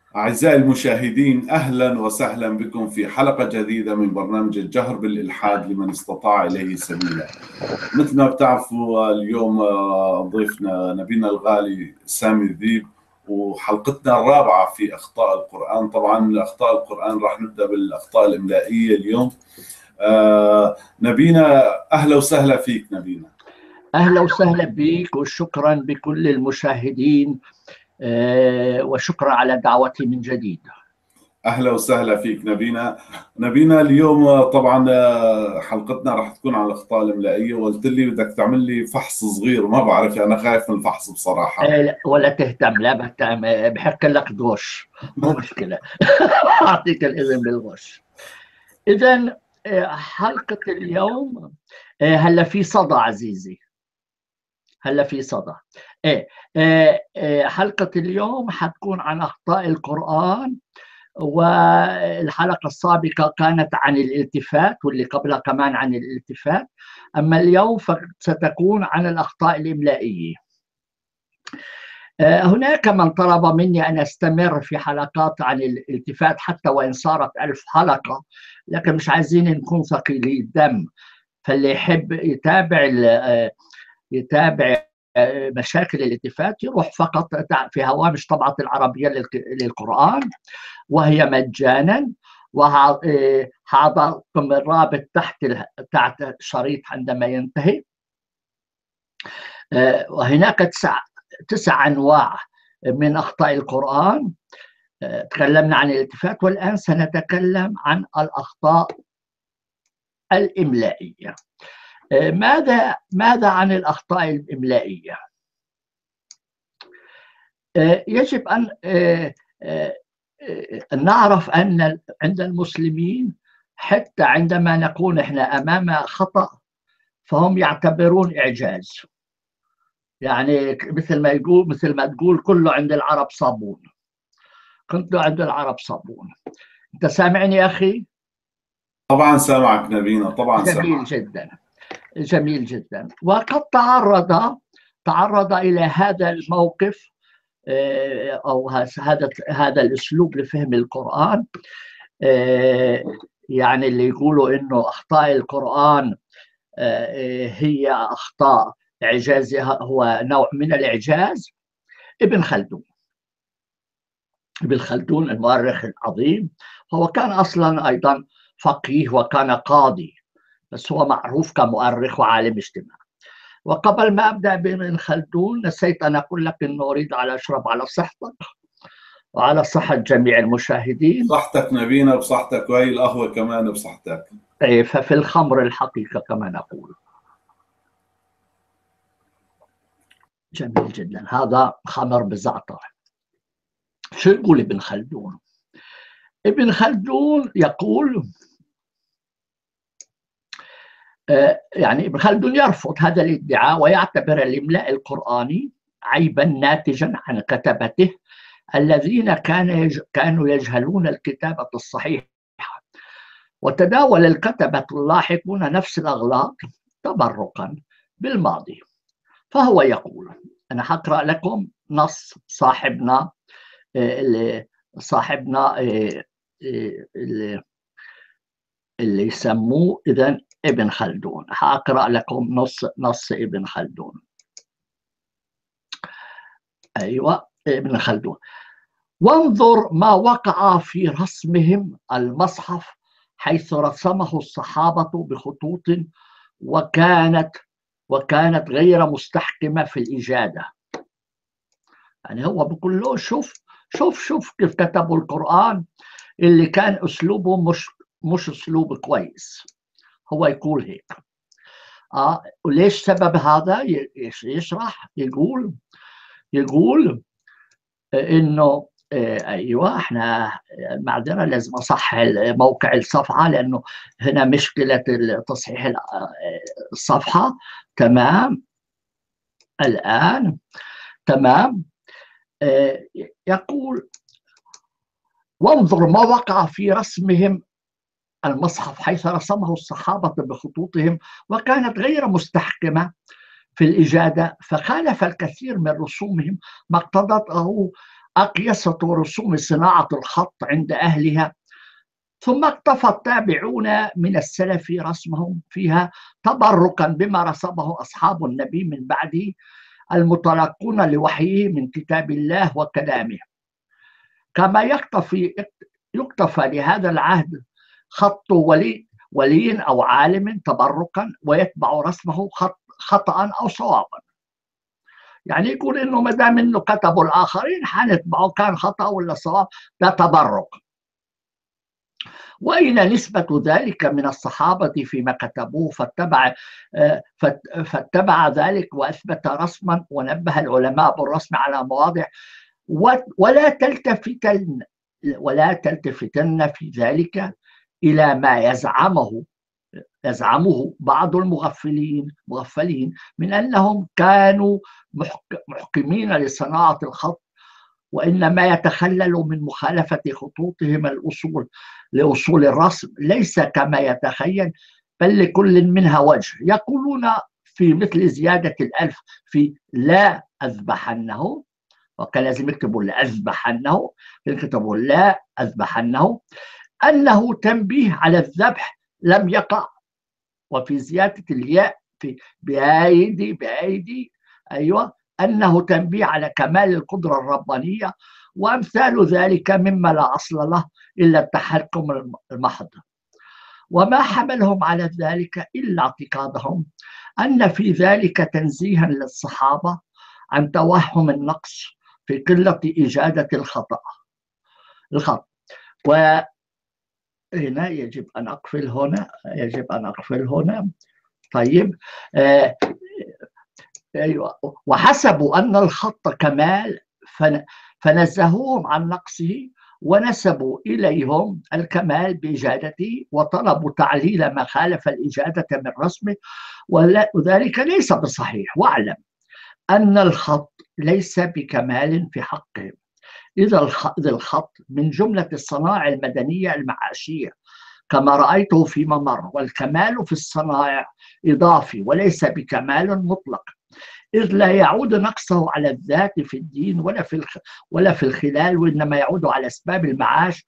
أعزائي المشاهدين، أهلا وسهلا بكم في حلقة جديدة من برنامج الجهر بالإلحاد لمن استطاع إليه سبيلا. مثل ما بتعرفوا اليوم ضيفنا نبينا الغالي سامي الذيب، وحلقتنا الرابعة في أخطاء القرآن. طبعا أخطاء القرآن راح نبدأ بالأخطاء الإملائية اليوم. نبينا، أهلا وسهلا فيك نبينا. أهلا وسهلا بك وشكرا بكل المشاهدين. وشكرا على دعوتي من جديد. اهلا وسهلا فيك نبينا. نبينا اليوم طبعا حلقتنا راح تكون على الاخطاء الاملائيه، وقلت لي بدك تعمل لي فحص صغير، ما بعرف، انا خايف من الفحص بصراحه. ولا تهتم، لا بهتم، بحق لك غش، مو مشكلة. أعطيك الإذن بالغش. إذا حلقة اليوم، هلا في صدى عزيزي، هلا في صدى. إيه حلقة اليوم حتكون عن أخطاء القرآن، والحلقة السابقة كانت عن الالتفات، واللي قبلها كمان عن الالتفات. أما اليوم ستكون عن الأخطاء الإملائية. هناك من طلب مني أن أستمر في حلقات عن الالتفات حتى وإن صارت 1000 حلقة، لكن مش عايزين نكون ثقيلي الدم. فاللي يحب يتابع مشاكل الالتفات يروح فقط في هوامش طبعة العربية للقرآن، وهي مجانا. وهضعكم الرابط تحت الشريط عندما ينتهي. وهناك تسع أنواع من أخطاء القرآن. تكلمنا عن الالتفات، والآن سنتكلم عن الأخطاء الإملائية. ماذا عن الأخطاء الإملائية؟ يجب أن نعرف أن عند المسلمين حتى عندما نكون إحنا أمام خطأ فهم يعتبرون إعجاز. يعني مثل ما تقول كله عند العرب صابون، كله عند العرب صابون. أنت سامعني يا أخي؟ طبعا سامعك نبينا، طبعا جميل سامعك. جدا، جميل جدا. وقد تعرض إلى هذا الموقف، أو هذا الأسلوب لفهم القرآن. يعني اللي يقولوا إنه أخطاء القرآن هي أخطاء إعجازها، هو نوع من الإعجاز. ابن خلدون، ابن خلدون المؤرخ العظيم، هو كان أصلا أيضا فقيه وكان قاضي، بس هو معروف كمؤرخ وعالم اجتماع. وقبل ما أبدأ بابن خلدون نسيت أن أقول لك أنه أريد على أشرب على صحتك وعلى صحة جميع المشاهدين. بصحتك نبينا، بصحتك، وهي القهوة كمان بصحتك. ففي الخمر الحقيقة كما نقول. جميل جدا، هذا خمر بزعتر. شو يقول ابن خلدون؟ ابن خلدون يقول، يعني ابن خلدون يرفض هذا الادعاء ويعتبر الإملاء القرآني عيبا ناتجا عن كتبته الذين كانوا يجهلون الكتابة الصحيحة، وتداول الكتبة اللاحقون نفس الأغلاط تبرقا بالماضي. فهو يقول، أنا حقرأ لكم نص صاحبنا اللي يسموه إذن ابن خلدون. حقرأ لكم نص ابن خلدون. أيوة، ابن خلدون: وانظر ما وقع في رسمهم المصحف حيث رسمه الصحابة بخطوط وكانت غير مستحكمة في الإجادة. يعني هو بيقول له شوف كيف كتبوا القرآن اللي كان أسلوبه مش أسلوب كويس. هو يقول هيك. وليش سبب هذا؟ يشرح، يقول إنه ايوه، احنا معذره لازم اصحح موقع الصفحه لانه هنا مشكله تصحيح الصفحه. تمام، الان تمام. يقول: وانظر ما وقع في رسمهم المصحف حيث رسمه الصحابه بخطوطهم وكانت غير مستحكمه في الإجادة، فخالف الكثير من رسومهم ما اقتضته أقيسة رسوم صناعة الخط عند أهلها، ثم اقتفى التابعون من السلف رسمهم فيها تبركا بما رسمه أصحاب النبي من بعده المتلقون لوحيه من كتاب الله وكلامه، كما يقتفى لهذا العهد خط ولي أو عالم تبركا ويتبع رسمه خطأ أو صوابا. يعني يقول إنه ما دام إنه كتبوا الآخرين حنتبعه، كان خطأ ولا صواب، ده تبرك. وأين نسبة ذلك من الصحابة فيما كتبوه؟ فاتبع ذلك وأثبت رسما، ونبه العلماء بالرسم على مواضع، ولا تلتفتن في ذلك إلى ما يزعمه بعض المغفلين من أنهم كانوا محكمين لصناعة الخط، وإنما يتخلل من مخالفة خطوطهم لأصول الرسم، ليس كما يتخيل، بل لكل منها وجه. يقولون في مثل زيادة الألف في لا أذبحنه، وكان لازم يكتبوا لا أذبحنه، يكتبوا لا أذبحنه، أنه تنبيه على الذبح لم يقع. وفي زيادة الياء في بأيدي أيوة، أنه تنبيه على كمال القدرة الربانية، وأمثال ذلك مما لا أصل له إلا التحكم المحض. وما حملهم على ذلك إلا اعتقادهم أن في ذلك تنزيها للصحابة عن توهم النقص في قلة إجادة الخط. وهنا يجب أن أقفل هنا. طيب، أيوة. وحسبوا أن الخط كمال فنزهوهم عن نقصه، ونسبوا إليهم الكمال بإجادته، وطلبوا تعليل ما خالف الإجادة من رسمه، وذلك ليس بصحيح. واعلم أن الخط ليس بكمال في حقهم، إذا الخط من جملة الصنائع المدنية المعاشية كما رأيته فيما مر، والكمال في الصنائع إضافي وليس بكمال مطلق، إذ لا يعود نقصه على الذات في الدين ولا في الخلال، وإنما يعود على أسباب المعاش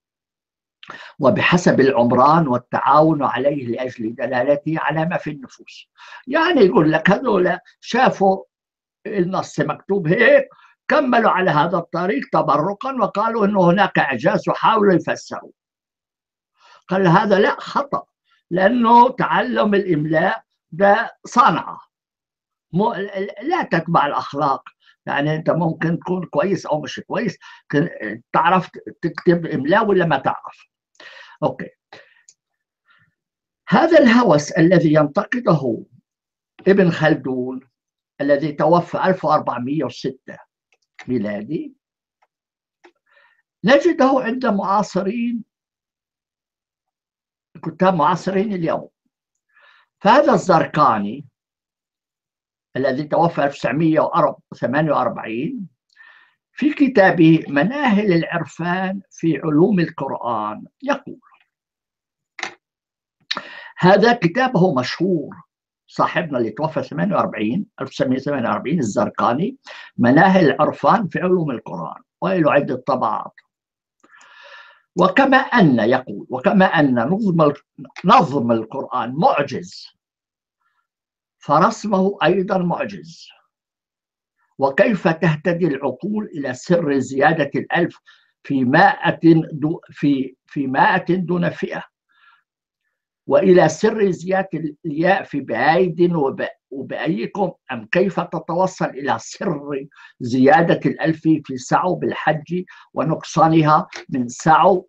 وبحسب العمران والتعاون عليه لأجل دلالته على ما في النفوس. يعني يقول لك هذول شافوا النص مكتوب هيك، كملوا على هذا الطريق تبركا، وقالوا إنه هناك إعجاز وحاولوا يفسروا. قال هذا لا، خطأ، لأنه تعلم الإملاء ده صنعة، لا تتبع الأخلاق. يعني أنت ممكن تكون كويس أو مش كويس، تعرف تكتب إملاء ولا ما تعرف. أوكي. هذا الهوس الذي ينتقده ابن خلدون الذي توفى 1406 ميلادي، نجده عند كتاب معاصرين اليوم. فهذا الزرقاني الذي توفى 1948 في كتابه مناهل العرفان في علوم القرآن يقول، هذا كتابه مشهور، صاحبنا اللي توفى 1948 الزرقاني، مناهل العرفان في علوم القرآن، وله عدة طبعات. وكما أن نظم القرآن معجز، فرسمه أيضا معجز. وكيف تهتدي العقول إلى سر زيادة الألف في 100 دون فئة، وإلى سر زيادة الياء في بأيد وبأيكم، أم كيف تتوصل إلى سر زيادة الألف في سعوا بالحج ونقصانها من سعوا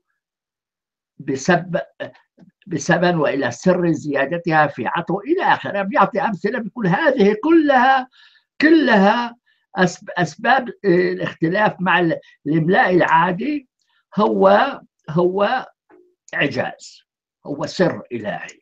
بسبب وإلى سر زيادتها في عطو إلى آخره. بيعطي أمثلة بيقول هذه كلها أسباب الاختلاف مع الإملاء العادي هو إعجاز، هو سر إلهي.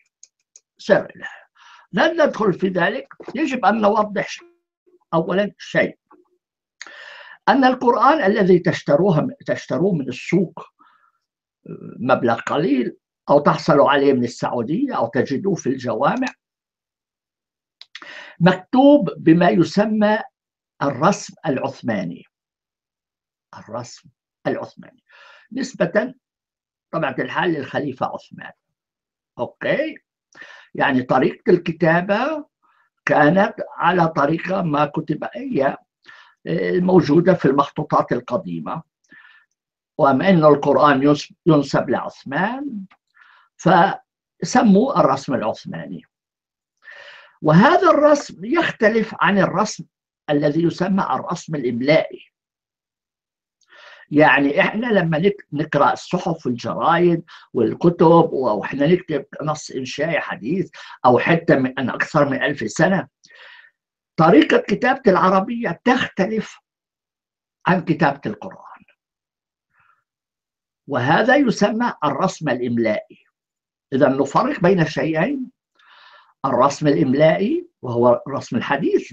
لن ندخل في ذلك. يجب أن نوضح أولا شيء، أن القرآن الذي تشتروه من السوق مبلغ قليل، أو تحصلوا عليه من السعودية، أو تجدوه في الجوامع، مكتوب بما يسمى الرسم العثماني. الرسم العثماني نسبة طبعا الحال للخليفة عثمان. أوكي، يعني طريقة الكتابة كانت على طريقة ما كتب هي موجودة في المخطوطات القديمة، وأما أن القرآن ينسب لعثمان فسموا الرسم العثماني. وهذا الرسم يختلف عن الرسم الذي يسمى الرسم الإملائي. يعني إحنا لما نقرأ الصحف والجرائد والكتب وإحنا نكتب نص إنشائي حديث أو حتى من أكثر من 1000 سنة، طريقة كتابة العربية تختلف عن كتابة القرآن، وهذا يسمى الرسم الإملائي. إذا نفرق بين شيئين: الرسم الإملائي وهو الرسم الحديث،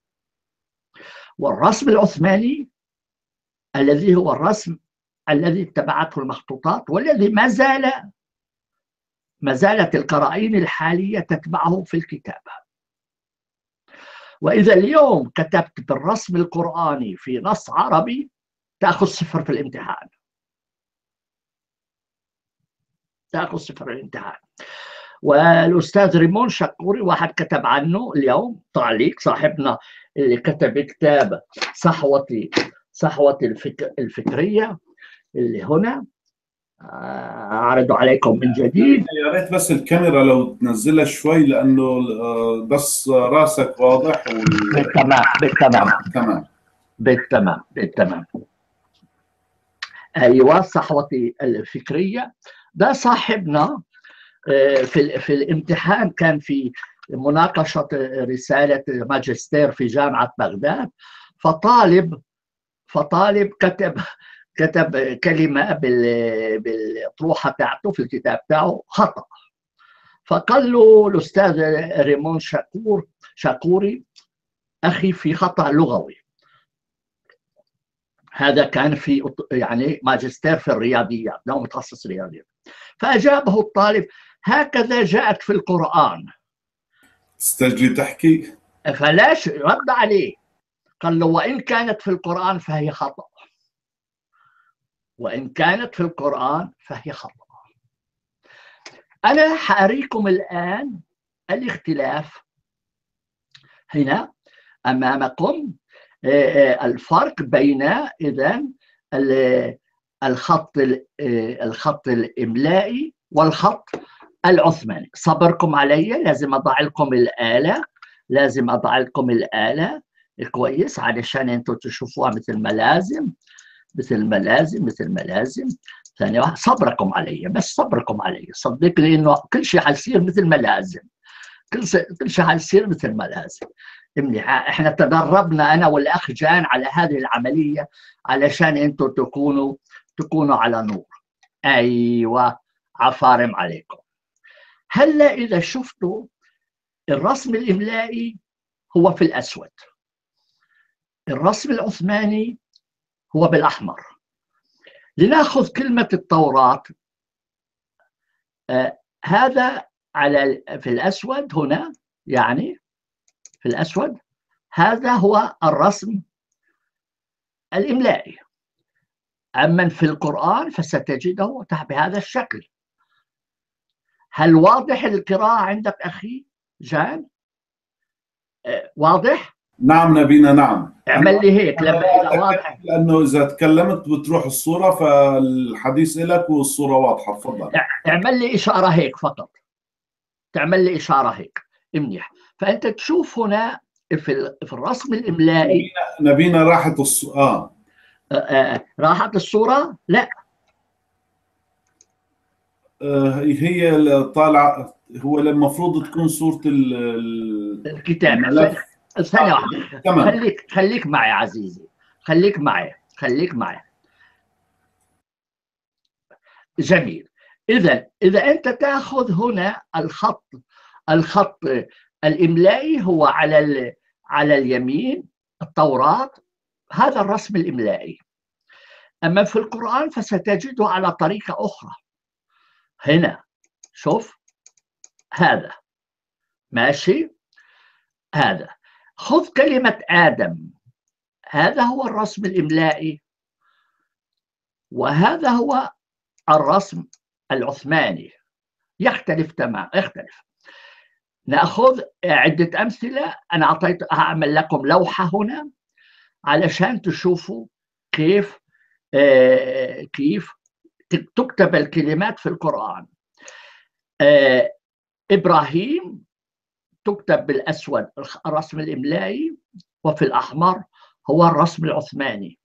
والرسم العثماني الذي هو الرسم الذي اتبعته المخطوطات، والذي ما زالت القرائن الحالية تتبعه في الكتابة. وإذا اليوم كتبت بالرسم القرآني في نص عربي تأخذ 0 في الامتحان، تأخذ 0 في الامتحان. والأستاذ ريمون شكوري واحد كتب عنه اليوم تعليق، صاحبنا اللي كتب كتاب صحوة الفكرية اللي هنا أعرض عليكم من جديد. يا ريت بس الكاميرا لو تنزلها شوي لأنه بس راسك واضح بالتمام. أيوة، صحوة الفكرية ده صاحبنا في الامتحان كان في مناقشة رسالة ماجستير في جامعة بغداد، فطالب كتب كلمة بالأطروحة تاعته في الكتاب تاعه خطأ، فقال له الأستاذ ريمون شاكوري: أخي في خطأ لغوي. هذا كان في يعني ماجستير في الرياضيات، له متخصص رياضيات. فأجابه الطالب: هكذا جاءت في القرآن. تستجري تحكي؟ فلاش رد عليه، قال له: وإن كانت في القرآن فهي خطأ، وإن كانت في القرآن فهي خطأ. أنا حأريكم الآن الاختلاف هنا أمامكم، الفرق بين إذن الخط الإملائي والخط العثماني. صبركم علي، لازم أضع لكم الآلة كويس علشان أنتوا تشوفوها مثل ملازم. ثانية واحدة، صبركم علي، صدقني إنه كل شيء حيصير مثل ملازم، كل شيء حيصير مثل ملازم. احنا تدربنا انا والاخ جان على هذه العمليه علشان انتم تكونوا على نور. ايوه، عفارم عليكم. هلا اذا شفتوا الرسم الاملائي هو في الاسود، الرسم العثماني هو بالاحمر. لناخذ كلمه التوراة، هذا في الاسود هنا، يعني في الأسود، هذا هو الرسم الإملائي. أما في القرآن فستجده بهذا الشكل. هل واضح القراءة عندك أخي جان؟ واضح؟ نعم نبينا، نعم. اعمل لي هيك لما واضح، لأنه إذا تكلمت بتروح الصورة، فالحديث لك والصورة واضحة. تفضل. اعمل لي إشارة هيك فقط، تعمل لي إشارة هيك منيح. فأنت تشوف هنا في الرسم الإملائي نبينا راحت الصورة. راحت الصورة؟ لا، هي طالعة، هو المفروض تكون صورة الكتاب. ثانية واحدة، خليك معي عزيزي، خليك معي. جميل. إذا أنت تأخذ هنا الخط الإملائي هو على اليمين التوراة، هذا الرسم الإملائي. أما في القرآن فستجده على طريقة أخرى. هنا شوف، هذا ماشي، هذا خذ كلمة آدم، هذا هو الرسم الإملائي وهذا هو الرسم العثماني. يختلف تماما، يختلف. نأخذ عدة أمثلة. أنا هعمل لكم لوحة هنا علشان تشوفوا كيف تكتب الكلمات في القرآن. إبراهيم تكتب بالأسود الرسم الإملائي، وفي الأحمر هو الرسم العثماني.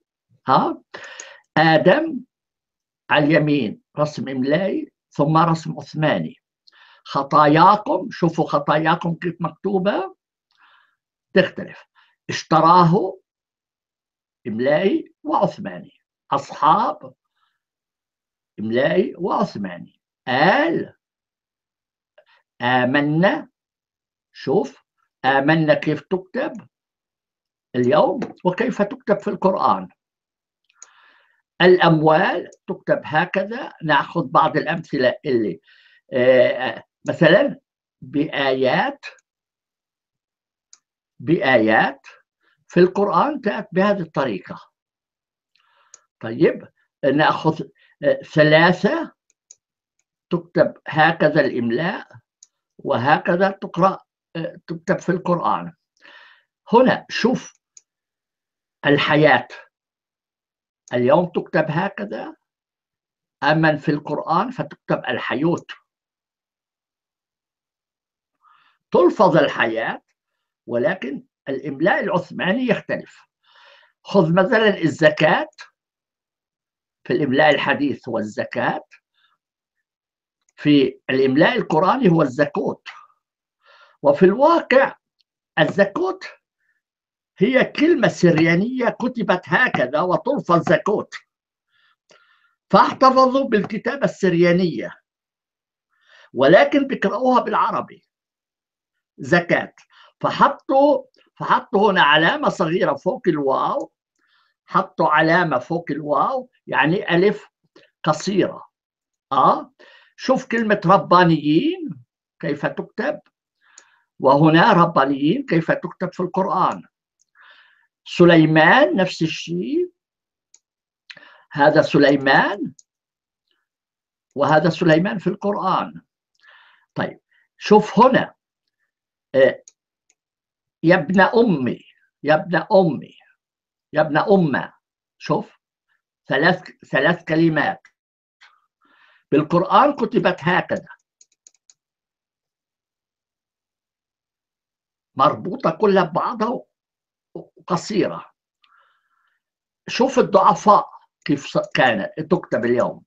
آدم على اليمين رسم إملائي ثم رسم عثماني. خطاياكم، شوفوا خطاياكم كيف مكتوبة، تختلف. اشتراه إملائي وعثماني. أصحاب إملائي وعثماني. آمنا، شوف آمنا كيف تكتب اليوم وكيف تكتب في القرآن. الأموال تكتب هكذا. نأخذ بعض الأمثلة اللي مثلا بآيات في القرآن تأتي بهذه الطريقة. طيب نأخذ 3 تكتب هكذا الإملاء وهكذا تكتب في القرآن. هنا شوف الحياة اليوم تكتب هكذا، أما في القرآن فتكتب الحيوت. تلفظ الحياة ولكن الإملاء العثماني يختلف. خذ مثلا الزكاة في الإملاء الحديث هو الزكاة، في الإملاء القرآني هو الزكوت. وفي الواقع الزكوت هي كلمة سريانية كتبت هكذا وتلفظ زكوت، فاحتفظوا بالكتابة السريانية ولكن بيقرأوها بالعربي زكاة. فحطوا هنا علامة صغيرة فوق الواو، حطوا علامة فوق الواو يعني ألف قصيرة. شوف كلمة ربانيين كيف تكتب، وهنا ربانيين كيف تكتب في القرآن. سليمان نفس الشيء، هذا سليمان وهذا سليمان في القرآن. طيب شوف هنا يا ابن أمي، يا ابن أمي، يا ابن أمة. شوف 3 كلمات بالقرآن كتبت هكذا مربوطة كلها ببعضها وقصيرة. شوف الضعفاء كيف كانت تكتب اليوم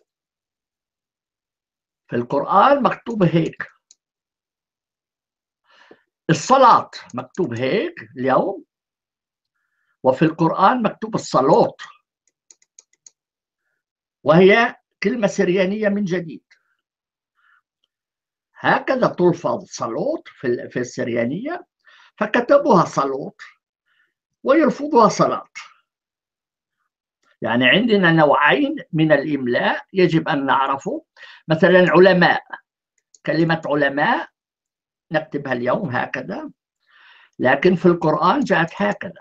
في القرآن مكتوب هيك. الصلاة مكتوب هيك اليوم، وفي القرآن مكتوب الصلاة، وهي كلمة سريانية من جديد. هكذا تلفظ صلاة في السريانية، فكتبوها صلاة ويرفضوها صلاة. يعني عندنا نوعين من الإملاء يجب أن نعرفه. مثلا علماء، كلمة علماء نكتبها اليوم هكذا، لكن في القرآن جاءت هكذا.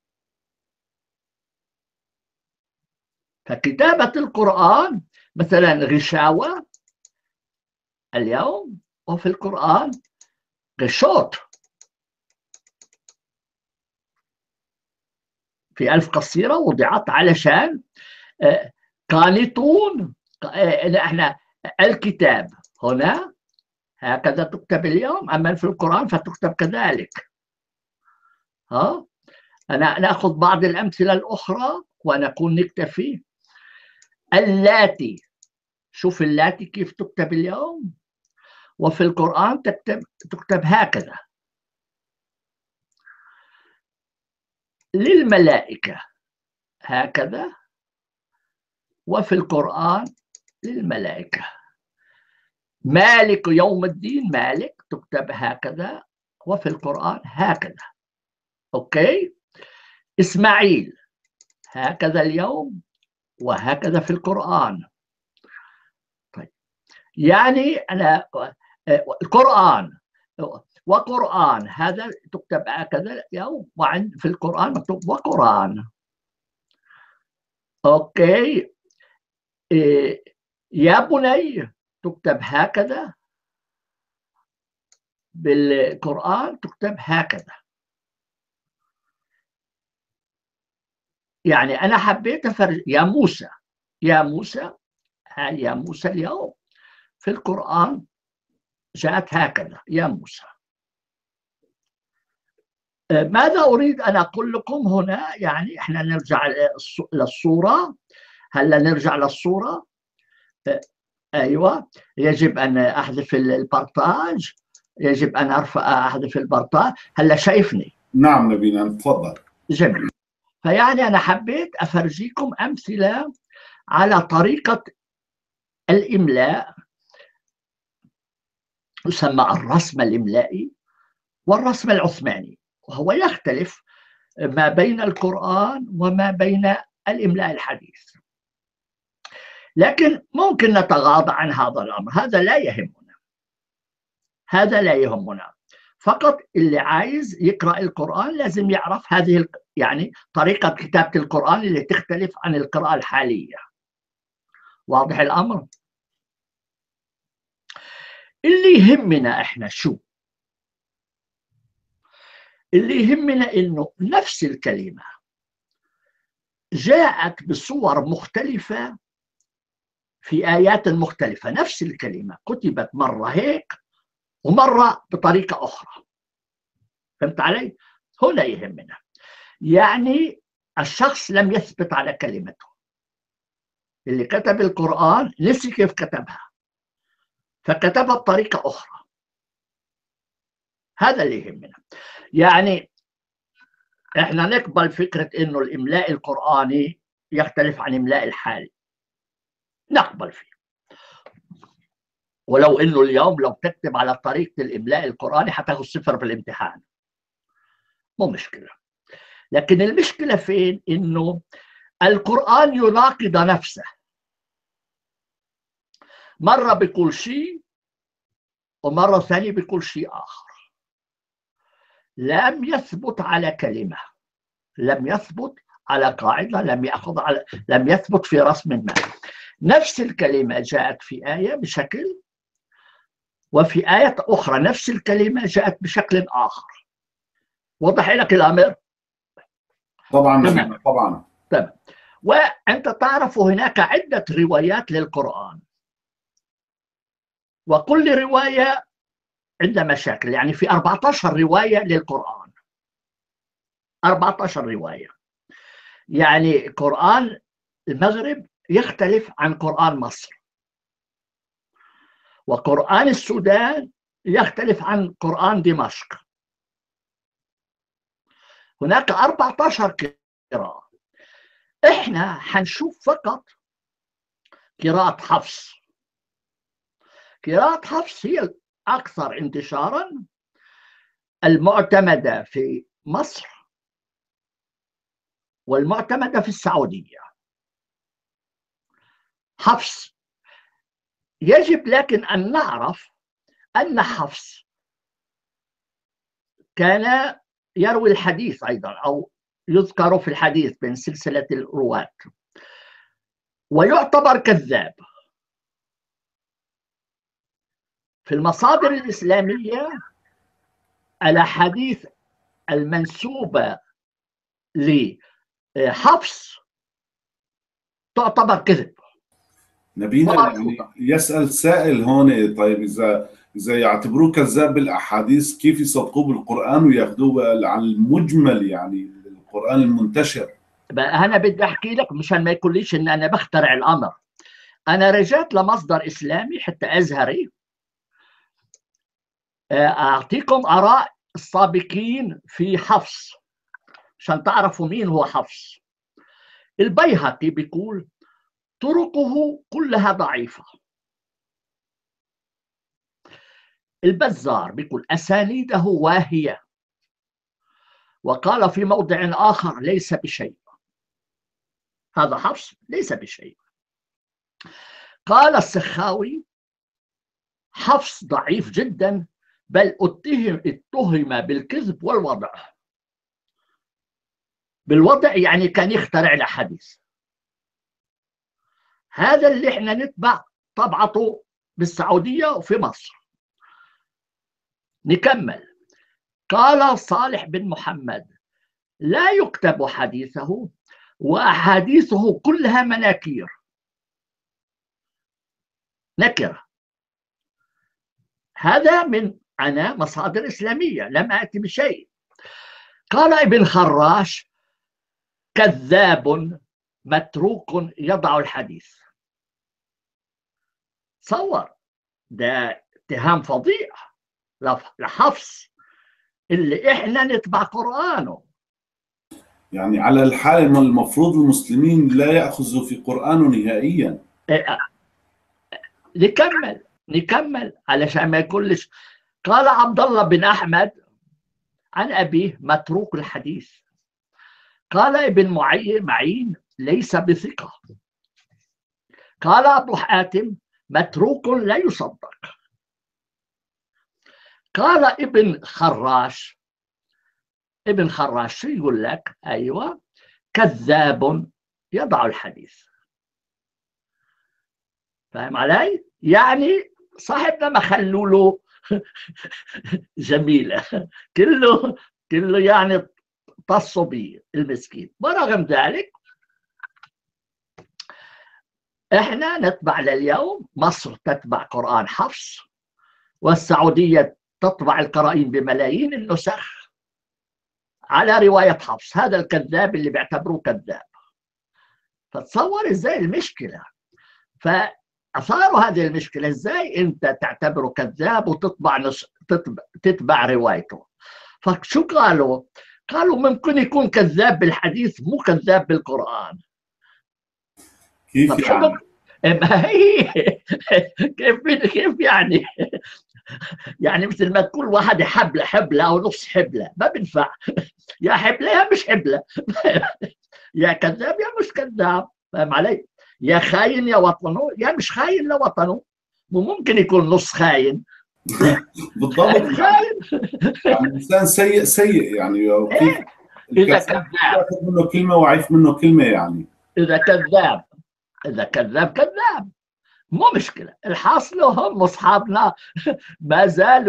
فكتابة القرآن مثلا غشاوة اليوم، وفي القرآن غشوت في ألف قصيرة وضعت علشان قانتون. احنا الكتاب هنا هكذا تكتب اليوم، أما في القرآن فتكتب كذلك. أنا نأخذ بعض الأمثلة الأخرى ونكون نكتفي. اللاتي، شوف اللاتي كيف تكتب اليوم، وفي القرآن تكتب هكذا. للملائكة هكذا، وفي القرآن للملائكة. مالك يوم الدين، مالك تكتب هكذا وفي القرآن هكذا. أوكي. إسماعيل هكذا اليوم وهكذا في القرآن. طيب يعني أنا القرآن وقرآن هذا تكتب هكذا اليوم، وعند في القرآن مكتوب وقرآن. أوكي. يا بني تكتب هكذا، بالقرآن تكتب هكذا. يعني أنا حبيت أفرج يا موسى، يا موسى، يا موسى اليوم في القرآن جاءت هكذا يا موسى. ماذا أريد أن أقول لكم هنا؟ يعني إحنا نرجع للصورة. هلا نرجع للصورة. أيوة، يجب أن أحذف البارتاج، يجب أن أحذف البارتاج. هلا شايفني؟ نعم نبينا، تفضل. جميل. فيعني أنا حبيت أفرجيكم أمثلة على طريقة الإملاء، يسمى الرسم الإملائي والرسم العثماني، وهو يختلف ما بين القرآن وما بين الإملاء الحديث. لكن ممكن نتغاضى عن هذا الأمر، هذا لا يهمنا، هذا لا يهمنا. فقط اللي عايز يقرأ القرآن لازم يعرف هذه يعني طريقة كتابة القرآن اللي تختلف عن القراءة الحالية. واضح الأمر؟ اللي يهمنا إحنا شو؟ اللي يهمنا إنه نفس الكلمة جاءت بصور مختلفة في آيات مختلفة. نفس الكلمة كتبت مرة هيك ومرة بطريقة أخرى. فهمت علي؟ هنا يهمنا. يعني الشخص لم يثبت على كلمته، اللي كتب القرآن نسي كيف كتبها فكتبها بطريقة أخرى. هذا اللي يهمنا. يعني احنا نقبل فكرة إنه الإملاء القرآني يختلف عن الإملاء الحالي، نقبل فيه، ولو إنه اليوم لو تكتب على طريقة الإملاء القرآني حتاخذ 0 في الامتحان، مو مشكلة. لكن المشكلة فين؟ إنه القرآن يناقض نفسه، مرة بيقول شيء ومرة ثانية بيقول شيء آخر. لم يثبت على كلمة، لم يثبت على قاعدة، لم يثبت في رسم ما. نفس الكلمة جاءت في آية بشكل، وفي آية أخرى نفس الكلمة جاءت بشكل آخر. وضح لك الأمر؟ طبعا طبعا. تمام. وأنت تعرف هناك عدة روايات للقرآن، وكل رواية عندها مشاكل. يعني في 14 رواية للقرآن، 14 رواية. يعني قرآن المغرب يختلف عن قرآن مصر، وقرآن السودان يختلف عن قرآن دمشق. هناك 14 قراءة. احنا حنشوف فقط قراءة حفص. قراءة حفص هي الأكثر انتشارا، المعتمدة في مصر والمعتمدة في السعودية. حفص يجب لكن أن نعرف أن حفص كان يروي الحديث أيضا، أو يذكر في الحديث بين سلسلة الرواة، ويعتبر كذاب. في المصادر الإسلامية الأحاديث المنسوبة لحفص تعتبر كذب. نبينا يعني يسأل سائل هون، طيب إذا يعتبروه كذاب بالأحاديث كيف يصدقوه بالقرآن وياخذوه عن المجمل، يعني القرآن المنتشر؟ أنا بدي أحكي لك مشان ما يقوليش إن أنا بخترع الأمر. أنا رجعت لمصدر إسلامي حتى أزهري أعطيكم آراء السابقين في حفص عشان تعرفوا مين هو حفص. البيهقي بيقول طرقه كلها ضعيفة. البزار بيقول أسانيده واهية، وقال في موضع آخر ليس بشيء. هذا حفص ليس بشيء. قال السخاوي حفص ضعيف جدا، بل اتهم بالكذب والوضع. بالوضع يعني كان يخترع الأحاديث. هذا اللي احنا نتبع طبعته بالسعودية وفي مصر. نكمل. قال صالح بن محمد: لا يكتب حديثه، وأحاديثه كلها مناكير، نكرة. هذا من أنا مصادر إسلامية، لم آتي بشيء. قال ابن خراش: كذاب متروك يضع الحديث. تصور، ده اتهام فظيع لحفص اللي احنا نتبع قرآنه. يعني على الحال المفروض المسلمين لا يأخذوا في قرآنه نهائيا. نكمل علشان ما يقولش. قال عبد الله بن أحمد عن أبيه: متروك الحديث. قال ابن معين: ليس بثقة. قال أبو حاتم: متروك لا يصدق. قال ابن خراش شو يقول لك؟ أيوة، كذاب يضع الحديث. فاهم علي؟ يعني صاحبنا ما خلوا له جميلة، كله يعني طصوا به المسكين. ورغم ذلك احنا نتبع لليوم. مصر تتبع قرآن حفص، والسعودية تطبع القرائن بملايين النسخ على رواية حفص، هذا الكذاب اللي بيعتبروه كذاب. فتصور ازاي المشكلة. فأثاروا هذه المشكلة: ازاي انت تعتبره كذاب تتبع روايته؟ فشو قالوا؟ قالوا ممكن يكون كذاب بالحديث، مو كذاب بالقرآن. كيف يعني؟ ما هي كيف يعني؟ يعني مثل ما تقول واحد حبلة أو نص حبلة، ما بينفع. يا حبلة يا مش حبلة. يا كذاب يا مش كذاب. فاهم علي؟ يا خاين يا وطنه، يا مش خاين لوطنه. ممكن يكون نص خاين. بالضبط. خاين. يعني إنسان سيء يعني. كيف إذا الكذاب كذاب، ياخذ منه كلمة وعيف منه كلمة يعني. إذا كذاب مو مشكلة. الحاصل هم أصحابنا ما زالوا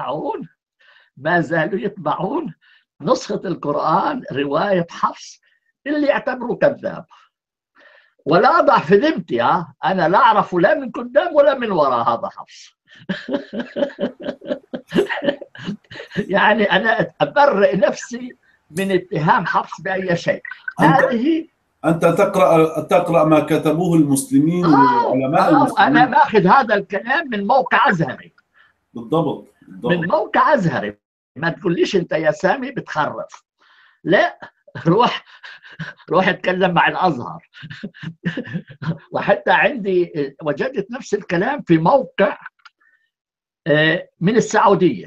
يتبعون نسخة القرآن رواية حفص اللي يعتبروا كذاب. ولا أضع في ذمتي أنا لا أعرف لا من قدام ولا من وراء هذا حفص. يعني أنا أبرئ نفسي من اتهام حفص بأي شيء. أنت تقرأ ما كتبوه المسلمين والعلماء المسلمين. أنا ماخذ هذا الكلام من موقع أزهري. بالضبط. من موقع أزهري. ما تقوليش أنت يا سامي بتخرف. لا، روح اتكلم مع الأزهر. وحتى عندي وجدت نفس الكلام في موقع من السعودية.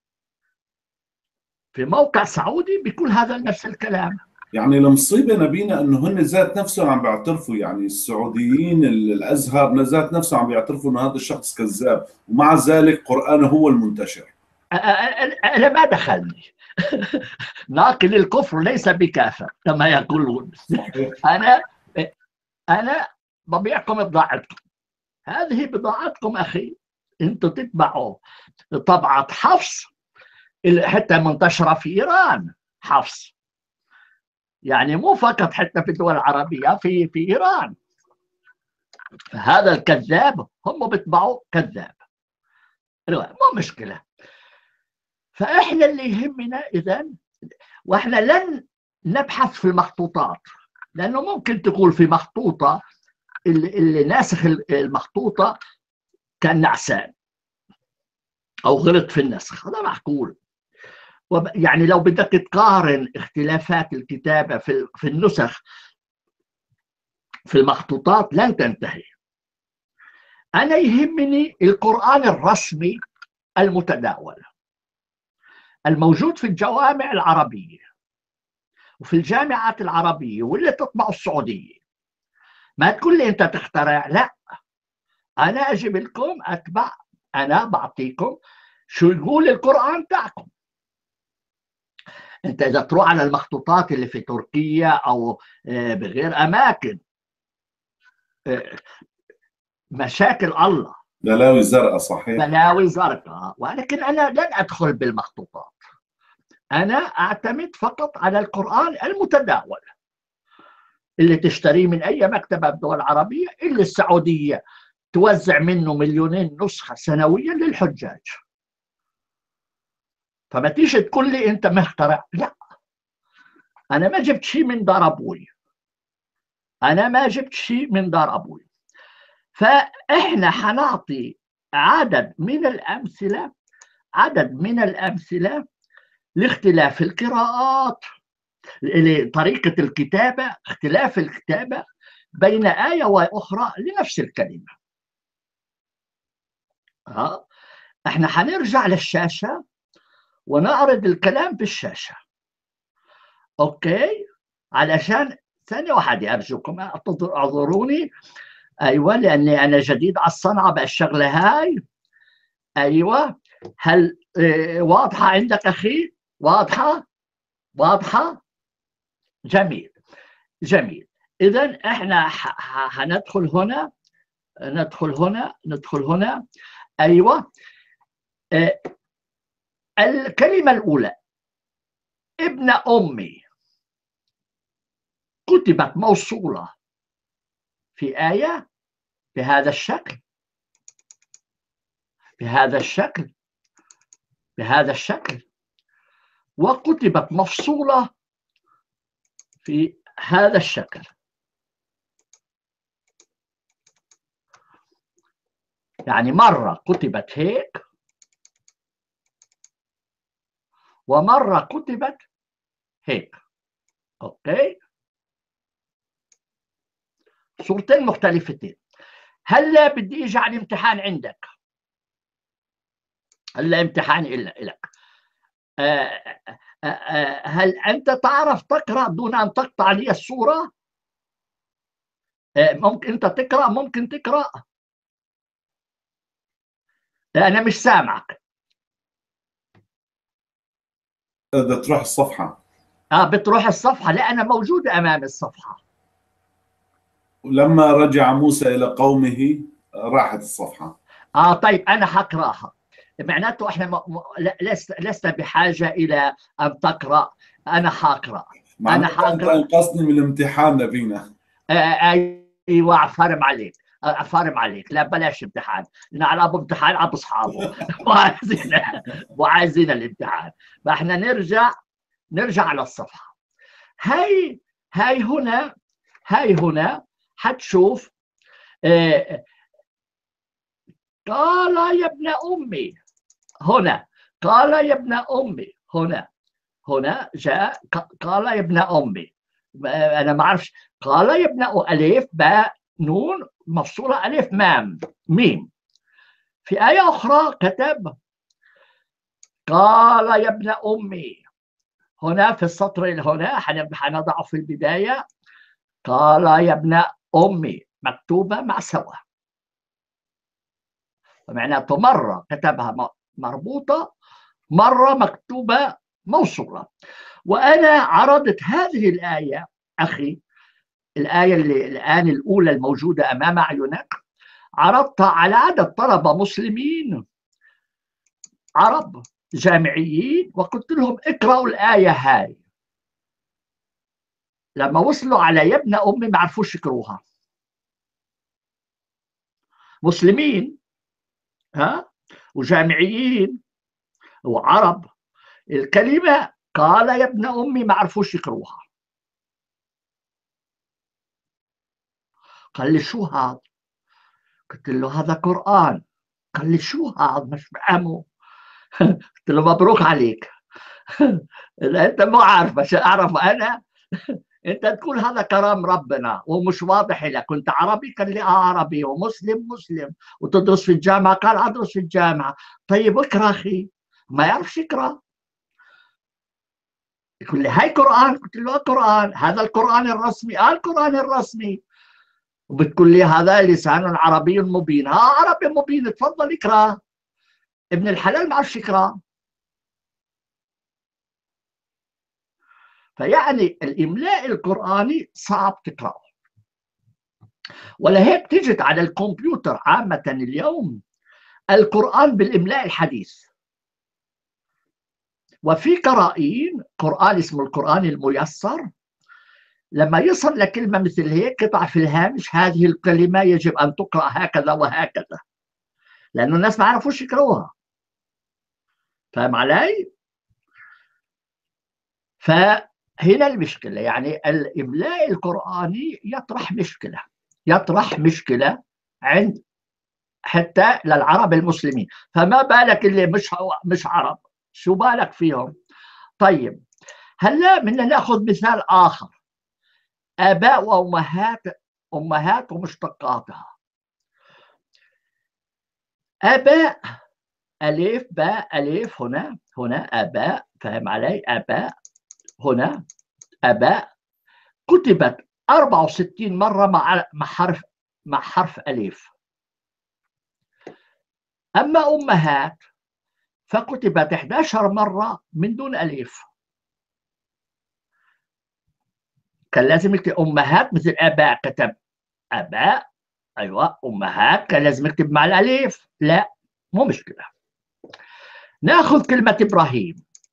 في موقع سعودي بيكون هذا نفس الكلام. يعني المصيبة نبينا انه هن ذات نفسهم عم بيعترفوا، يعني السعوديين الازهر ذات نفسهم عم بيعترفوا انه هذا الشخص كذاب، ومع ذلك قرآنه هو المنتشر. انا ما دخلني. ناقل الكفر ليس بكافر كما يقولون. انا ببيعكم بضاعتكم. هذه بضاعتكم اخي. انتم تتبعوا طبعة حفص حتى منتشرة في ايران. حفص يعني مو فقط حتى في الدول العربية، في ايران. فهذا الكذاب هم بيتبعوا كذاب. مو مشكلة. فاحنا اللي يهمنا اذا، واحنا لن نبحث في المخطوطات، لانه ممكن تقول في مخطوطة اللي ناسخ المخطوطة كان نعسان او غلط في النسخ، هذا معقول. يعني لو بدك تقارن اختلافات الكتابة في النسخ في المخطوطات لن تنتهي. أنا يهمني القرآن الرسمي المتداول الموجود في الجوامع العربية وفي الجامعات العربية واللي تطبع السعودية. ما تقول لي أنت تخترع، لا، أنا أجيب لكم أتبع، أنا بعطيكم شو يقول القرآن تاعكم. أنت إذا تروح على المخطوطات اللي في تركيا أو بغير أماكن مشاكل الله، بلاوي زرقاء صحيح. بلاوي زرقاء. ولكن أنا لن أدخل بالمخطوطات، أنا أعتمد فقط على القرآن المتداول اللي تشتريه من أي مكتبة بالدول العربية، اللي السعودية توزع منه 2,000,000 نسخة سنويا للحجاج. فما تيجي تقول لي أنت مخترع، لا، أنا ما جبت شيء من دار أبوي، أنا ما جبت شيء من دار أبوي. فإحنا حنعطي عدد من الأمثلة لاختلاف القراءات، لطريقة الكتابة، اختلاف الكتابة بين آية وأخرى لنفس الكلمة. احنا حنرجع للشاشة ونعرض الكلام بالشاشة. اوكي، علشان ثانية واحدة أرجوكم اعذروني. أيوة، لأني أنا جديد على الصنعة بالشغلة هاي. أيوة، هل واضحة عندك أخي؟ واضحة؟ جميل. إذن إحنا هندخل هنا. أيوة، الكلمة الأولى ابن أمي كتبت موصولة في آية بهذا الشكل، وكتبت مفصولة في هذا الشكل. يعني مرة كتبت هيك ومرة كتبت هيك. اوكي، صورتين مختلفتين. هلا بدي اجي على الامتحان عندك، هلا امتحان لك. هل انت تعرف تقرا دون ان تقطع لي الصورة؟ ممكن انت تقرا، ممكن تقرا. انا مش سامعك. بدها تروح الصفحة. بتروح الصفحة؟ لا، أنا موجودة أمام الصفحة. ولما رجع موسى إلى قومه راحت الصفحة. طيب أنا حقرأها. معناته إحنا لست بحاجة إلى أن تقرأ، أنا حقرأ. معناتها أنت انقذتني من الامتحان نبينا. أيوة، أفرم عليك. لا، بلاش امتحان، لأن على أبو امتحان أبو أصحابه وعايزين الامتحان. فإحنا نرجع على الصفحة. هاي هنا حتشوف قال يا ابن أمي. هنا قال يا ابن أمي. هنا جاء قال يا ابن أمي. أنا ما أعرفش. قال يا ابن ألف باء نون مفصولة ألف ميم. في آية أخرى كتب قال يا ابن أمي. هنا في السطر هنا حنضع في البداية قال يا ابن أمي مكتوبة مع سوا، معناته مرة كتبها مربوطة، مرة مكتوبة موصولة. وأنا عرضت هذه الآية أخي، الآية اللي الآن الأولى الموجودة أمام أعينك، عرضتها على عدد طلبة مسلمين عرب جامعيين، وقلت لهم اقرأوا الآية هاي. لما وصلوا على يا ابن أمي ما عرفوش يقروها. مسلمين وجامعيين وعرب، الكلمة قال يا ابن أمي ما عرفوش يقروها. قال لي شو هذا؟ قلت له هذا قرآن. قال لي شو هذا مش فاهمه؟ قلت له مبروك عليك. انت مو عارف، بس اعرف انا. انت تقول هذا كلام ربنا ومش واضح لك. كنت عربي؟ قال لي عربي. ومسلم؟ مسلم. وتدرس في الجامعه؟ قال ادرس في الجامعه. طيب اقرا اخي. ما يعرفش يقرا. يقول لي هاي قرآن. قلت له قرآن. هذا القرآن الرسمي؟ القرآن الرسمي. وبتقول لي هذا لسان عربي مبين. عربي مبين، تفضل اقرا. ابن الحلال ما عرفش يقرا. فيعني الإملاء القرآني صعب تقرأه. ولهيك تجد على الكمبيوتر عامة اليوم القرآن بالإملاء الحديث، وفي قرآن اسمه القرآن الميسر، لما يصل لكلمة مثل هيك قطع في الهامش هذه الكلمة يجب أن تقرأ هكذا وهكذا، لأنه الناس ما عرفوش يقرأوها. فاهم علي؟ فهنا المشكلة، يعني الإملاء القرآني يطرح مشكلة عند حتى للعرب المسلمين، فما بالك اللي مش عرب، شو بالك فيهم؟ طيب هلا بدنا ناخذ مثال آخر، آباء وأمهات، أمهات ومشتقاتها. آباء ألف باء ألف، هنا آباء، فهم علي؟ آباء، هنا آباء كتبت 64 مرة مع حرف ألف. أما أمهات فكتبت 11 مرة من دون ألف. كان لازم يكتب أمهات مثل آباء، كتب آباء، أيوة. أمهات كان لازم يكتب مع الألف، لا مو مشكلة. ناخذ كلمة إبراهيم،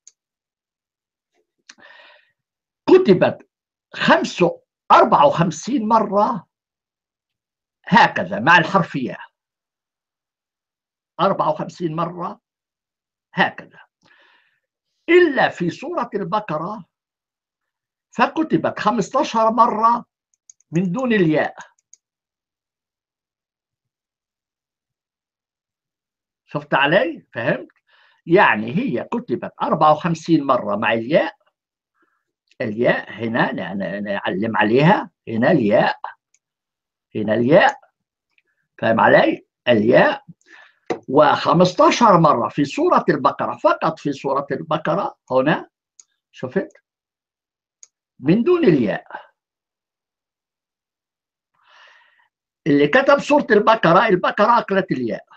كتبت 54 مرة هكذا مع الحرف ياء، 54 مرة هكذا، إلا في سورة البقرة فكتبت 15 مرة من دون الياء. شفت علي؟ فهمت؟ يعني هي كتبت 54 مرة مع الياء، الياء هنا نعلم عليها، هنا الياء، هنا الياء، فهم علي؟ الياء. و15 مرة في سورة البقرة، فقط في سورة البقرة هنا، شفت؟ من دون الياء. اللي كتب سورة البقرة أكلت الياء،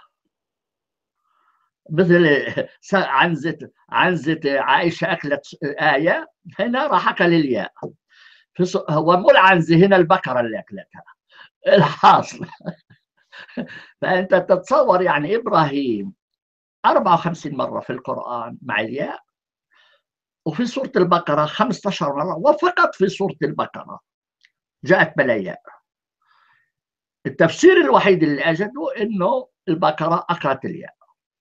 مثل عنزة عائشة أكلت آية، هنا راح أكل الياء. هو مو العنزة، هنا البقرة اللي أكلتها الحاصل. فأنت تتصور يعني إبراهيم 54 مرة في القرآن مع الياء، وفي سورة البقرة 15 مرة، وفقط في سورة البقرة جاءت بلا ياء. التفسير الوحيد اللي أجده إنه البقرة أكلت الياء.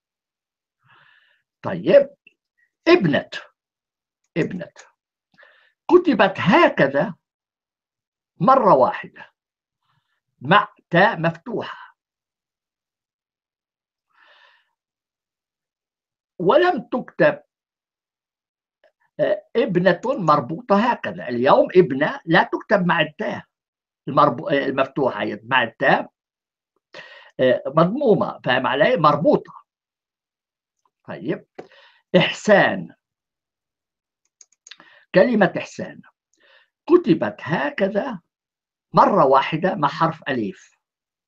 طيب ابنة كتبت هكذا مرة واحدة مع تاء مفتوحة، ولم تكتب ابنة مربوطة هكذا. اليوم ابنة لا تكتب مع التاء المفتوحة، مع التاء مضمومة، فاهم علي؟ مربوطة. طيب إحسان، كلمة إحسان كتبت هكذا مرة واحدة مع حرف ألف،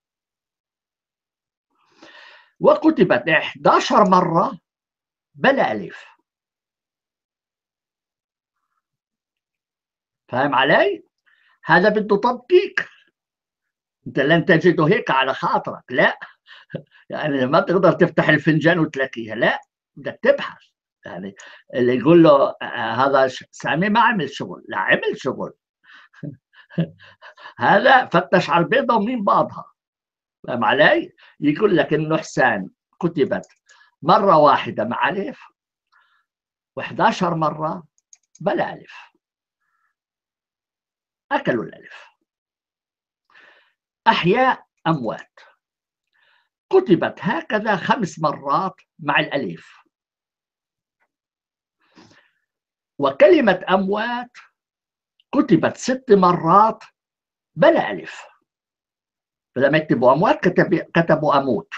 وكتبت 11 مرة بلا ألف، فاهم علي؟ هذا بده تدقيق، أنت لن تجده هيك على خاطرك، لا، يعني ما تقدر تفتح الفنجان وتلاقيها، لا، بدك تبحث. يعني اللي يقول له هذا سامي ما عمل شغل، لا عمل شغل. هذا فتش على البيضة ومين باضها، فاهم علي؟ يقول لك انه حسان كتبت مرة واحدة مع ألف، و11 مرة بلا ألف، أكلوا الألف. أحياء أموات كتبت هكذا 5 مرات مع الألف، وكلمة أموات كتبت 6 مرات بلا ألف. فلما يكتبوا أموات كتبوا أموت،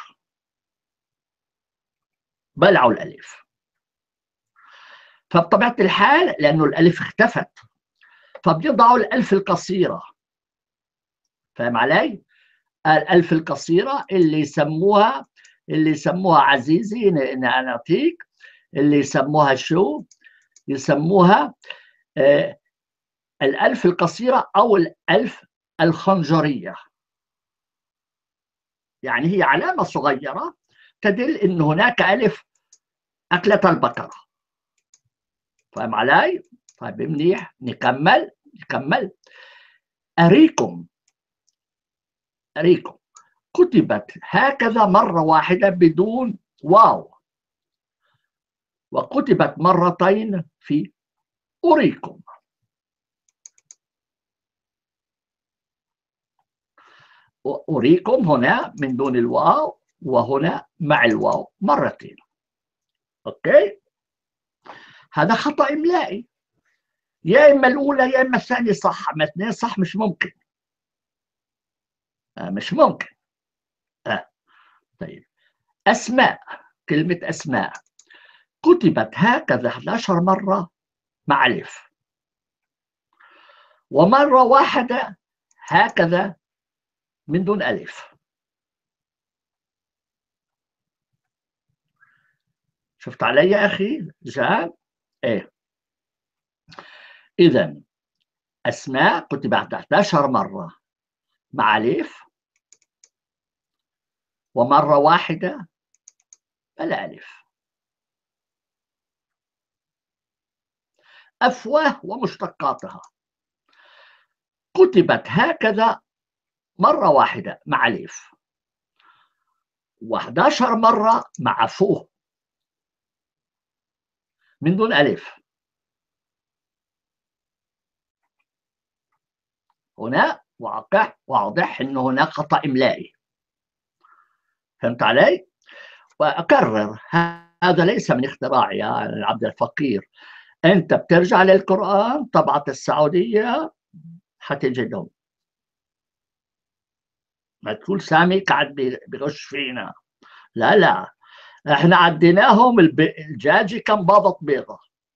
بلعوا الألف. فبطبيعة الحال لأنه الألف اختفت فبيضعوا الألف القصيرة، فاهم علي؟ الألف القصيرة اللي يسموها عزيزي أنا أعطيك، اللي يسموها شو؟ يسموها الألف القصيرة أو الألف الخنجرية. يعني هي علامة صغيرة تدل أن هناك ألف أكلة البقرة. فاهم علي؟ طيب منيح، نكمل. أريكم كتبت هكذا مرة واحدة بدون واو، وكتبت مرتين في أريكم. أريكم هنا من دون الواو، وهنا مع الواو مرتين. أوكي، هذا خطأ إملائي، يا إما الأولى يا إما الثانية صح، أما اثنين صح مش ممكن. مش ممكن. طيب، أسماء، كلمة أسماء كتبت هكذا 11 مرة مع ألف، ومرة واحدة هكذا من دون ألف. شفت علي يا أخي جان؟ إيه. إذن أسماء كتبت 11 مرة مع ألف، ومرة واحدة بلا ألف. أفواه ومشتقاتها كتبت هكذا مرة واحدة مع ألف، و11 مرة مع فوه من دون ألف. هنا واضح أنه هناك خطأ إملائي. فهمت علي؟ وأكرر، هذا ليس من اختراعي يا عبد الفقير، أنت بترجع للقرآن طبعة السعودية حتجدهم. ما تقول سامي قاعد بيغش فينا، لا، احنا عديناهم. الجاجي كم بابط بيضة.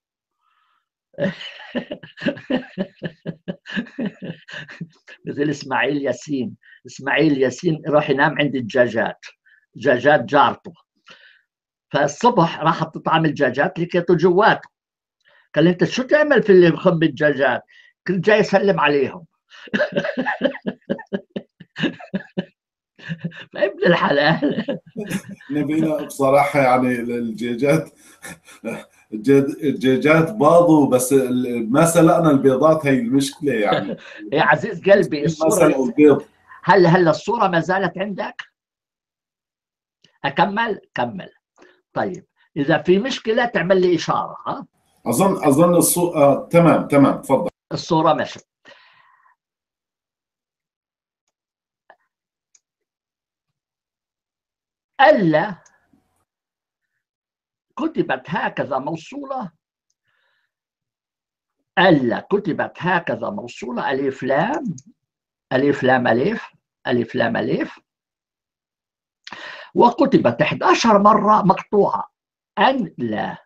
مثل اسماعيل ياسين يروح ينام عند الدجاجات جارته، فالصبح راحت تطعم الدجاجات لقيته جواته، قال انت شو تعمل في اللي بخم الدجاجات؟ كنت جاي اسلم عليهم. فابن الحلال. نبينا بصراحة يعني الدجاجات باضوا، بس ما سلقنا البيضات، هي المشكلة يعني. يا عزيز قلبي ما الصورة سلقوا البيض. هل الصورة ما زالت عندك؟ أكمل؟ كمل. طيب، إذا في مشكلة تعمل لي إشارة. ها؟ أظن الصورة تمام تفضل. الصورة ماشي. ألا كتبت هكذا موصولة، ألا كتبت هكذا موصولة، ألف لام ألف لام ألف ألف لام ألف، وكتبت 11 مرة مقطوعة، أن لا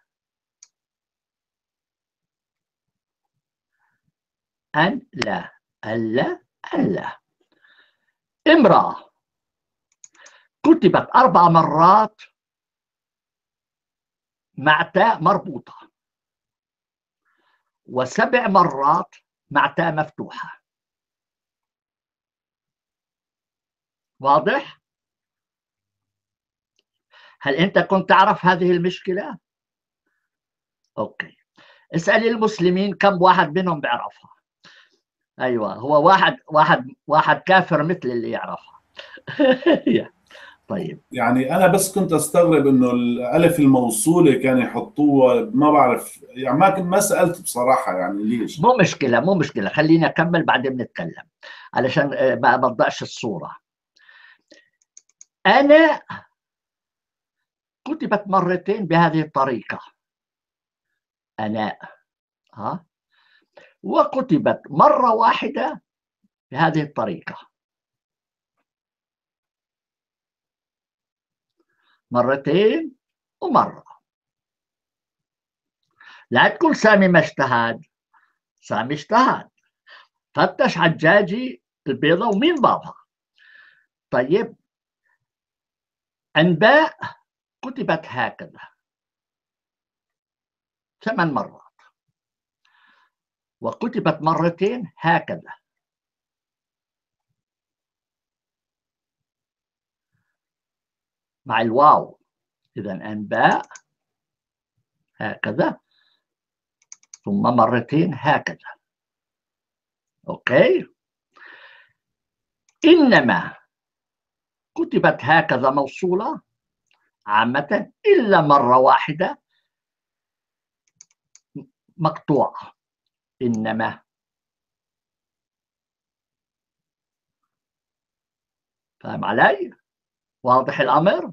أن لا ألا ألا. امرأة كتبت 4 مرات مع تاء مربوطة، و7 مرات مع تاء مفتوحة. واضح؟ هل أنت كنت تعرف هذه المشكلة؟ أوكي، اسأل المسلمين كم واحد منهم بيعرفها. أيوة، هو واحد كافر مثل اللي يعرفها. طيب، يعني أنا بس كنت أستغرب إنه الألف الموصولة كانوا يحطوها، ما بعرف يعني، ما سألت بصراحة يعني ليش. مو مشكلة، خليني أكمل بعدين نتكلم علشان ما أضيعش الصورة. أنا كتبت مرتين بهذه الطريقة، أنا، وكتبت مرة واحدة بهذه الطريقة، مرتين ومرة. لا تقول سامي ما اجتهد، سامي اجتهد، فتش على الدجاجي البيضة ومين بابها. طيب، أنباء كتبت هكذا 8 مرات، وكتبت مرتين هكذا. مع الواو. إذا أنباء هكذا، ثم مرتين هكذا. أوكي. إنما كتبت هكذا موصولة عامة إلا مرة واحدة مقطوعة. إنما. فاهم علي؟ واضح الأمر؟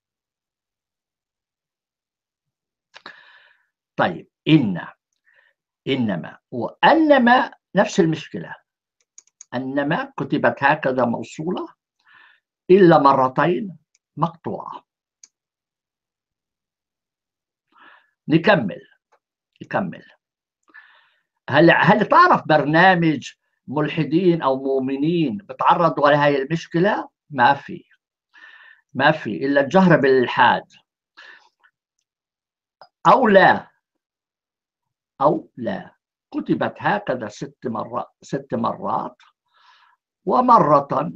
طيب إنما وأنما نفس المشكلة. أنما كتبت هكذا موصولة إلا مرتين مقطوعة. نكمل. هل تعرف برنامج ملحدين أو مؤمنين بتعرضوا لهذه المشكلة؟ ما في إلا الجهر بالإلحاد. أو لا كتبت هكذا 6 مرات ومرة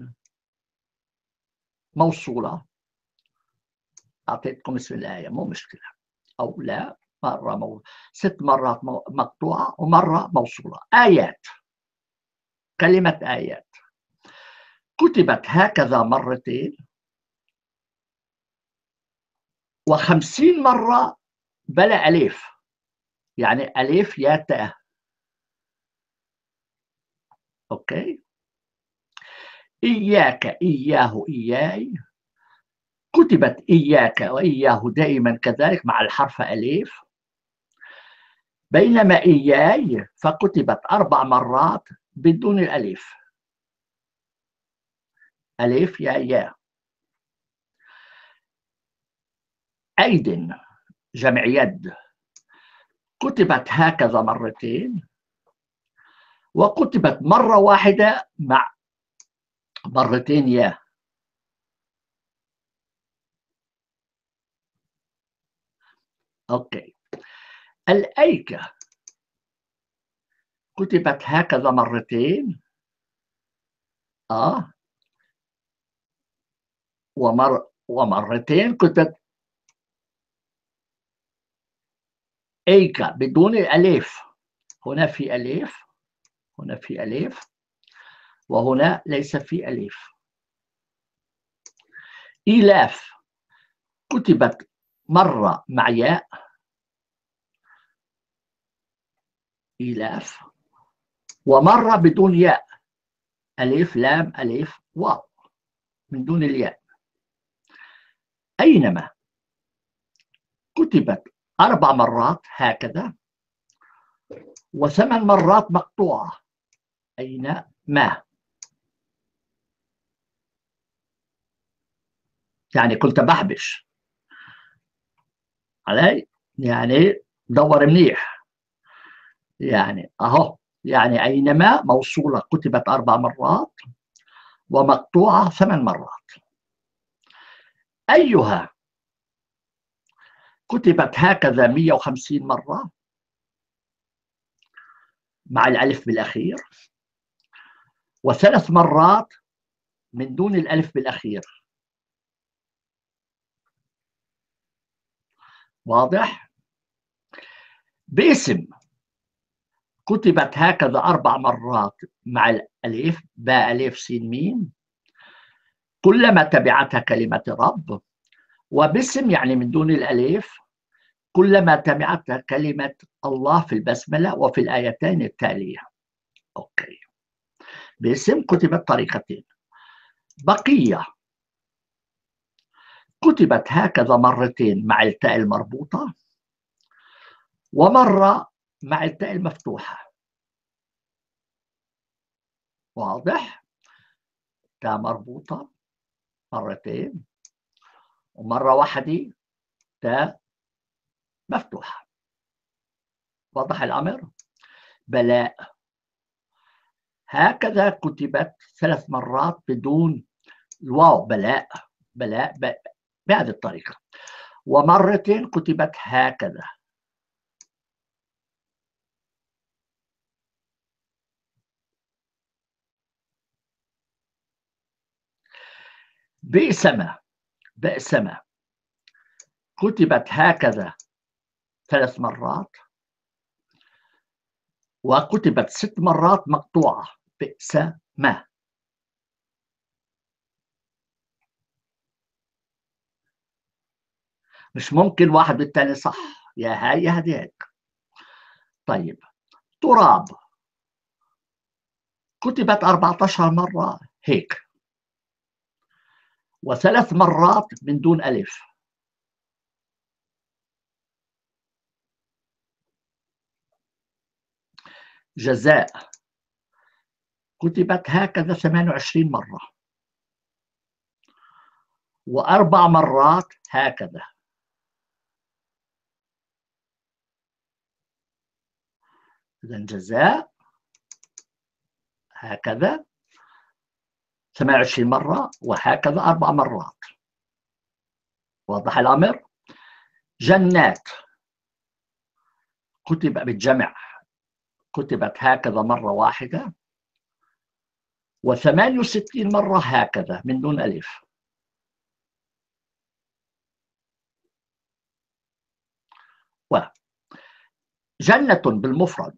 موصولة. أعطيتكم اسم الآية، مو مشكلة. أو لا، مرة 6 مرات مقطوعة ومرة موصولة. آيات، كلمة آيات كتبت هكذا مرتين، و50 مرة بلا ألف، يعني ألف يا تاء. أوكي. إياك، إياه، إياي كتبت إياك وإياه دائما كذلك مع الحرف ألف، بينما إياي فكتبت 4 مرات بدون الألف. ألف يا. أيد، جمع يد، كتبت هكذا مرتين، وكتبت مرة واحدة مع مرتين يا. أوكي. الأيكة كتبت هكذا مرتين، ومرتين كتبت أيكة بدون ألف. هنا في ألف، هنا في ألف، وهنا ليس في ألف. إيلاف كتبت مرة مع ياء، إيلاف، ومرة بدون ياء، ألف لام ألف واو، من دون الياء. أينما كتبت 4 مرات هكذا، و8 مرات مقطوعة. أينما، يعني كنت بحبش علي، يعني دور منيح، يعني أهو، يعني أينما موصولة كتبت 4 مرات ومقطوعة 8 مرات. أيها كتبت هكذا 150 مرة مع الألف بالأخير، و3 مرات من دون الألف بالأخير. واضح؟ باسم كتبت هكذا 4 مرات مع الألف، باء ألف سين ميم، كلما تبعتها كلمة رب. وباسم يعني من دون الألف كلما تبعتها كلمة الله في البسملة وفي الآيتين التالية. أوكي. باسم كتبت طريقتين. بقية كتبت هكذا مرتين مع التاء المربوطة، ومرة مع التاء المفتوحة. واضح؟ تاء مربوطة مرتين، ومرة واحدة تاء مفتوحة. واضح الأمر؟ بلاء هكذا كتبت 3 مرات بدون الواو، بلاء بهذه الطريقة، ومرتين كتبت هكذا. بئسما بئسمة كتبت هكذا 3 مرات، وكتبت 6 مرات مقطوعة بئسمة. مش ممكن واحد بالتاني صح، يا هاي يا هديك. طيب تراب كتبت 14 مرة هيك، و3 مرات من دون ألف. جزاء كتبت هكذا 28 مرة، و4 مرات هكذا. إذن جزاء هكذا 28 مرة، وهكذا 4 مرات. واضح الأمر؟ جنات كتب بالجمع، كتبت هكذا مرة واحدة، و68 مرة هكذا من دون ألف. جنة بالمفرد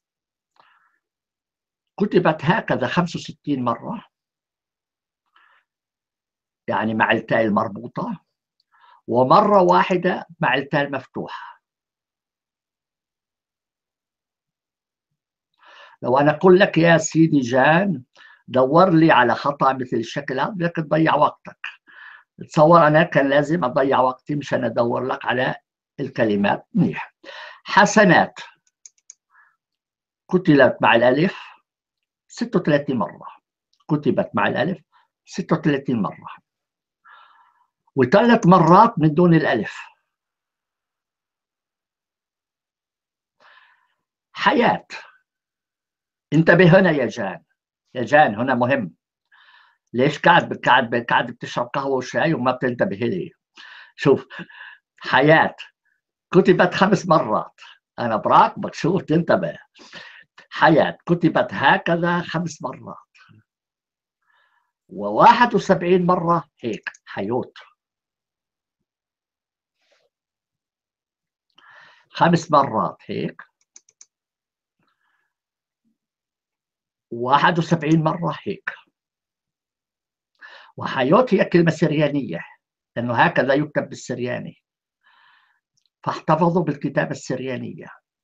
كتبت هكذا 65 مرة، يعني مع التاء المربوطة، ومرة واحدة مع التاء المفتوحة. لو أنا أقول لك يا سيدي جان دور لي على خطأ مثل الشكل هذا، بدك تضيع وقتك. تصور أنا كان لازم أضيع وقتي مشان أدور لك على الكلمات منيح. حسنات كتبت مع الألف 36 مرة، كتبت مع الألف 36 مرة، و3 مرات من دون الألف. حياة، انتبه هنا يا جان، يا جان هنا مهم. ليش قاعد بتشرب قهوة وشاي وما بتنتبه لي؟ شوف، حياة كتبت 5 مرات، أنا براقبك، شوف تنتبه. حياة كتبت هكذا 5 مرات، و71 مرة هيك حيوت. 5 مرات هيك، 71 مرة هيك. وحيوت هي كلمة سريانية، لأنه هكذا يكتب بالسرياني، فاحتفظوا بالكتابة السريانية.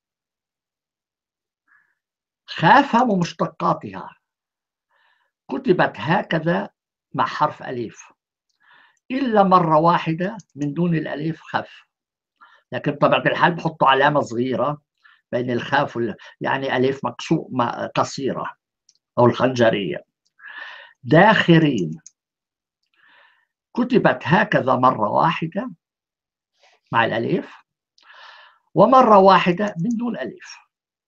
خاف ومشتقاتها كتبت هكذا مع حرف ألف، إلا مرة واحدة من دون الألف خف، لكن طبعا الحال بحطوا علامة صغيرة بين الخاف يعني ألف قصيرة أو الخنجرية. داخرين كتبت هكذا مرة واحدة مع الألف، ومرة واحدة من دون ألف.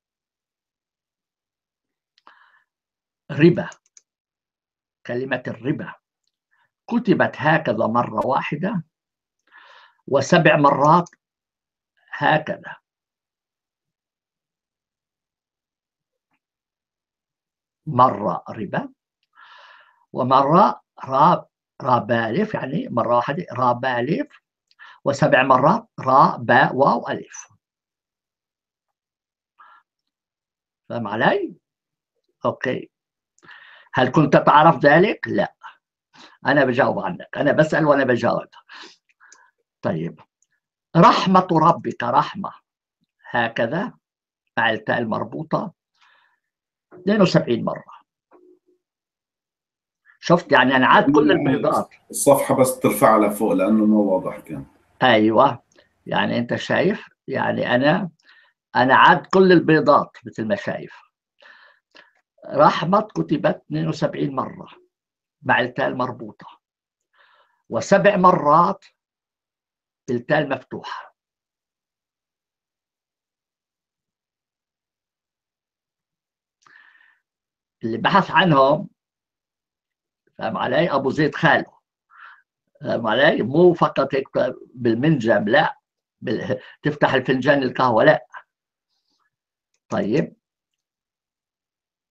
ربا، كلمة الربا كتبت هكذا مرة واحدة، و7 مرات هكذا. مرة ربا، ومرة رابالف، يعني مرة واحدة رابالف، و7 مرات را باء واو ألف. فهم علي؟ أوكي. هل كنت تعرف ذلك؟ لا، أنا بجاوب عنك، أنا بسأل وأنا بجاوب. طيب، رحمة ربك، رحمة هكذا مع التاء المربوطة 72 مرة. شفت يعني أنا عاد كل البيضات. الصفحة بس ترفعها لفوق لأنه مو واضح كان. أيوة، يعني أنت شايف، يعني أنا عاد كل البيضات مثل ما شايف. رحمة كتبت 72 مرة مع التاء المربوطة، و7 مرات بالتاء المفتوحة. اللي بحث عنهم، فهم علي، أبو زيد خاله، فهم علي، مو فقط هيك بالمنجم، لا، تفتح الفنجان القهوة، لا. طيب،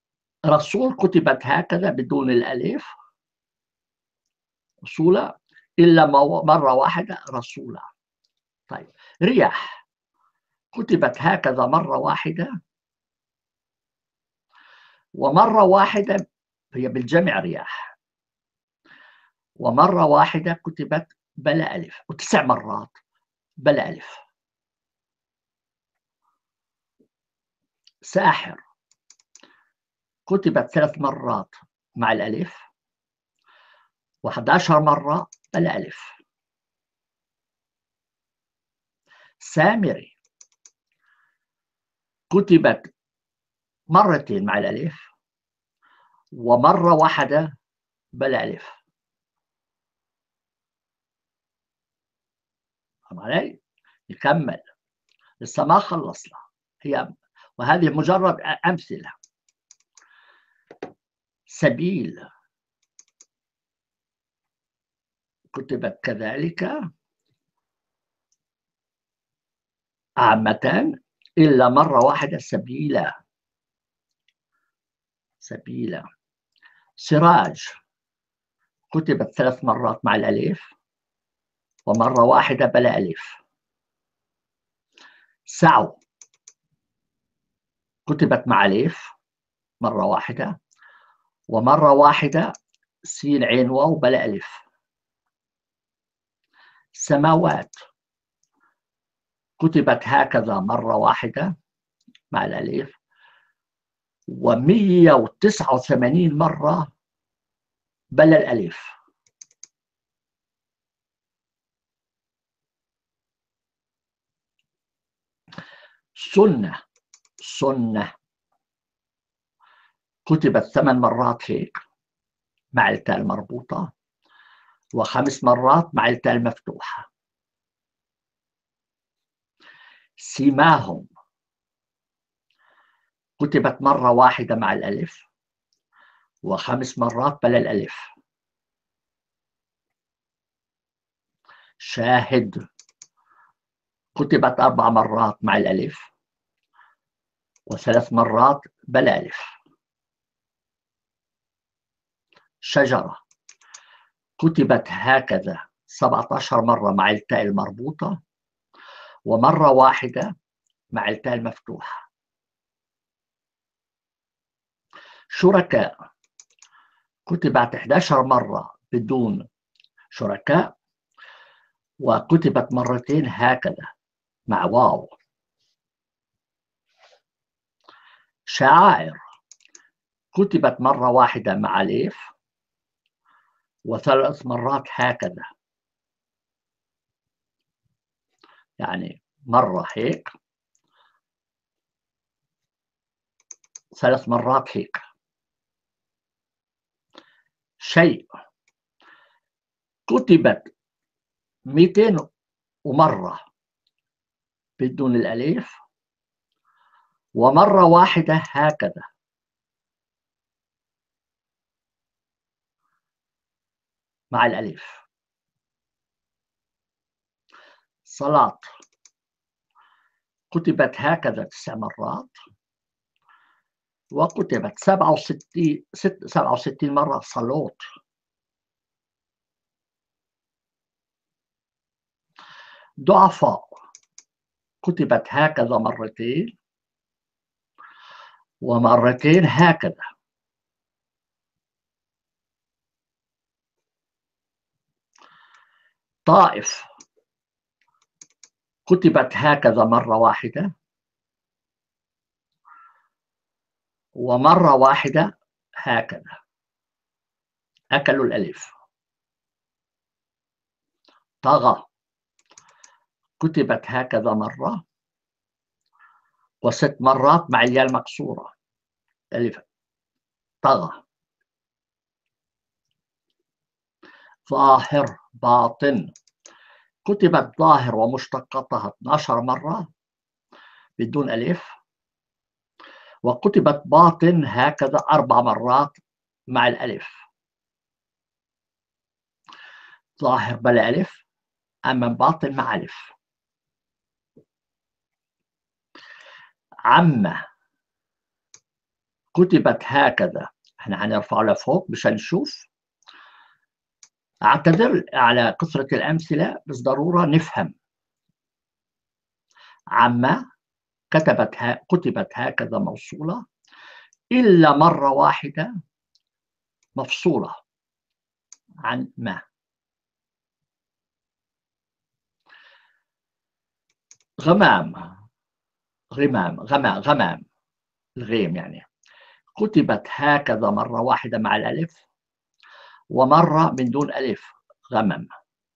رسول كتبت هكذا بدون الألف، رسولة إلا مرة واحدة رسولا. طيب، رياح كتبت هكذا مرة واحدة، ومرة واحدة هي بالجمع رياح، ومرة واحدة كتبت بلا ألف، و9 مرات بلا ألف. ساحر كتبت 3 مرات مع الألف، و11 مرة بلا ألف. سامري كتبت مرتين مع الألف، ومرة واحدة بلا ألف. فهم علي؟ نكمل، لسه ما خلصنا، وهذه مجرد أمثلة. سبيل كتبت كذلك عامة إلا مرة واحدة سبيلا. سبيلا. سراج كتبت 3 مرات مع الألف، ومرة واحدة بلا ألف. سعو كتبت مع ألف مرة واحدة، ومرة واحدة سين عين واو بلا ألف. سماوات كتبت هكذا مرة واحدة مع الألف، و189 مرة بلا الألف. سنة كتبت 8 مرات هيك مع التاء المربوطة، و5 مرات مع التاء المفتوحة. سيماهم كتبت مرة واحدة مع الألف، و5 مرات بلا الألف. شاهد كتبت 4 مرات مع الألف، و3 مرات بلا ألف. شجرة كتبت هكذا 17 مرة مع التاء المربوطة، ومرة واحدة مع التاء المفتوحة. شركاء كتبت 11 مرة بدون شركاء، وكتبت مرتين هكذا مع واو. شعائر كتبت مرة واحدة مع ألف، و3 مرات هكذا، يعني مرة هيك 3 مرات هيك. شيء كتبت 200 مرة بدون الألف، ومرة واحدة هكذا مع الألف. صلاة كتبت هكذا 9 مرات، وكتبت 67 مرة صلوت. ضعفاء كتبت هكذا مرتين، ومرتين هكذا. طائف كتبت هكذا مرة واحدة، ومرة واحدة هكذا، أكلوا الألف. طغى كتبت هكذا مرة، و6 مرات مع الياء المكسورة ألف. طغى. ظاهر باطن كتبت ظاهر ومشتقاتها 12 مرة بدون ألف، وكتبت باطن هكذا 4 مرات مع الألف. ظاهر بلا ألف، أما باطن مع ألف. عمة كتبت هكذا، احنا هنرفع لفوق مشان نشوف. أعتذر على كثرة الأمثلة، بس ضرورة نفهم عما كتبت هكذا موصولة إلا مرة واحدة مفصولة عن ما. غمام، غمام الغيم يعني، كتبت هكذا مرة واحدة مع الألف ومرة من دون ألف، غمم.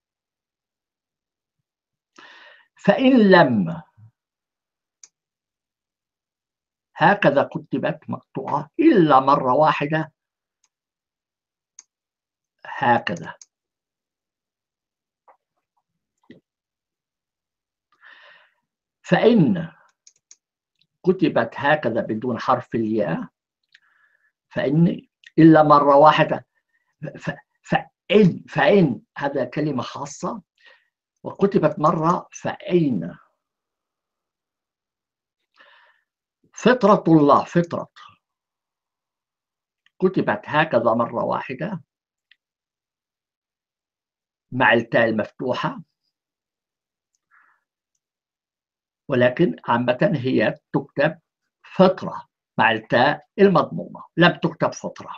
فإن لم هكذا كتبت مقطوعة إلا مرة واحدة هكذا. فإن كتبت هكذا بدون حرف الياء، فإن إلا مرة واحدة. فإن هذا كلمة خاصة، وكتبت مرة فأين. فطرة الله، فطرة، كتبت هكذا مرة واحدة مع التاء المفتوحة، ولكن عامة هي تكتب فطرة مع التاء المضمومة، لم تكتب فطرة.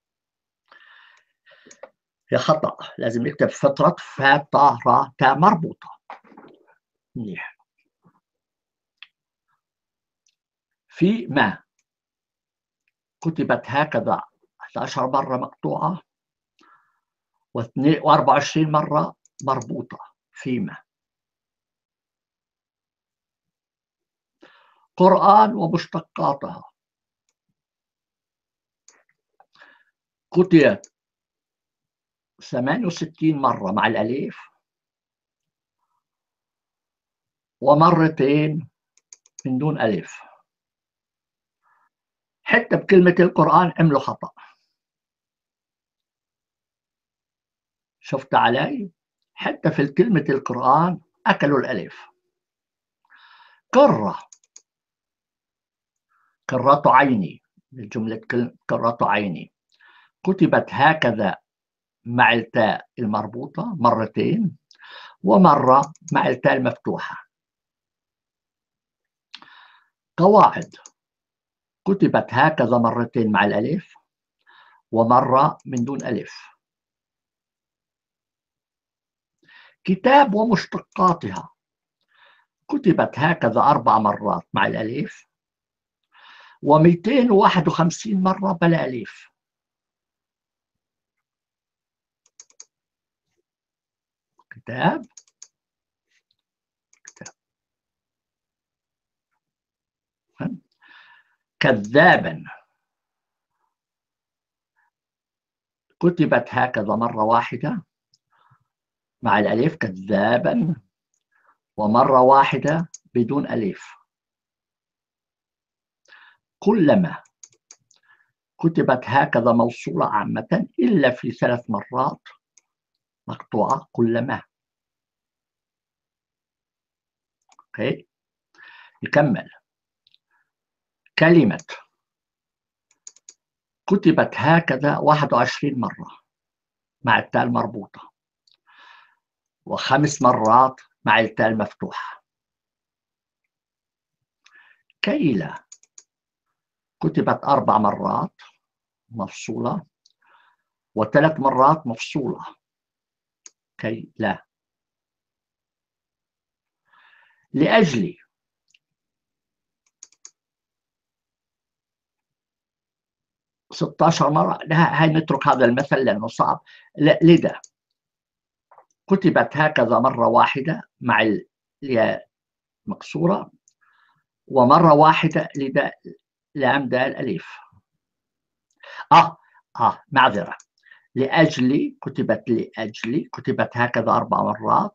هي خطأ، لازم نكتب فطرة، فطرة، تاء مربوطة. منيح. في ما كتبت هكذا 11 مرة مقطوعة و24 مرة مربوطة. فيما قرآن ومشتقاتها كتبت 68 مرة مع الأليف ومرتين من دون ألف. حتى بكلمة القرآن عملوا خطأ. شفت علي؟ حتى في كلمة القرآن أكلوا الألف. كرة عيني، جملة كرة عيني كتبت هكذا مع التاء المربوطة مرتين ومرة مع التاء المفتوحة. قواعد كتبت هكذا مرتين مع الألف ومرة من دون ألف. كتاب ومشتقاتها كتبت هكذا 4 مرات مع الألف و251 مرة بلا ألف. كتاب كذابا كتبت هكذا مرة واحدة مع الألف، كذابا، ومرة واحدة بدون ألف. كلما كتبت هكذا موصولة عامة إلا في 3 مرات مقطوعة، كلما. اوكي، نكمل. كلمة كتبت هكذا 21 مرة مع التاء المربوطة و5 مرات مع التاء المفتوحة. كيلة كتبت 4 مرات مفصولة و3 مرات مفصولة. كيلة. لأجلي – 16 مرة. هاي نترك هذا المثل لأنه صعب. لدى كتبت هكذا مرة واحدة مع الياء مكسورة، ومرة واحدة لدى لام دال ألف. معذرة. لأجلي كتبت هكذا 4 مرات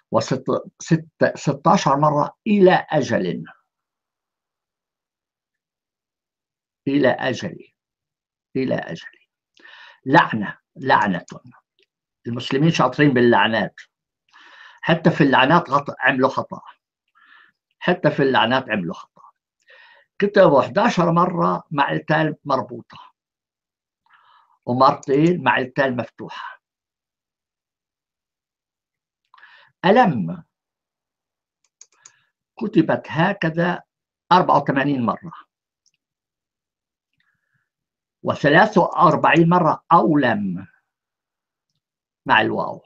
و16 مرة إلى أجل. إلى أجل. لعنة. المسلمين شاطرين باللعنات. حتى في اللعنات عملوا خطأ. كتبوا 11 مرة مع التاء مربوطة ومرتين مع التاء المفتوحة. ألم كتبت هكذا 84 مرة، و43 مرة أولم مع الواو.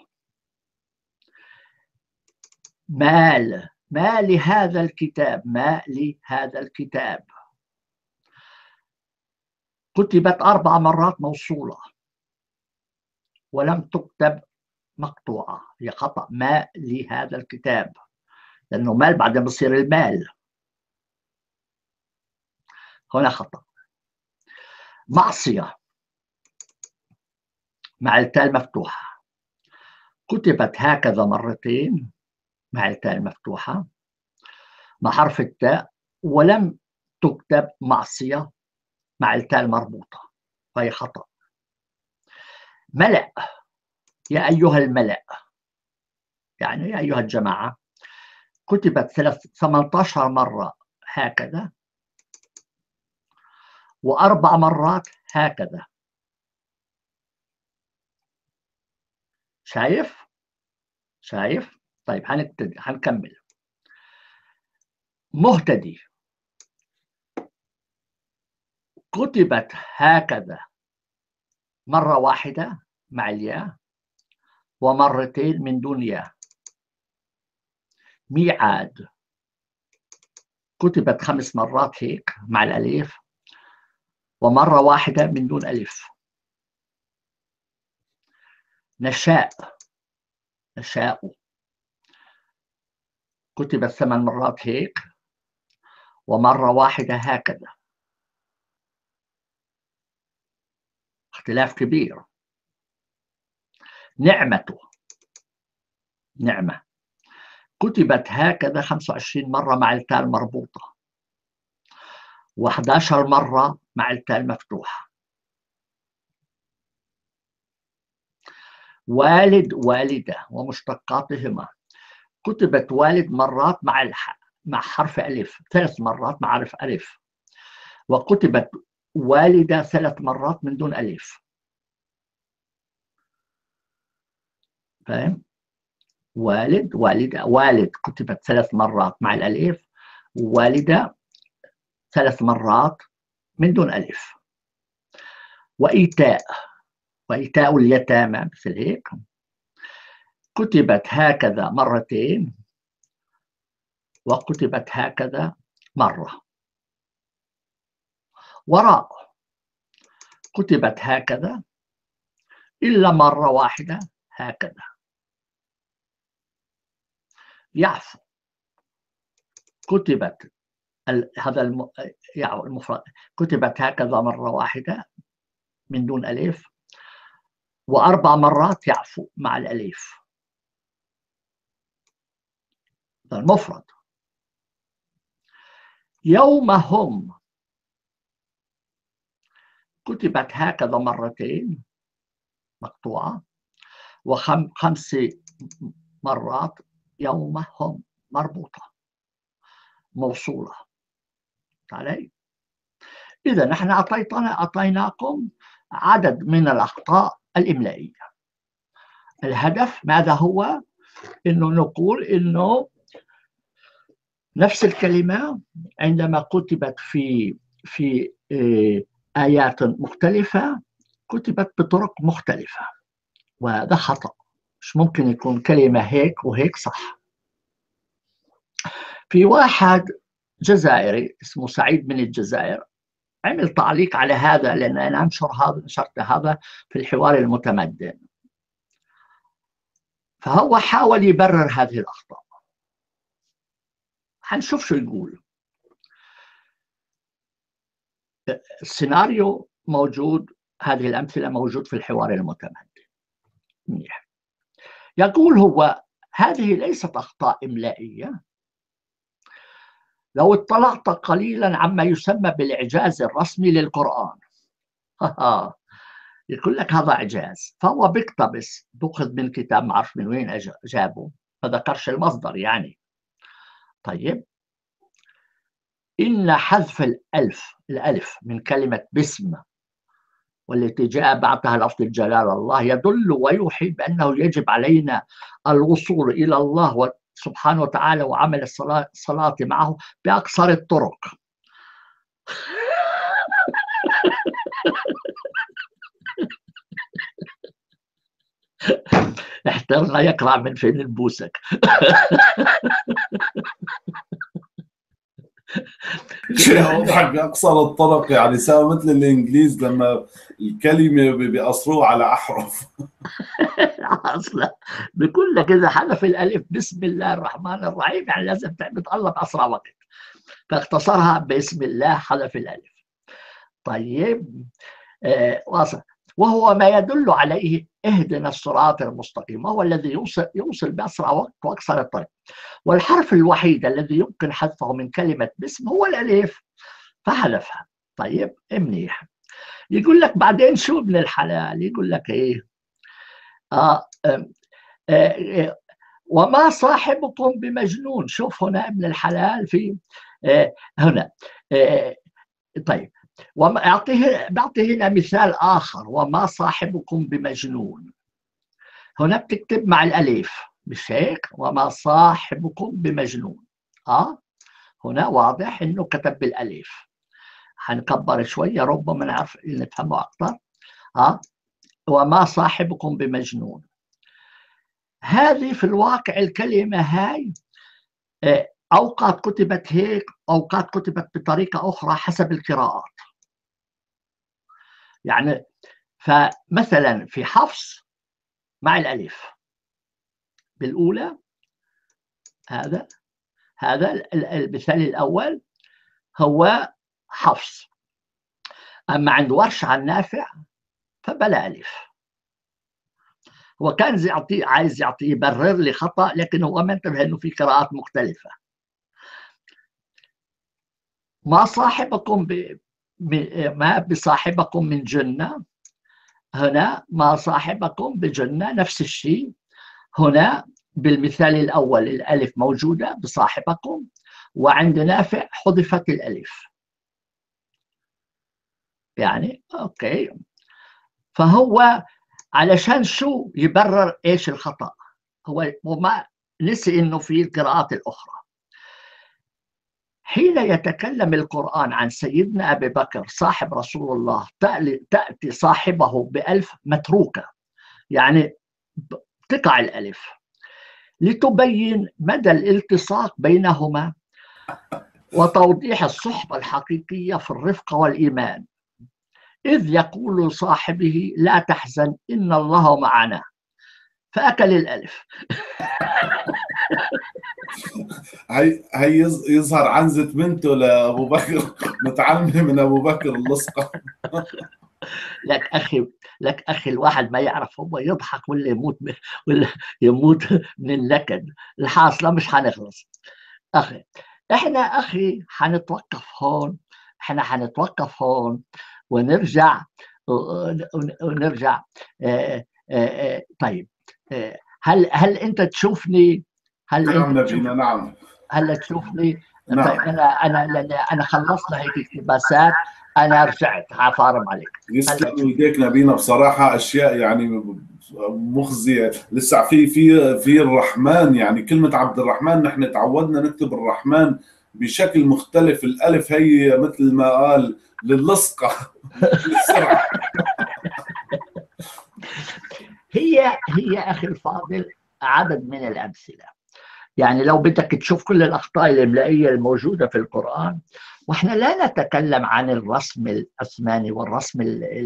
ما لهذا الكتاب، ما لهذا الكتاب كتبت 4 مرات موصولة ولم تكتب مقطوعة، هي خطأ. ما لهذا الكتاب، لأنه مال بعدين بصير المال، هنا خطأ. معصية مع التاء المفتوحة كتبت هكذا مرتين مع التاء المفتوحة مع حرف التاء، ولم تكتب معصية مع التاء المربوطة، فهي خطأ. ملأ، يا أيها الملأ، يعني يا أيها الجماعة، كتبت 18 مرة هكذا، و4 مرات هكذا. شايف؟ طيب هنكمل. مهتدي كتبت هكذا مرة واحدة مع الياء ومرتين من دون ياء. ميعاد كتبت 5 مرات هيك مع الألف ومرة واحدة من دون ألف. نشاء كتبت 8 مرات هيك ومرة واحدة هكذا، اختلاف كبير. نعمة كتبت هكذا 25 مرة مع التاء المربوطة، و11 مرة مع التاء المفتوحة. والد والدة ومشتقاتهما كتبت والد مرات مع حرف ألف، 3 مرات مع حرف ألف، وكتبت والدة 3 مرات من دون ألف. فاهم؟ والد والدة، والد كتبت 3 مرات مع الألف، والدة 3 مرات من دون ألف. وإيتاء اليتامى مثل هيك كتبت هكذا مرتين وكتبت هكذا مرة. وراء كتبت هكذا إلا مرة واحدة هكذا. يعفو كتبت هذا المفرد كتبت هكذا مرة واحدة من دون ألف، و4 مرات يعفو مع الألف. المفرد. يوم هم كتبت هكذا مرتين مقطوعة، و5 مرات يوم هم مربوطة موصولة علي. إذا نحن أعطيناكم عدد من الأخطاء الإملائية. الهدف ماذا هو؟ إنه نقول إنه نفس الكلمة عندما كتبت في آيات مختلفة كتبت بطرق مختلفة، وهذا خطأ. مش ممكن يكون كلمة هيك وهيك صح. في واحد جزائري اسمه سعيد من الجزائر عمل تعليق على هذا، لأن أنا نشرت هذا في الحوار المتمدن، فهو حاول يبرر هذه الأخطاء. هنشوف شو يقول. السيناريو موجود، هذه الأمثلة موجود في الحوار المتمدن. منيح. يقول هو هذه ليست أخطاء إملائية. لو اطلعت قليلا عما يسمى بالإعجاز الرسمي للقرآن يقول لك هذا إعجاز، فهو بيقتبس بأخذ من كتاب ما أعرف من وين جابه، ما ذكرش المصدر يعني. طيب، إن حذف الألف من كلمة باسم والتي جاء بعدها لفظ الجلال الله يدل ويوحي بأنه يجب علينا الوصول إلى الله سبحانه وتعالى وعمل الصلاة معه بأقصر الطرق. احترنا يقرأ من فين نبوسك. حق اقصر الطرق يعني سوا مثل الانجليز لما الكلمه بيقصروها على احرف. اصلا بيقول لك اذا حذف الالف بسم الله الرحمن الرحيم يعني لازم تعبد الله باسرع وقت، فاختصرها بسم الله حذف الالف. طيب واصل. وهو ما يدل عليه اهدنا الصراط المستقيم، وهو الذي يوصل باسرع وقت واقصر الطريق. والحرف الوحيد الذي يمكن حذفه من كلمه بسم هو الالف، فحذفها. طيب منيح. يقول لك بعدين شو ابن الحلال؟ يقول لك ايه؟ وما صاحبكم بمجنون. شوف هنا ابن الحلال في هنا. طيب بعطي هنا مثال آخر، وما صاحبكم بمجنون. هنا بتكتب مع الألف مش هيك؟ وما صاحبكم بمجنون. هنا واضح إنه كتب بالألف. حنكبر شوية ربما نعرف نفهمه أكثر. وما صاحبكم بمجنون. هذه في الواقع الكلمة هاي أوقات كتبت هيك، أوقات كتبت بطريقة أخرى حسب القراءات. يعني فمثلا في حفص مع الألف بالأولى، هذا المثال الأول هو حفص. أما عند ورش عن نافع فبلا ألف. هو كان عايز يعطيه يبرر لي خطأ، لكن هو ما انتبه انه في قراءات مختلفة. ما صاحبكم ما بصاحبكم من جنة. هنا ما صاحبكم بجنة نفس الشيء. هنا بالمثال الأول الألف موجودة بصاحبكم، وعند نافع حذفت الألف. يعني أوكي. فهو علشان شو يبرر إيش الخطأ؟ هو وما نسي إنه في القراءات الأخرى حين يتكلم القرآن عن سيدنا أبي بكر صاحب رسول الله تأتي صاحبه بألف متروكة، يعني تقع الألف لتبين مدى الالتصاق بينهما وتوضيح الصحبة الحقيقية في الرفق والإيمان، إذ يقول صاحبه لا تحزن إن الله معنا، فأكل الألف. هي يظهر عنزة بنته لأبو بكر، متعلمة من أبو بكر اللصقة. لك أخي الواحد ما يعرف هو يضحك ولا يموت من النكد. الحاصلة مش حنخلص أخي. إحنا حنتوقف هون ونرجع. طيب هل أنت تشوفني؟ نعم نبينا، نعم. هل تشوفني؟ نعم. طيب أنا خلصنا هيك اقتباسات، أنا رجعت عفارم عليك. يسلم ايديك نبينا، بصراحة أشياء يعني مخزية. لسه في الرحمن، يعني كلمة عبد الرحمن نحن تعودنا نكتب الرحمن بشكل مختلف. الألف هي مثل ما قال للصقة للسرعة. هي أخي الفاضل عدد من الأمثلة. يعني لو بدك تشوف كل الأخطاء الإملائية الموجودة في القرآن، وإحنا لا نتكلم عن الرسم الأثماني والرسم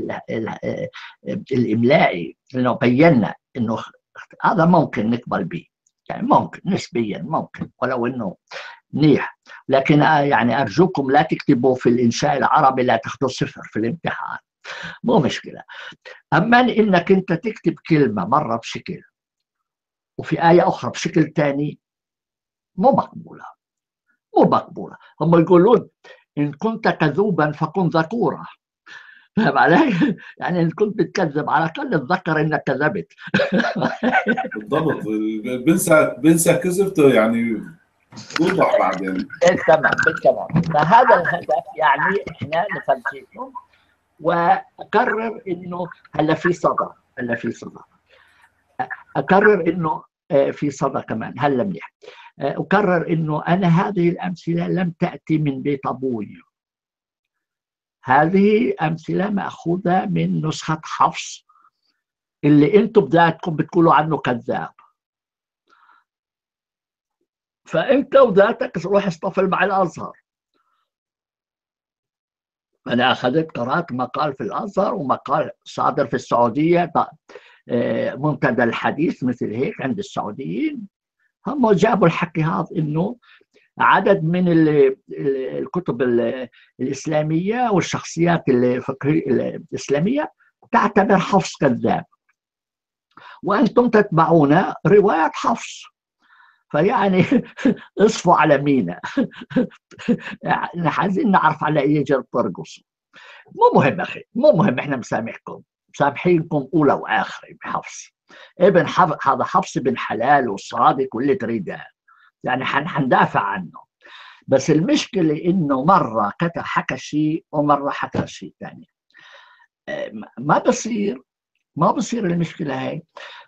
الإملائي، لأنه بينا إنه هذا ممكن نقبل به، يعني ممكن نسبيا ممكن، ولو إنه منيح. لكن يعني أرجوكم لا تكتبوا في الإنشاء العربي لا تاخذوا 0 في الامتحان، مو مشكلة. أما إنك أنت تكتب كلمة مرة بشكل وفي آية أخرى بشكل ثاني، مو مقبولة. هم يقولون إن كنت كذوبا فكن ذكورا. فاهم علي؟ يعني إن كنت بتكذب على الأقل تذكر إنك كذبت. بالضبط. بنسى كذبته يعني توضح بعدين. بالتمام. فهذا الهدف يعني إحنا نفلسفه واقرر انه هلا في صدى اقرر انه في صدى كمان هلا منيح. اقرر انه انا هذه الامثله لم تاتي من بيت ابوي، هذه امثله ماخوذه من نسخه حفص اللي انتم بذاتكم بتقولوا عنه كذاب. فانت وذاتك روح اصطفل مع الازهر. انا اخذت قرات مقال في الازهر ومقال صادر في السعوديه، منتدى الحديث مثل هيك عند السعوديين، هم جابوا الحكي هذا انه عدد من الكتب الاسلاميه والشخصيات الفقهيه الاسلاميه تعتبر حفص كذاب، وانتم تتبعون روايه حفص، فيعني اصفوا على مينا. يعني عايزين نعرف على اي جرب ترقصوا. مو مهم اخي، مو مهم، احنا مسامحينكم اولى واخر بحفص. هذا حفص بن حلال وصادق واللي تريده، يعني حندافع عنه. بس المشكله انه مره حكى شيء ومره حكى شيء ثاني. ما بصير المشكله هي.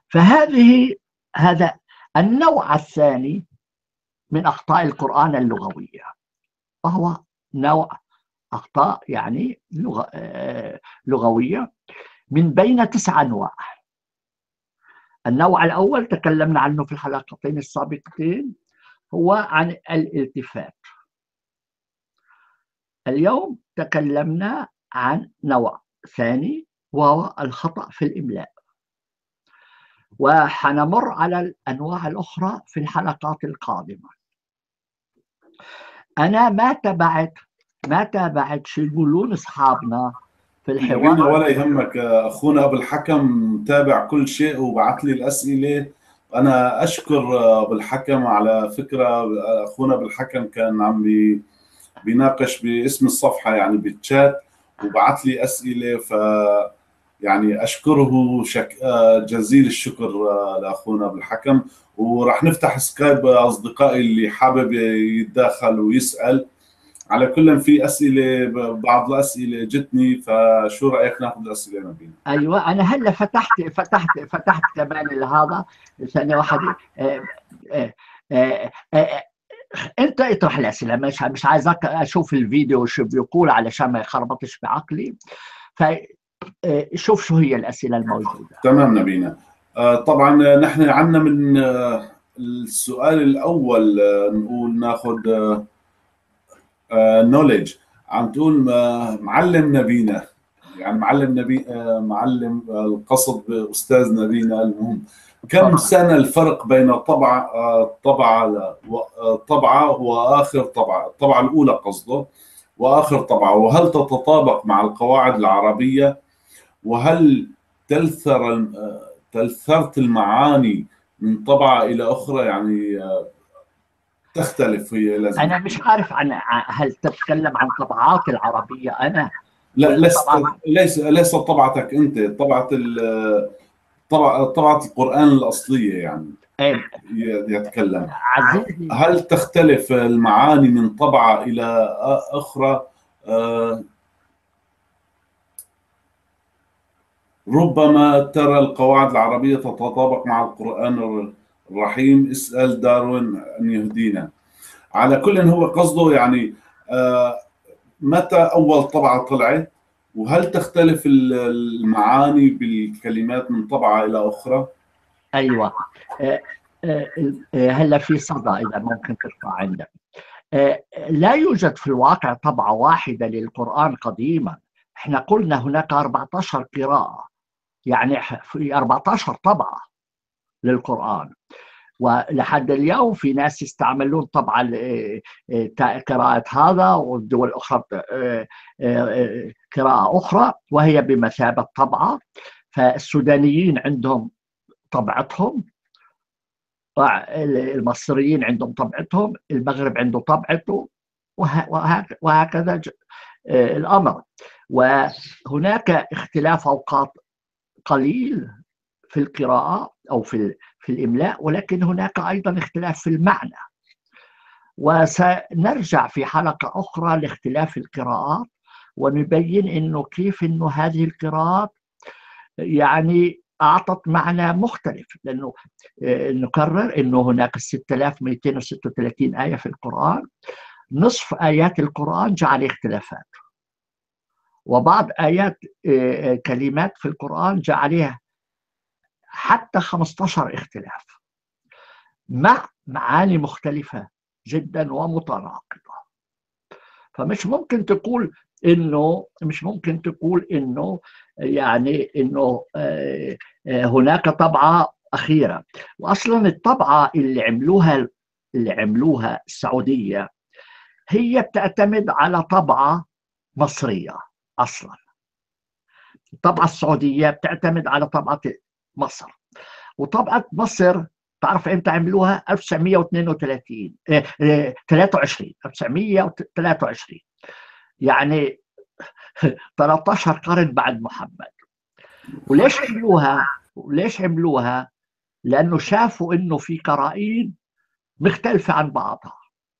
هذا النوع الثاني من اخطاء القران اللغويه، وهو نوع اخطاء يعني لغويه من بين 9 انواع. النوع الاول تكلمنا عنه في الحلقتين السابقتين، هو عن الالتفات. اليوم تكلمنا عن نوع ثاني وهو الخطأ في الإملاء، وحنمر على الأنواع الأخرى في الحلقات القادمة. أنا ما تابعت شو يقولون أصحابنا في الحوار. ولا يهمك، أخونا أبو الحكم متابع كل شيء وبعث لي الأسئلة. أنا أشكر أبو الحكم على فكرة. أخونا أبو الحكم كان عم بيناقش باسم الصفحة يعني بالشات وبعث لي أسئلة، ف يعني أشكره جزيل الشكر لأخونا أبو الحكم. وراح نفتح سكايب أصدقائي اللي حابب يتداخل ويسأل. على كل في أسئلة، بعض الأسئلة جتني، فشو رأيك ناخذ أسئلة نبينا؟ أيوة، أنا هلا فتحت كمان هذا ثانية واحدة. انت اطرح الاسئله، مش عايزك اشوف الفيديو شو بيقول علشان ما يخربطش بعقلي. فشوف شو هي الاسئله الموجوده. تمام نبينا. طبعا نحن عندنا من السؤال الاول نقول ناخذ نوليدج. عم تقول معلم نبينا، يعني معلم القصد باستاذ نبينا. المهم، كم سنة الفرق بين طبعة وآخر طبعة، الطبعة الأولى قصده وآخر طبعة، وهل تتطابق مع القواعد العربية؟ وهل تلثرت المعاني من طبعة إلى أخرى؟ يعني تختلف هي لازم. أنا مش عارف هل تتكلم عن طبعات العربية أنا؟ لا، ليس طبعتك أنت، طبعة القرآن الأصلية يعني. يتكلم عزيزي. هل تختلف المعاني من طبعة إلى أخرى؟ ربما ترى القواعد العربية تتطابق مع القرآن الرحيم. اسأل داروين أن يهدينا. على كل هو قصده يعني متى أول طبعة طلعت، وهل تختلف المعاني بالكلمات من طبعة إلى أخرى؟ أيوة. هلا في صدى إذا ممكن ترفع عندك. لا يوجد في الواقع طبعة واحدة للقرآن قديما. احنا قلنا هناك 14 قراءة، يعني في 14 طبعة للقرآن، ولحد اليوم في ناس يستعملون طبعا قراءة هذا، والدول الأخرى قراءة أخرى وهي بمثابة طبعة. فالسودانيين عندهم طبعتهم، المصريين عندهم طبعتهم، المغرب عنده طبعته، وهكذا الأمر. وهناك اختلاف أوقات قليل في القراءة أو في الإملاء، ولكن هناك أيضا اختلاف في المعنى، وسنرجع في حلقة أخرى لاختلاف القراءات ونبين انه كيف انه هذه القراءات يعني اعطت معنى مختلف، لانه نكرر انه هناك 6236 ايه في القران، نصف ايات القران جاء عليه اختلافات، وبعض ايات كلمات في القران جاء عليها حتى 15 اختلاف مع معاني مختلفه جدا ومتناقضه. فمش ممكن تقول انه يعني انه هناك طبعه اخيره. واصلا الطبعه اللي عملوها السعوديه هي بتعتمد على طبعه مصريه. اصلا الطبعه السعوديه بتعتمد على طبعه مصر، وطبعه مصر تعرف امتى عملوها؟ 1932 1923 يعني 13 قرن بعد محمد. وليش عملوها؟ لانه شافوا انه في قرائن مختلفه عن بعضها،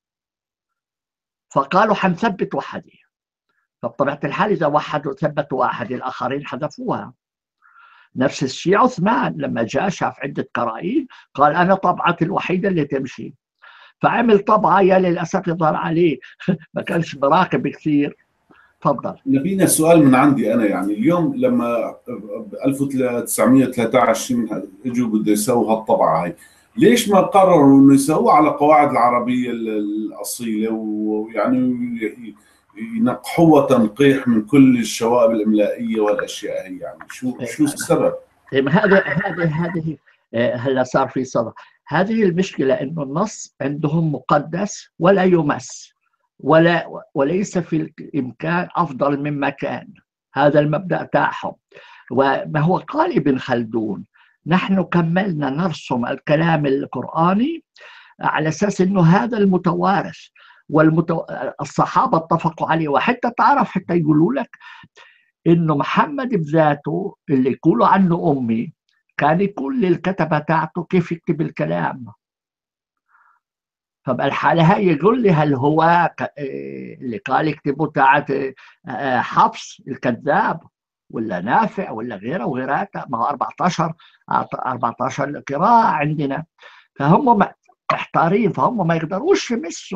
فقالوا حنثبت وحده. فبطبيعه الحال اذا وحدوا ثبتوا واحد، الاخرين حذفوها. نفس الشيء عثمان لما جاء شاف عده قرائن قال انا طبعتي الوحيده اللي تمشي، فعمل طبعه يا للاسف يظهر عليه ما كانش مراقب كثير. تفضل. نبينا سؤال من عندي انا، يعني اليوم لما ب 1923 اجوا بده يسووا هالطبعه هاي، ليش ما قرروا انه يسووها على قواعد العربيه الاصيله، ويعني ينقحوها تنقيح من كل الشوائب الاملائيه والاشياء هي؟ يعني شو السبب؟ هذه هلا صار في صدى. هذه المشكله انه النص عندهم مقدس ولا يمس، وليس في الامكان افضل مما كان. هذا المبدا تاعهم. وما هو قال ابن خلدون: نحن كملنا نرسم الكلام القرآني على أساس أنه هذا المتوارث، الصحابة اتفقوا عليه. وحتى تعرف، حتى يقولوا لك أنه محمد بذاته اللي يقولوا عنه أمي كان يقول للكتبة تاعته كيف يكتب الكلام. فبالحالة هاي يقول لي هل هو اللي قال يكتبوا تاعت حفص الكذاب، ولا نافع، ولا غيره وغيراتها؟ ما هو 14 قراءة عندنا. فهم محتارين، فهم ما يقدروش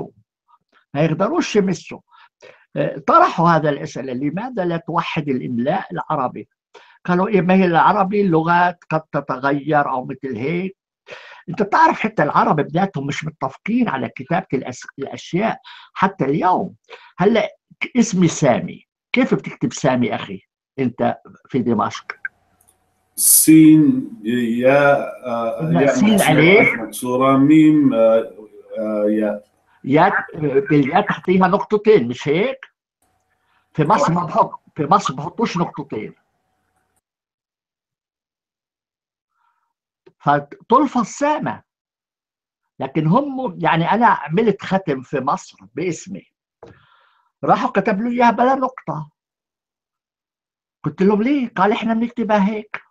يمسوا. طرحوا هذا الأسئلة: لماذا لا توحد الإملاء العربي؟ قالوا إيه، ما هي العربي اللغات قد تتغير أو مثل هيك. انت تعرف حتى العرب بذاتهم مش متفقين على كتابة الأشياء حتى اليوم. هلا اسمي سامي، كيف بتكتب سامي أخي أنت في دمشق؟ سين يا سين عليه مكسورة، ميم يا بالياء تحتيها نقطتين، مش هيك؟ في مصر ما بحطوش نقطتين، فتلفظ سامة. لكن هم يعني أنا عملت ختم في مصر باسمي، راحوا كتب له إياها بلا نقطة. قلت لهم ليه؟ قال إحنا بنكتبها هيك.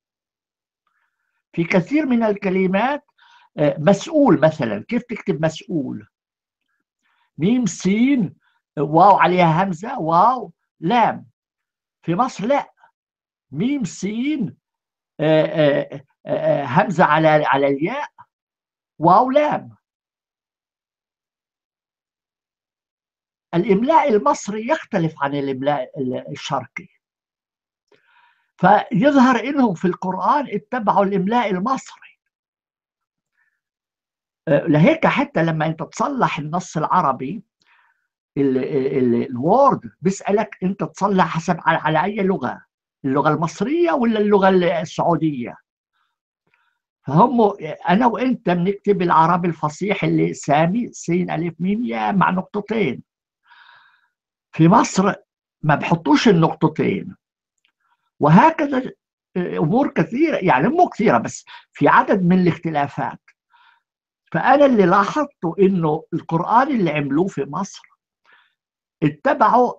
في كثير من الكلمات، مسؤول مثلا، كيف تكتب مسؤول؟ ميم سين واو عليها همزة، واو لام. في مصر لا، ميم سين همزة على الياء، واو لام. الإملاء المصري يختلف عن الإملاء الشرقي، فيظهر إنهم في القرآن اتبعوا الإملاء المصري. لهيك حتى لما أنت تصلح النص العربي، الوورد بيسألك أنت تصلح حسب على أي لغة، اللغة المصرية ولا اللغة السعودية؟ فهم أنا وأنت بنكتب العربي الفصيح اللي سامي سين ألف ميم ياء مع نقطتين. في مصر ما بحطوش النقطتين. وهكذا امور كثيره، يعني مو كثيره بس في عدد من الاختلافات. فانا اللي لاحظته انه القران اللي عملوه في مصر اتبعوا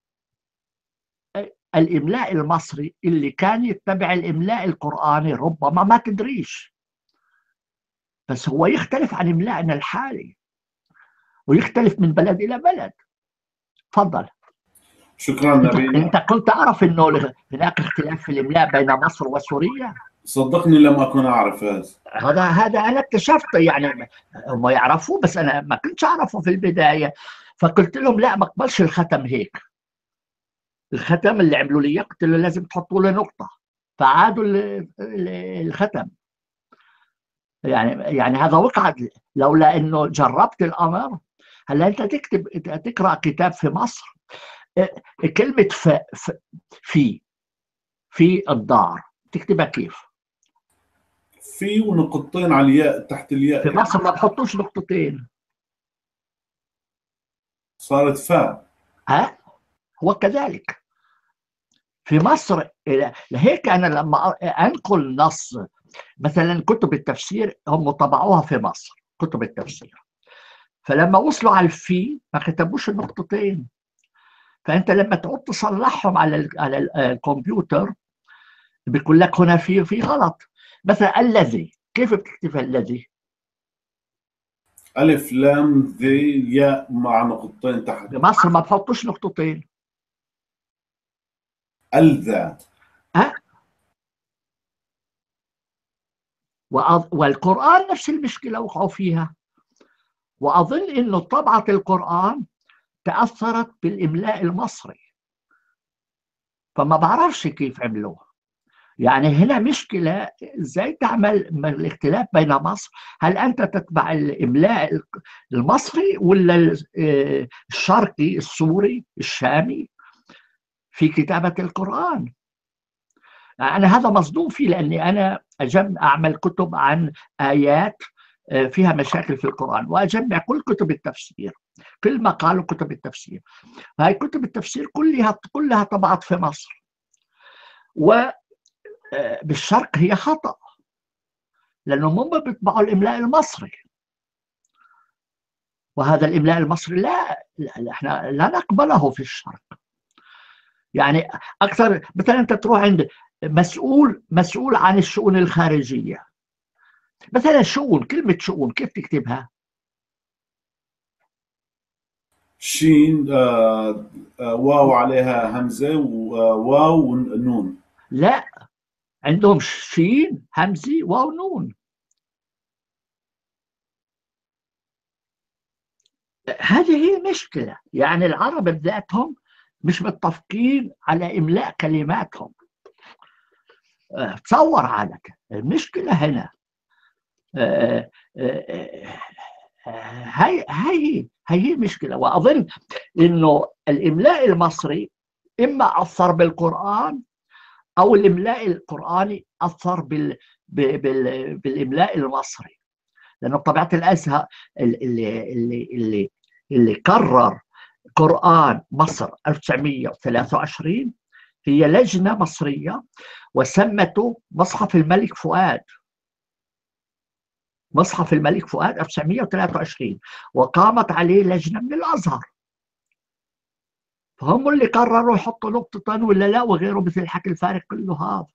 الاملاء المصري، اللي كان يتبع الاملاء القراني ربما ما تدريش، بس هو يختلف عن املائنا الحالي ويختلف من بلد الى بلد. تفضل. شكرا نبيل. انت كنت تعرف انه هناك اختلاف في الاملاء بين مصر وسوريا؟ صدقني لم أكن أعرف هذا. هذا انا اكتشفت، يعني هم يعرفوه بس انا ما كنتش اعرفه في البدايه. فقلت لهم لا، ما اقبلش الختم هيك. الختم اللي عملوا لي قلت له لازم تحطوا له نقطه، فعادوا الختم. يعني هذا وقع لولا انه جربت الامر. هلا انت تقرا كتاب في مصر، كلمه في في الدار تكتبها كيف؟ في ونقطتين على الياء تحت الياء في يعني. مصر ما بحطوش نقطتين. صارت فاء. ها، هو كذلك في مصر. لهيك انا لما انقل نص، مثلا كتب التفسير هم طبعوها في مصر كتب التفسير، فلما وصلوا على الفي ما كتبوش النقطتين. فانت لما تعود تصلحهم على الكمبيوتر بيقول لك هنا في غلط. مثلا الذي، كيف بتكتب الذي؟ ألف لام ذي ياء مع نقطتين تحت. بمصر ما بحطوش نقطتين. الذا. ها، والقرآن نفس المشكلة وقعوا فيها. وأظن إنه طبعة القرآن تأثرت بالإملاء المصري، فما بعرفش كيف عملوها. يعني هنا مشكلة، ازاي تعمل الاختلاف بين مصر؟ هل أنت تتبع الإملاء المصري ولا الشرقي السوري الشامي في كتابة القرآن؟ أنا هذا مصدوم فيه، لأني أنا أعمل كتب عن آيات فيها مشاكل في القرآن، وأجمع كل كتب التفسير، كل ما قالوا كتب التفسير. هاي كتب التفسير كلها طبعت في مصر، وبالشرق هي خطأ لأنهم هم بيطبعوا الإملاء المصري، وهذا الإملاء المصري لا احنا لا نقبله في الشرق. يعني أكثر مثلا أنت تروح عند مسؤول عن الشؤون الخارجية، مثلا شؤون، كلمة شؤون كيف تكتبها؟ شين واو عليها همزة وواو ونون. لا، عندهم شين همزي واو نون. هذه هي المشكلة، يعني العرب بذاتهم مش متفقين على إملاء كلماتهم. تصور حالك المشكلة هنا. هي المشكلة. وأظن إنه الإملاء المصري إما أثر بالقرآن أو الإملاء القرآني أثر بالإملاء المصري، لأنه بطبيعة الأسهل اللي قرر قرآن مصر 1923 هي لجنة مصرية وسمته مصحف الملك فؤاد. مصحف الملك فؤاد 1923، وقامت عليه لجنة من الأزهر، فهم اللي قرروا يحطوا نقطة ولا لا وغيره، مثل الحكي الفارغ كله هذا.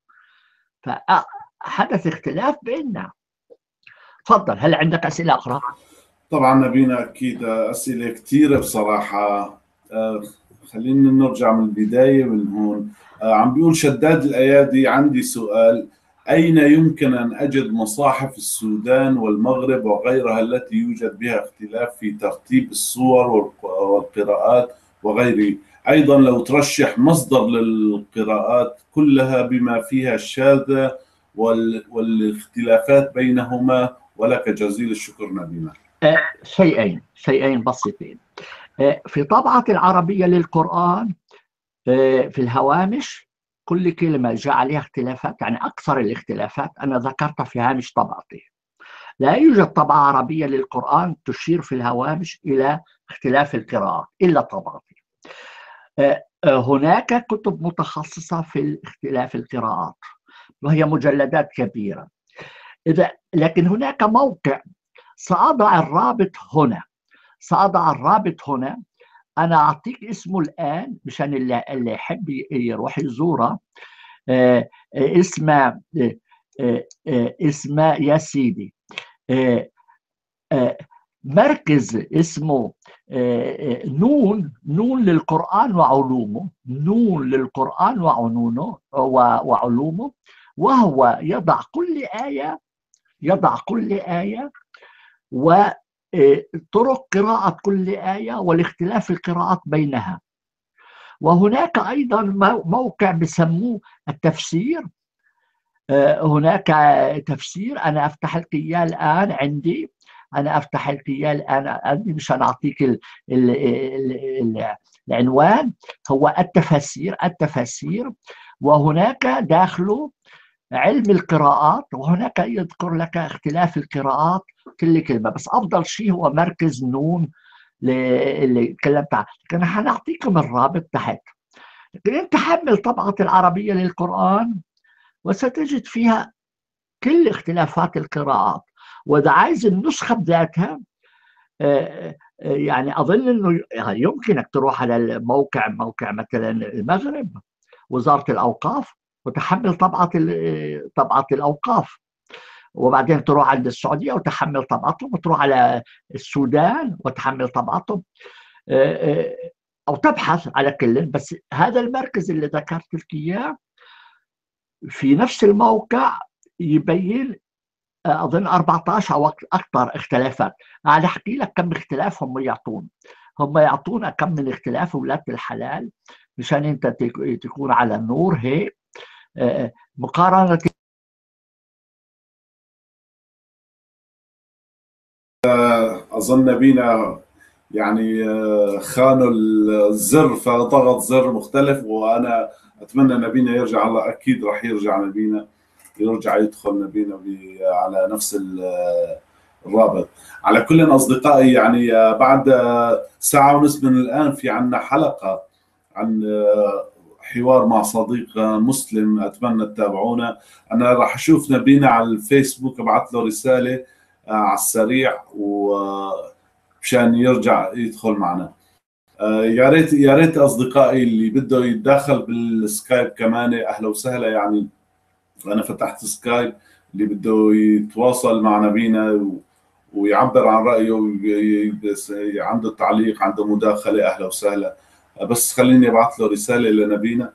فحدث اختلاف بيننا. تفضل، هل عندك أسئلة أخرى؟ طبعا نبينا أكيد أسئلة كثيرة بصراحة. خلينا نرجع من البداية من هون. عم بيقول شداد الأيادي: عندي سؤال، أين يمكن أن أجد مصاحف السودان والمغرب وغيرها التي يوجد بها اختلاف في ترتيب السور والقراءات وغيره؟ أيضا لو ترشح مصدر للقراءات كلها بما فيها الشاذة والاختلافات بينهما، ولك جزيل الشكر نبينا. شيئين بسيطين. في طبعة العربية للقرآن في الهوامش كل كلمة جاء عليها اختلافات، يعني أكثر الاختلافات أنا ذكرتها في هامش طبعتي. لا يوجد طبعة عربية للقرآن تشير في الهوامش إلى اختلاف القراءات إلا طبعتي. هناك كتب متخصصة في اختلاف القراءات وهي مجلدات كبيرة. لكن هناك موقع سأضع الرابط هنا. أنا أعطيك اسمه الآن مشان اللي يحب يروح يزوره. اسمه يا سيدي مركز اسمه نون للقرآن وعلومه، نون للقرآن وعلومه، وهو يضع كل آية وطرق قراءة كل آية والاختلاف في القراءات بينها. وهناك أيضا موقع بسموه التفسير. هناك تفسير، أنا أفتح لك إياه الآن عندي، مشان أعطيك العنوان. هو التفسير، وهناك داخله علم القراءات، وهناك يذكر لك اختلاف القراءات كل كلمة. بس أفضل شيء هو مركز نون اللي تكلمت عنه، لكن حنعطيكم الرابط تحت. لكن أنت حمل طبعة العربية للقرآن وستجد فيها كل اختلافات القراءات. وإذا عايز النسخة بذاتها، يعني أظن أنه يمكنك تروح على الموقع، موقع مثلا المغرب، وزارة الأوقاف، وتحمل طبعة الأوقاف، وبعدين تروح عند السعودية وتحمل طبعتهم، وتروح على السودان وتحمل طبعتهم، أو تبحث على كل. بس هذا المركز اللي ذكرت لك إياه في نفس الموقع يبين أظن 14 أو أكثر اختلافات. أنا أحكي لك كم اختلاف هم يعطونا كم من اختلاف ولاد الحلال، مشان أنت تكون على النور هيك. مقارنة أظن نبينا يعني خانوا الزر فضغط زر مختلف، وأنا أتمنى نبينا يرجع. الله أكيد راح يرجع نبينا، يرجع يدخل نبينا على نفس الرابط. على كل أصدقائي، يعني بعد ساعة ونصف من الآن في عنا حلقة عن حوار مع صديق مسلم، أتمنى تتابعونا. أنا راح أشوف نبينا على الفيسبوك، أبعث له رسالة على السريع ومشان يرجع يدخل معنا. يا ريت أصدقائي اللي بده يتداخل بالسكايب كمان أهلا وسهلا. يعني أنا فتحت سكايب، اللي بده يتواصل مع نبينا ويعبر عن رأيه، عنده تعليق، عنده مداخلة، أهلا وسهلا. بس خليني أبعث له رسالة لنبينا.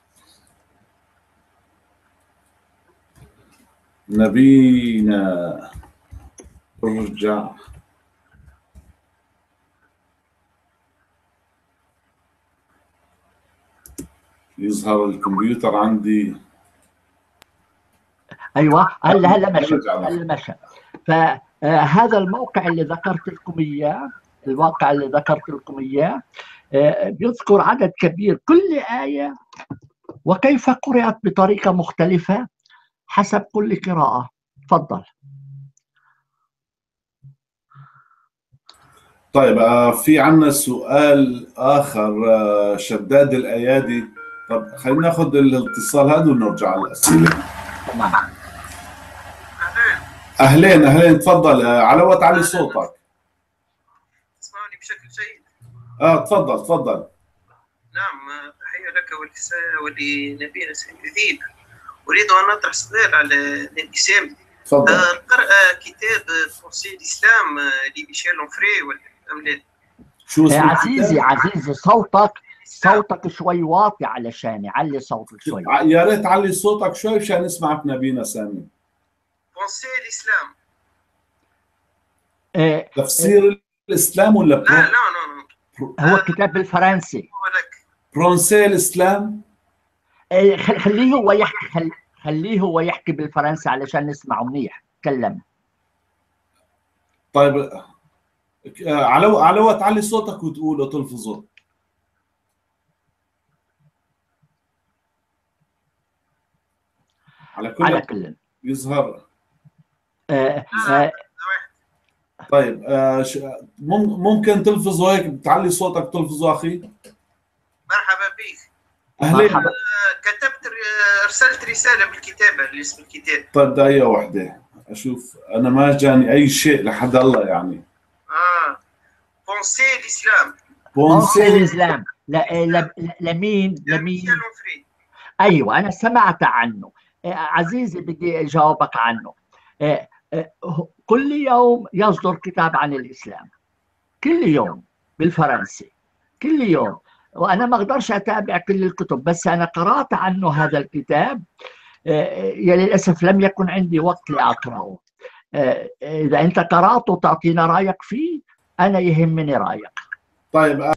نبينا ارجع. يظهر الكمبيوتر عندي. ايوه، هلا مشى. فهذا الموقع اللي ذكرت لكم اياه، بيذكر عدد كبير كل آية وكيف قرأت بطريقة مختلفة حسب كل قراءة. تفضل. طيب، في عنا سؤال آخر. شداد الأيادي. طب خلينا ناخذ الاتصال هذا ونرجع على الأسئلة. تمام. أهلين، تفضل. على تعلي صوتك. تسمعني بشكل جيد؟ تفضل. نعم، تحية لك ولنبينا سيدي. أريد أن أطرح سؤال على الانقسام. تفضل. قرأ كتاب فرنسي الإسلام لميشيل أونفري أم لا؟ شو اسمه؟ عزيزي صوتك شوي واطي، علشان علي صوتك شوي. يا ريت علي صوتك شوي مشان نسمعك نبينا سامي. فرنسي الإسلام. تفسير الإسلام ولا لا. هو كتاب بالفرنسي. فرنسي الإسلام. خليه هو يحكي بالفرنسي علشان نسمعه منيح. تكلم. طيب، على تعلي صوتك وتقول وتلفظه. على كل يظهر. طيب، ممكن تلفظه هيك، تعلي صوتك تلفظه أخي. مرحبا بك. أهلين. أرسلت رسالة بالكتابة لاسم الكتاب. طيب، دقيقة واحدة أشوف. أنا ما جاني أي شيء لحد الله يعني. بونسي الإسلام. بونسي الإسلام. لمين؟ أيوة، أنا سمعت عنه. عزيزي، بدي أجاوبك عنه. كل يوم يصدر كتاب عن الإسلام، كل يوم. بالفرنسي كل يوم، وأنا ما أقدرش أتابع كل الكتب، بس أنا قرأت عنه هذا الكتاب. يا للأسف لم يكن عندي وقت لأقرأه. إذا أنت قرأته تعطينا رأيك فيه، أنا يهمني رأيك. طيب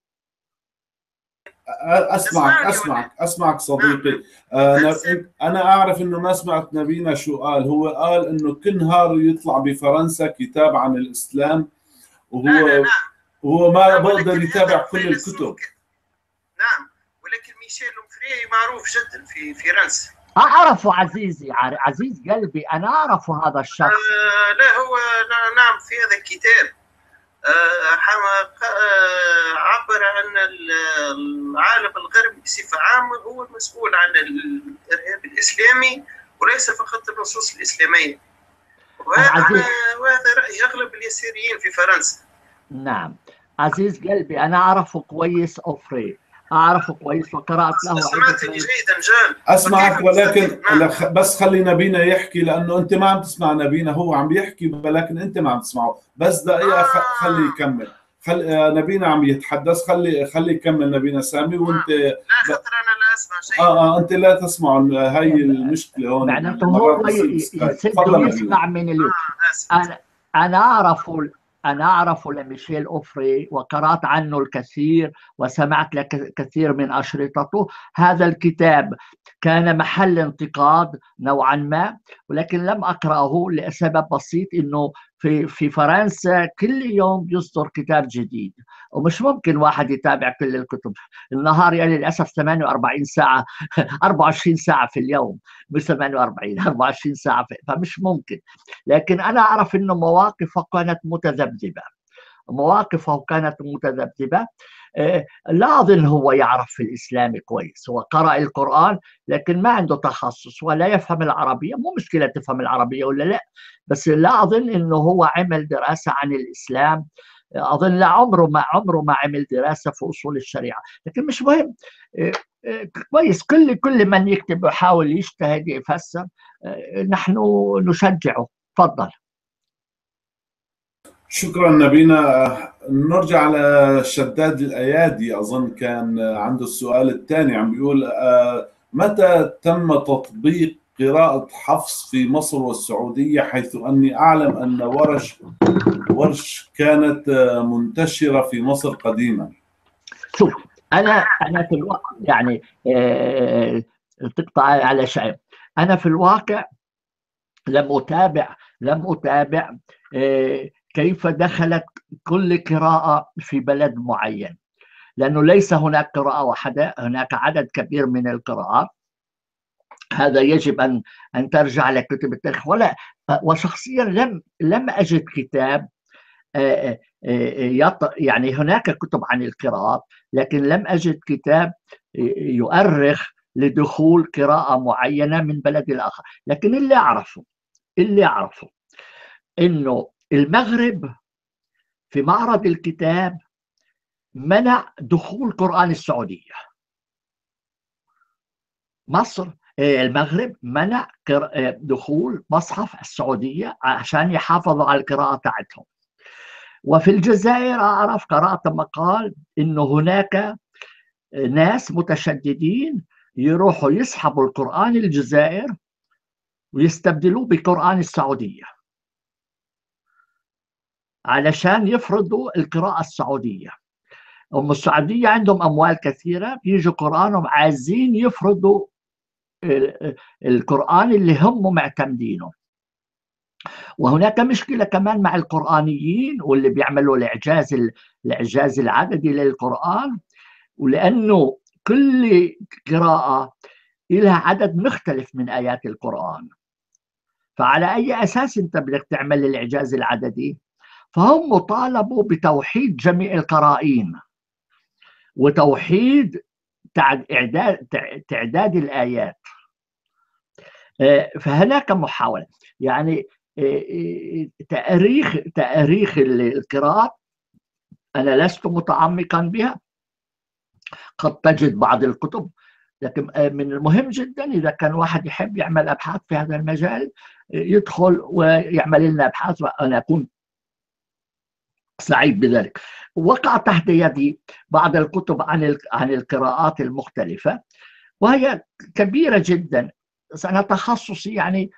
اسمعك صديقي. انا اعرف انه ما سمعت نبينا شو قال. هو قال انه كل نهار يطلع بفرنسا كتاب عن الاسلام، وهو ما بقدر يتابع كل الكتب. نعم، ولكن ميشيل أونفري معروف جدا في فرنسا. أعرفه عزيزي، عزيز قلبي، أنا أعرفه هذا الشخص. لا هو نعم في هذا الكتاب عبر عن العالم الغربي بصفة عامة هو المسؤول عن الإرهاب الإسلامي، وليس فقط النصوص الإسلامية. وهذا رأي أغلب اليساريين في فرنسا. نعم عزيز قلبي، أنا أعرفه كويس أوفري، أعرفه كويس وقرأت له. سمعتني جيدا جان. أسمعك، ولكن بس خلي نبينا يحكي، لأنه أنت ما عم تسمع نبينا، هو عم يحكي ولكن أنت ما عم تسمعه. بس دقيقة خلي يكمل. نبينا عم يتحدث، خلي يكمل نبينا سامي. وأنت لا خطر أنا لا أسمع شيء. أنت لا تسمع. هاي المشكلة هون. معناته هو يسمع من اليوم. أنا أعرف لميشيل أوفري وقرأت عنه الكثير وسمعت لك كثير من أشرطته. هذا الكتاب كان محل انتقاد نوعا ما، ولكن لم أقرأه لسبب بسيط، إنه في فرنسا كل يوم يصدر كتاب جديد، ومش ممكن واحد يتابع كل الكتب. النهار يعني للأسف 48 ساعة 24 ساعة في اليوم، مش 48 24 ساعة فمش ممكن. لكن أنا أعرف إنه مواقفه كانت متذبذبة. لا أظن هو يعرف في الإسلام كويس. هو قرأ القرآن لكن ما عنده تخصص ولا يفهم العربية. مو مشكلة تفهم العربية ولا لا، بس لا أظن إنه هو عمل دراسة عن الإسلام. أظن لا، عمره ما عمل دراسة في أصول الشريعة. لكن مش مهم. كويس، كل من يكتب ويحاول يجتهد يفسر، نحن نشجعه. تفضل. شكرا نبينا. نرجع على شداد الأيادي، أظن كان عنده السؤال الثاني. عم بيقول متى تم تطبيق قراءة حفص في مصر والسعودية، حيث أني أعلم أن ورش كانت منتشرة في مصر قديما. شوف، أنا في الواقع يعني تقطع على شيء. أنا في الواقع لم أتابع كيف دخلت كل قراءة في بلد معين، لأنه ليس هناك قراءة واحدة، هناك عدد كبير من القراءات. هذا يجب أن ترجع لكتب التاريخ. وشخصيا لم أجد كتاب، يعني هناك كتب عن القراءات، لكن لم أجد كتاب يؤرخ لدخول قراءة معينة من بلد الآخر. لكن اللي أعرفه إنه المغرب في معرض الكتاب منع دخول قرآن السعودية. المغرب منع دخول مصحف السعودية عشان يحافظوا على القراءة تاعتهم. وفي الجزائر أعرف، قرأت مقال إنه هناك ناس متشددين يروحوا يسحبوا القرآن الجزائر ويستبدلوه بقرآن السعودية علشان يفرضوا القراءة السعودية. السعودية عندهم أموال كثيرة، بيجوا قرآنهم عايزين يفرضوا القرآن اللي هم معتمدينه. وهناك مشكلة كمان مع القرآنيين واللي بيعملوا الإعجاز العددي للقرآن، ولأنه كل قراءة لها عدد مختلف من آيات القرآن، فعلى أي أساس أنت بدك تعمل الإعجاز العددي؟ فهم طالبوا بتوحيد جميع القرائين وتوحيد تعداد الآيات. فهناك محاولة، يعني تأريخ القراءات أنا لست متعمقا بها، قد تجد بعض الكتب، لكن من المهم جدا إذا كان واحد يحب يعمل أبحاث في هذا المجال يدخل ويعمل لنا أبحاث، وأنا أكون سعيد بذلك. وقع تحت يدي بعض الكتب عن القراءات المختلفة، وهي كبيرة جدا. أنا تخصصي يعني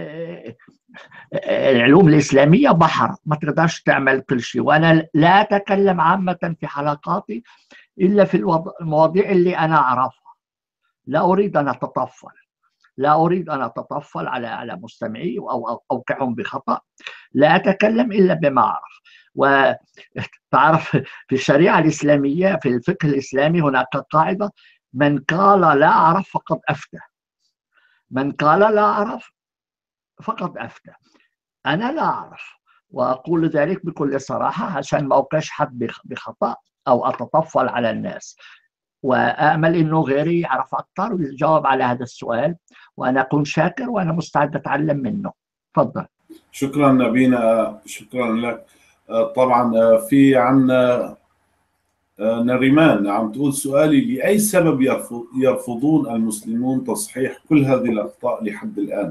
العلوم الإسلامية بحر، ما تقدرش تعمل كل شيء، وأنا لا أتكلم عامة في حلقاتي إلا في المواضيع اللي أنا أعرفها. لا أريد أن أتطفل، لا أريد أن أتطفل على مستمعي أو أوقعهم بخطأ. لا أتكلم إلا بما أعرف. وتعرف في الشريعة الإسلامية، في الفقه الإسلامي، هناك قاعدة: من قال لا أعرف فقد أفتى. من قال لا أعرف فقد أفتى. أنا لا أعرف، وأقول ذلك بكل صراحة عشان ما أوقعش حد بخطأ أو أتطفل على الناس. وأأمل أنه غيري يعرف أكثر ويجاوب على هذا السؤال، وأنا أكون شاكر وأنا مستعد أتعلم منه. تفضل. شكرا نبينا، شكرا لك. طبعا في عنا نريمان عم تقول: سؤالي، لأي سبب يرفضون المسلمون تصحيح كل هذه الأخطاء لحد الآن؟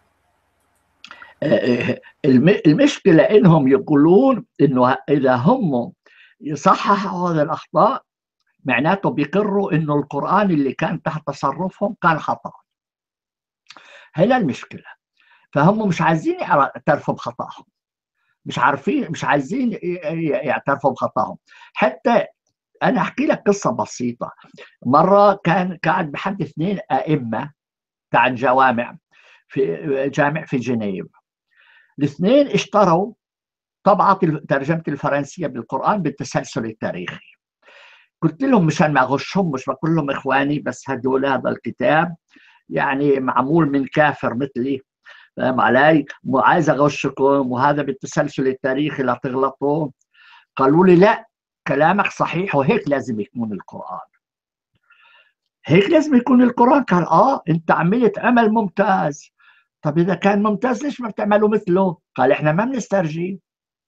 المشكلة إنهم يقولون إنه إذا هم يصححوا هذه الأخطاء معناته بيقروا إنه القرآن اللي كان تحت تصرفهم كان خطأ. هنا المشكلة. فهم مش عايزين يعترفوا بخطأهم، مش عايزين يعترفوا بخطأهم. حتى أنا أحكي لك قصة بسيطة. مرة كان قاعد بحد 2 أئمة بتاع جوامع في جامع في جنيف. الاثنين اشتروا طبعة ترجمة الفرنسية بالقرآن بالتسلسل التاريخي. قلت لهم مشان ما أغشهم، مش بقول لهم إخواني، بس هدول هذا الكتاب يعني معمول من كافر مثلي، فاهم علي؟ عايز أغشكم، وهذا بالتسلسل التاريخي لا تغلطوا. قالوا لي لا، كلامك صحيح، وهيك لازم يكون القرآن، هيك لازم يكون القرآن. قال أنت عملت عمل ممتاز. طب إذا كان ممتاز ليش ما بتعملوا مثله؟ قال إحنا ما بنسترجي.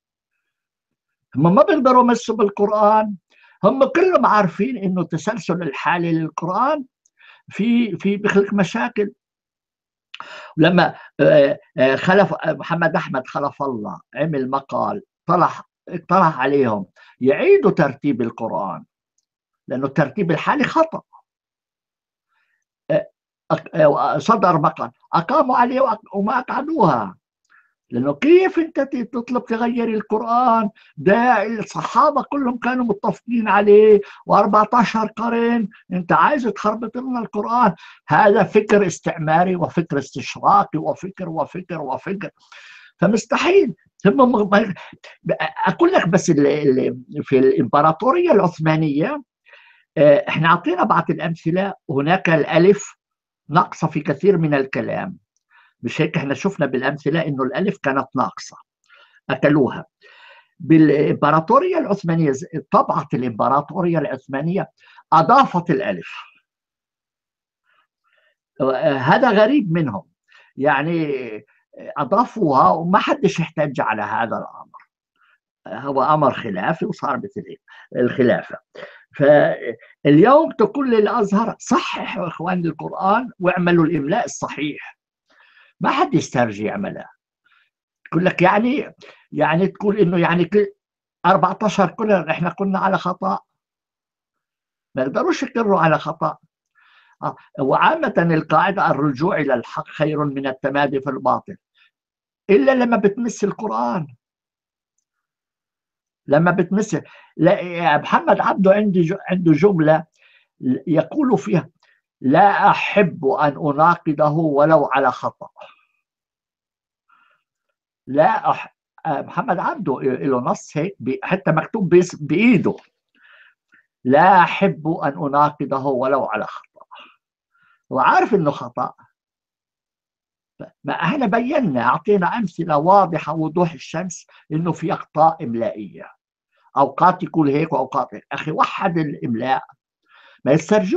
هم ما بيقدروا يمسوا بالقرآن. هم كلهم عارفين إنه التسلسل الحالي للقرآن في بخلق مشاكل. لما خلف محمد أحمد خلف الله عمل مقال، اقترح عليهم يعيدوا ترتيب القرآن لأنه الترتيب الحالي خطأ. صدر مقال، أقاموا عليه وما أقعدوها، لأنه كيف أنت تطلب تغير القرآن؟ ده الصحابة كلهم كانوا متفقين عليه، و14 قرن أنت عايز تخربط لنا القرآن. هذا فكر استعماري وفكر استشراقي وفكر. فمستحيل. أقول لك بس في الإمبراطورية العثمانية احنا عطينا بعض الأمثلة. هناك الألف ناقصة في كثير من الكلام، مش هيك؟ احنا شفنا بالأمثلة إنه الألف كانت ناقصة، أكلوها. بالإمبراطورية العثمانية، طبعة الإمبراطورية العثمانية أضافت الألف. هذا غريب منهم، يعني أضافوها وما حدش احتج على هذا الأمر. هو أمر خلافي وصار مثل الخلافة. فاليوم تقول للأزهر صححوا إخوان القرآن واعملوا الإملاء الصحيح، ما حد يسترجي يعملها. يقول لك يعني تقول إنه يعني 14 كلنا إحنا كنا على خطأ، ما يقدروش يقروا على خطأ. وعامة القاعدة الرجوع إلى الحق خير من التمادي في الباطل، إلا لما بتمس القرآن. لما بتمس محمد عبده عنده جملة يقول فيها: لا أحب أن أناقضه ولو على خطأ. محمد عبده له نص هيك حتى مكتوب بإيده: لا أحب أن أناقضه ولو على خطأ. وعارف إنه خطأ. ما احنا بينا، أعطينا أمثلة واضحة وضوح الشمس إنه في أخطاء إملائية، أوقات يقول هيك وأوقات هيك. أخي وحد الإملاء، ما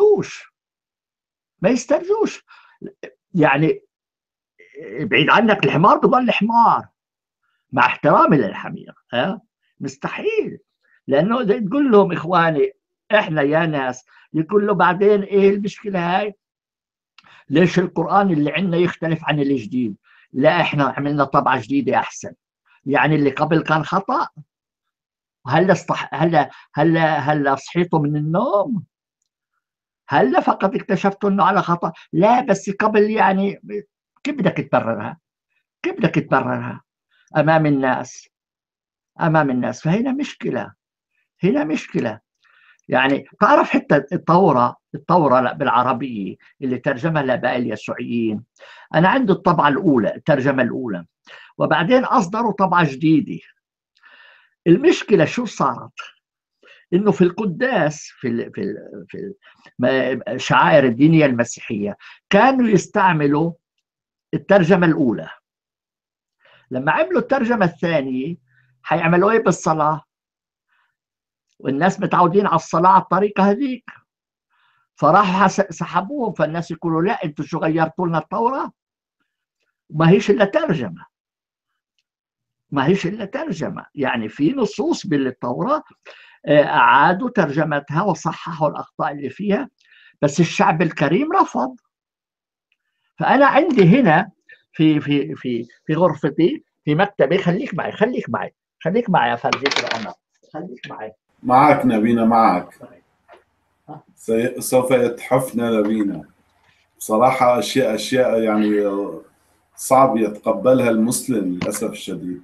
يسترجوش. يعني بعيد عنك الحمار بضل حمار، مع احترامي للحمير. مستحيل. لأنه إذا تقول لهم إخواني إحنا يا ناس، يقول له بعدين إيه المشكلة هاي؟ ليش القرآن اللي عندنا يختلف عن الجديد؟ لا إحنا عملنا طبعة جديدة أحسن، يعني اللي قبل كان خطأ. هلا صحيتوا من النوم؟ هلا فقط اكتشفتوا انه على خطأ؟ لا، بس قبل يعني. كيف بدك تبررها؟ كيف بدك تبررها امام الناس؟ امام الناس. فهنا مشكلة، هنا مشكلة. يعني تعرف حتى الثورة بالعربية اللي ترجمها الآباء اليسوعيين، أنا عندي الطبعة الأولى، الترجمة الأولى، وبعدين أصدروا طبعة جديدة. المشكلة شو صارت؟ إنه في القداس، في الشعائر الدينية المسيحية، كانوا يستعملوا الترجمة الأولى. لما عملوا الترجمة الثانية حيعملوا إيه بالصلاة؟ والناس متعودين على الصلاة على الطريقة هذيك، فراحوا سحبوهم. فالناس يقولوا لا، انتوا شو غيرتوا لنا التوراة؟ ما هيش الا ترجمة، ما هيش الا ترجمة. يعني في نصوص بالتوراة اعادوا ترجمتها وصححوا الاخطاء اللي فيها، بس الشعب الكريم رفض. فانا عندي هنا في غرفتي، في مكتبي. خليك معي يا فرزيك العمر، خليك معي. معك نبينا، معك. سوف يتحفنا نبينا. بصراحة أشياء يعني صعب يتقبلها المسلم للأسف الشديد.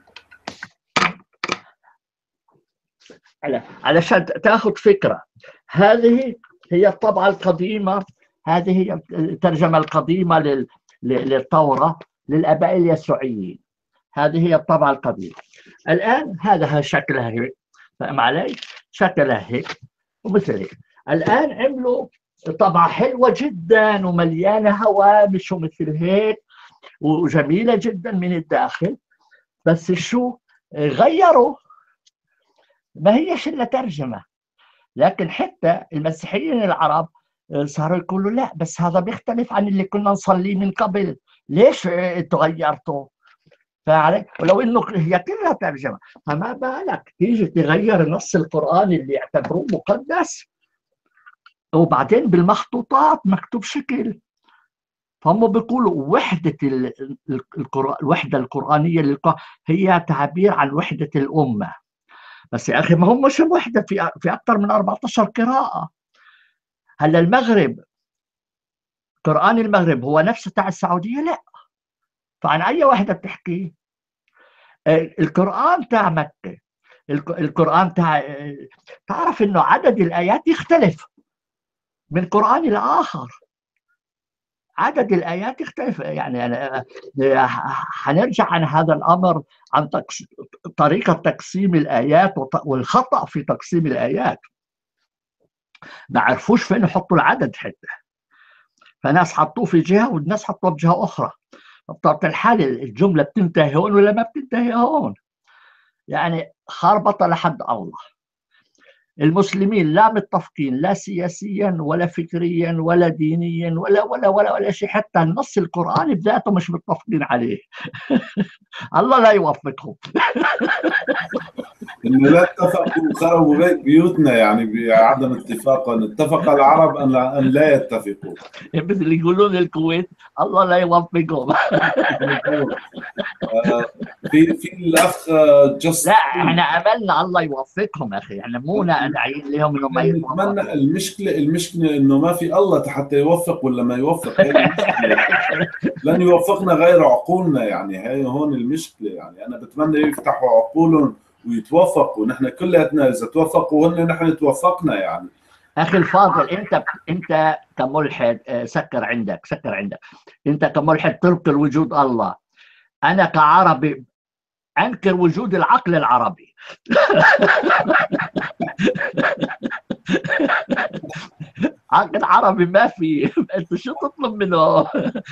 علشان تاخذ فكرة، هذه هي الطبعة القديمة، هذه هي الترجمة القديمة للتوراة للآباء اليسوعيين. هذه هي الطبعة القديمة. الآن هذا شكلها هيك، فاهم علي؟ شكلها هيك ومثل هيك. الآن عملوا طبعة حلوة جدا ومليانة هوامش ومثل هيك وجميلة جدا من الداخل، بس شو غيروا؟ ما هيش إلا ترجمة. لكن حتى المسيحيين العرب صاروا يقولوا لا، بس هذا بيختلف عن اللي كنا نصلي من قبل، ليش انتوا غيرتوا؟ فعلي؟ ولو انه هي كلها ترجمه، فما بالك تيجي تغير نص القران اللي يعتبروه مقدس، وبعدين بالمخطوطات مكتوب شكل. فهم بيقولوا وحده الوحده القرانيه هي تعبير عن وحده الامه. بس يا اخي ما هم مش وحده، في اكثر من 14 قراءه. هلا المغرب، قرآن المغرب هو نفسه تاع السعودية؟ لا. فعن أي واحدة بتحكي؟ القرآن تاع مكة، القرآن تعرف إنه عدد الآيات يختلف من قرآن لآخر. عدد الآيات يختلف. يعني حنرجع عن هذا الأمر، عن طريقة تقسيم الآيات والخطأ في تقسيم الآيات. ما عرفوش فين يحطوا العدد حتى، فناس حطوه في جهة والناس حطوه بجهة أخرى. بطبيعة الحال الجملة بتنتهي هون ولا ما بتنتهي هون. يعني خربطة لحد الله. المسلمين لا متفقين، لا سياسيا ولا فكريا ولا دينيا ولا شيء. حتى النص القرآني بذاته مش متفقين عليه. الله لا يوفقهم. إنه لا اتفقوا وخربوا بيوتنا يعني بعدم اتفاقهم. اتفق العرب أن لا يتفقوا. مثل يقولون الكويت الله لا يوفقهم. في الأخ لا، احنا املنا الله يوفقهم اخي، احنا مو داعيين لهم انه ما يتوفقوا. نتمنى. المشكلة إنه ما في الله حتى يوفق ولا ما يوفق. هي المشكلة. لن يوفقنا غير عقولنا، يعني هي هون المشكلة. يعني أنا بتمنى يفتحوا عقولهم ويتوفقوا. نحن كلياتنا إذا توفقوا هن نحن توفقنا. يعني اخي الفاضل، انت كملحد، سكر عندك. انت كملحد تنكر وجود الله. انا كعربي انكر وجود العقل العربي. عقل عربي ما في. انت شو تطلب منه؟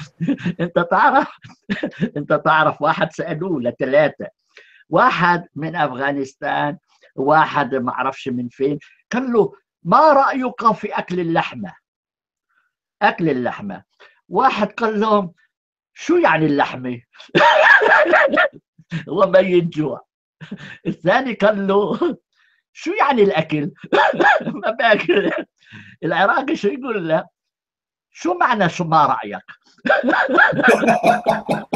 انت تعرف واحد سالوه لثلاثه، واحد من افغانستان، واحد ما اعرفش من فين، قال له ما رايك في اكل اللحمه؟ واحد قال لهم شو يعني اللحمه؟ هو ميت جوع. الثاني قال له شو يعني الاكل؟ ما باكل. العراقي شو يقول له؟ شو معنى شو ما رايك؟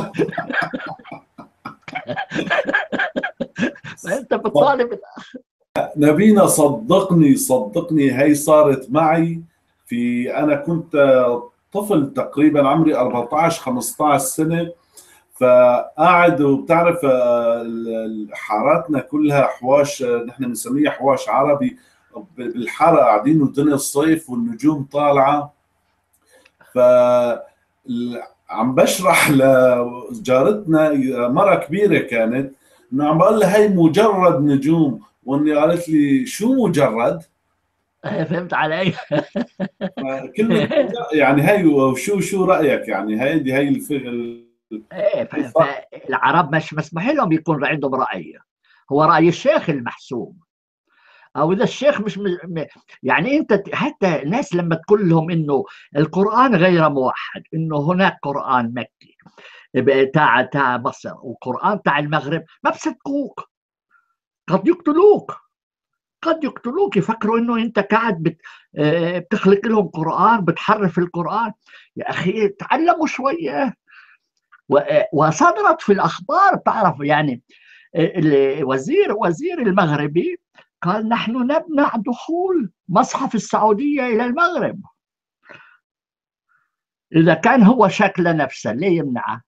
انت بتطالب نبينا صدقني هي صارت معي أنا كنت طفل تقريبا عمري 14 15 سنة، فقاعد وبتعرف حاراتنا كلها حواش، نحن بنسميها حواش عربي، بالحارة قاعدين والدنيا الصيف والنجوم طالعة. ف عم بشرح لجارتنا مرة كبيرة كانت انه عم بقول لها هي مجرد نجوم، واني قالت لي شو مجرد؟ فهمت علي؟ كلمة يعني هي وشو رأيك يعني هي ايه، فالعرب مش مسموح لهم يكون عندهم رأي، هو رأي الشيخ المحسوب، او اذا الشيخ مش يعني انت حتى الناس لما تقول لهم انه القرآن غير موحد، انه هناك قرآن مكي تاع مصر وقرآن تاع المغرب، ما بصدقوك، قد يقتلوك يفكروا انه انت قاعد بتخلق لهم قرآن، بتحرف القرآن. يا اخي تعلموا شوية. وصدرت في الاخبار، تعرف يعني وزير المغربي قال نحن نمنع دخول مصحف السعودية إلى المغرب. إذا كان هو شكل نفسه ليه يمنعه؟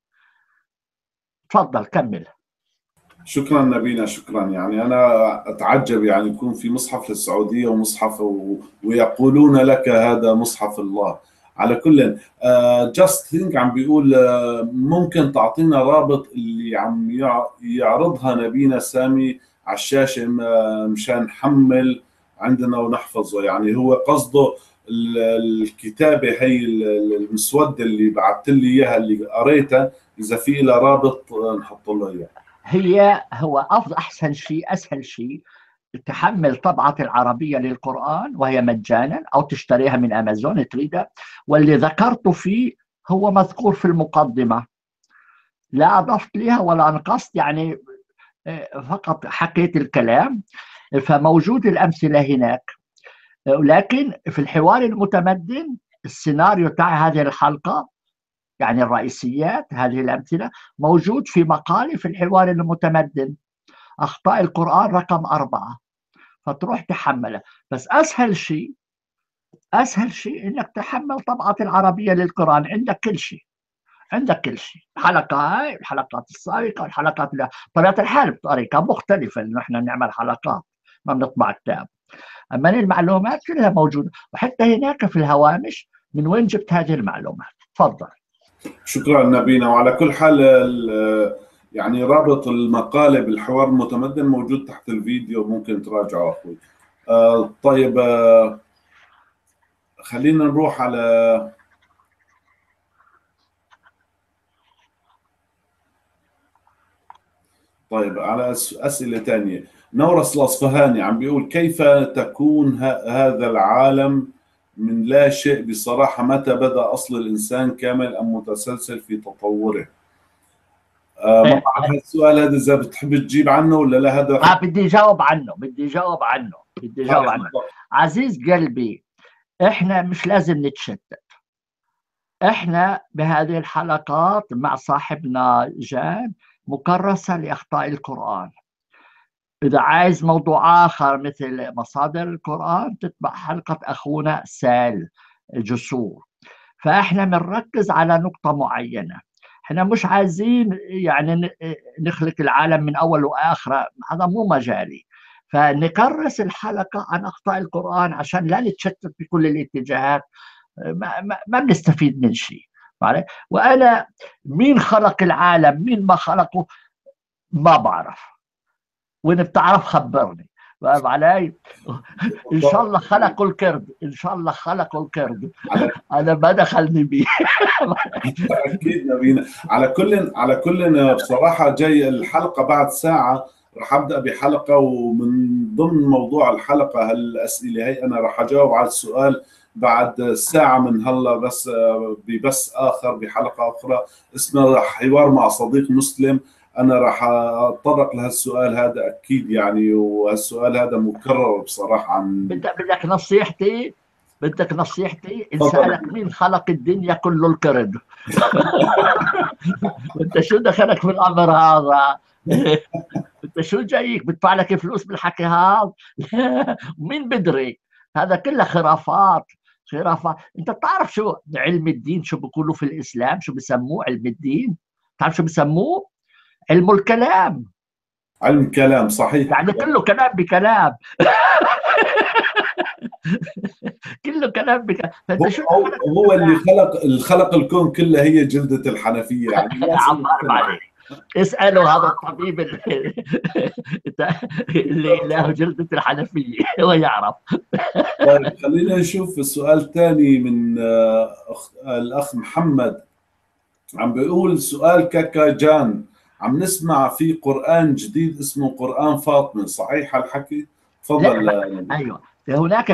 تفضل كمل. شكرا نبينا، شكرا. يعني أنا أتعجب يعني يكون في مصحف للسعودية ومصحف ويقولون لك هذا مصحف الله. على كل جاست ثينك عم بيقول ممكن تعطينا رابط اللي عم يعرضها نبينا سامي على الشاشة مشان نحمل عندنا ونحفظه. يعني هو قصده الكتابة هي المسودة اللي بعثت لي إياها اللي قريتها، إذا في لها رابط نحط له إياه. هو أحسن شيء، أسهل شيء تحمل طبعة العربية للقرآن وهي مجانا، أو تشتريها من أمازون تريدها. واللي ذكرته فيه هو مذكور في المقدمة، لا أضفت لها ولا نقصت، يعني فقط حكيت الكلام، فموجود الأمثلة هناك. لكن في الحوار المتمدن السيناريو تاع هذه الحلقة، يعني الرئيسيات هذه الأمثلة، موجود في مقالي في الحوار المتمدن، أخطاء القرآن رقم 4، فتروح تحملها. بس أسهل شيء إنك تحمل طبعة العربية للقرآن، عندك كل شيء، الحلقة هاي، الحلقات السابقة والحلقات طبيعة الحال بطريقة مختلفة، إنه إحنا نعمل حلقات ما بنطبع كتاب. أما المعلومات كلها موجودة، وحتى هناك في الهوامش من وين جبت هذه المعلومات. تفضل. شكرا نبينا. وعلى كل حال يعني رابط المقالة بالحوار المتمدن موجود تحت الفيديو، ممكن تراجعه أخوي. طيب خلينا نروح على أسئلة تانية. نورس الأصفهاني عم بيقول كيف تكون هذا العالم من لا شيء بصراحة؟ متى بدأ أصل الإنسان كامل أم متسلسل في تطوره؟ ما بعرف السؤال هذا إذا بتحب تجيب عنه ولا لا. هذا بدي أجاوب عنه. عزيز قلبي، إحنا مش لازم نتشتت. إحنا بهذه الحلقات مع صاحبنا جان مكرسة لأخطاء القرآن. إذا عايز موضوع آخر مثل مصادر القرآن تتبع حلقة أخونا سال جسور. فإحنا بنركز على نقطة معينة، إحنا مش عايزين يعني نخلق العالم من أول وآخر، هذا مو مجالي. فنكرس الحلقة عن أخطاء القرآن عشان لا نتشتت بكل الاتجاهات، ما بنستفيد من شيء. وأنا مين خلق العالم مين ما خلقه ما بعرف، وإن بتعرف خبرني. فاهم علي؟ إن شاء الله خلقوا القرد، أنا ما دخلني بيه. أكيد نبينا. على كل بصراحة جاي الحلقة بعد ساعة رح أبدأ بحلقة، ومن ضمن موضوع الحلقة هالأسئلة هي أنا رح أجاوب على السؤال بعد ساعة من هلا، بس ببث آخر بحلقة أخرى اسمها حوار مع صديق مسلم. أنا راح أتطرق لهالسؤال هذا أكيد يعني، وهالسؤال هذا مكرر بصراحة. عن بدك نصيحتي إن سألك مين خلق الدنيا كله القرد. وأنت شو دخلك في الأمر هذا؟ انت شو جايك بدفع لك فلوس بالحكي هذا؟ مين بدري؟ هذا كله خرافات. خرافات. انت بتعرف شو علم الدين شو بيقولوا في الاسلام؟ شو بسموه علم الدين؟ تعرف شو بسموه؟ علم الكلام. علم كلام، صحيح. يعني كله كلام بكلام. كله كلام بكلام. فانت شو هو اللي خلق الكون كله هي جلدة الحنفية، يعني لازم عمار عليك. اسألوا هذا الطبيب اللي له جلدة الحنفية هو يعرف. طيب خلينا نشوف السؤال الثاني من الأخ محمد. عم بيقول سؤال كاكا جان، عم نسمع في قرآن جديد اسمه قرآن فاطمة، صحيح هالحكي؟ تفضل. ايوه، هناك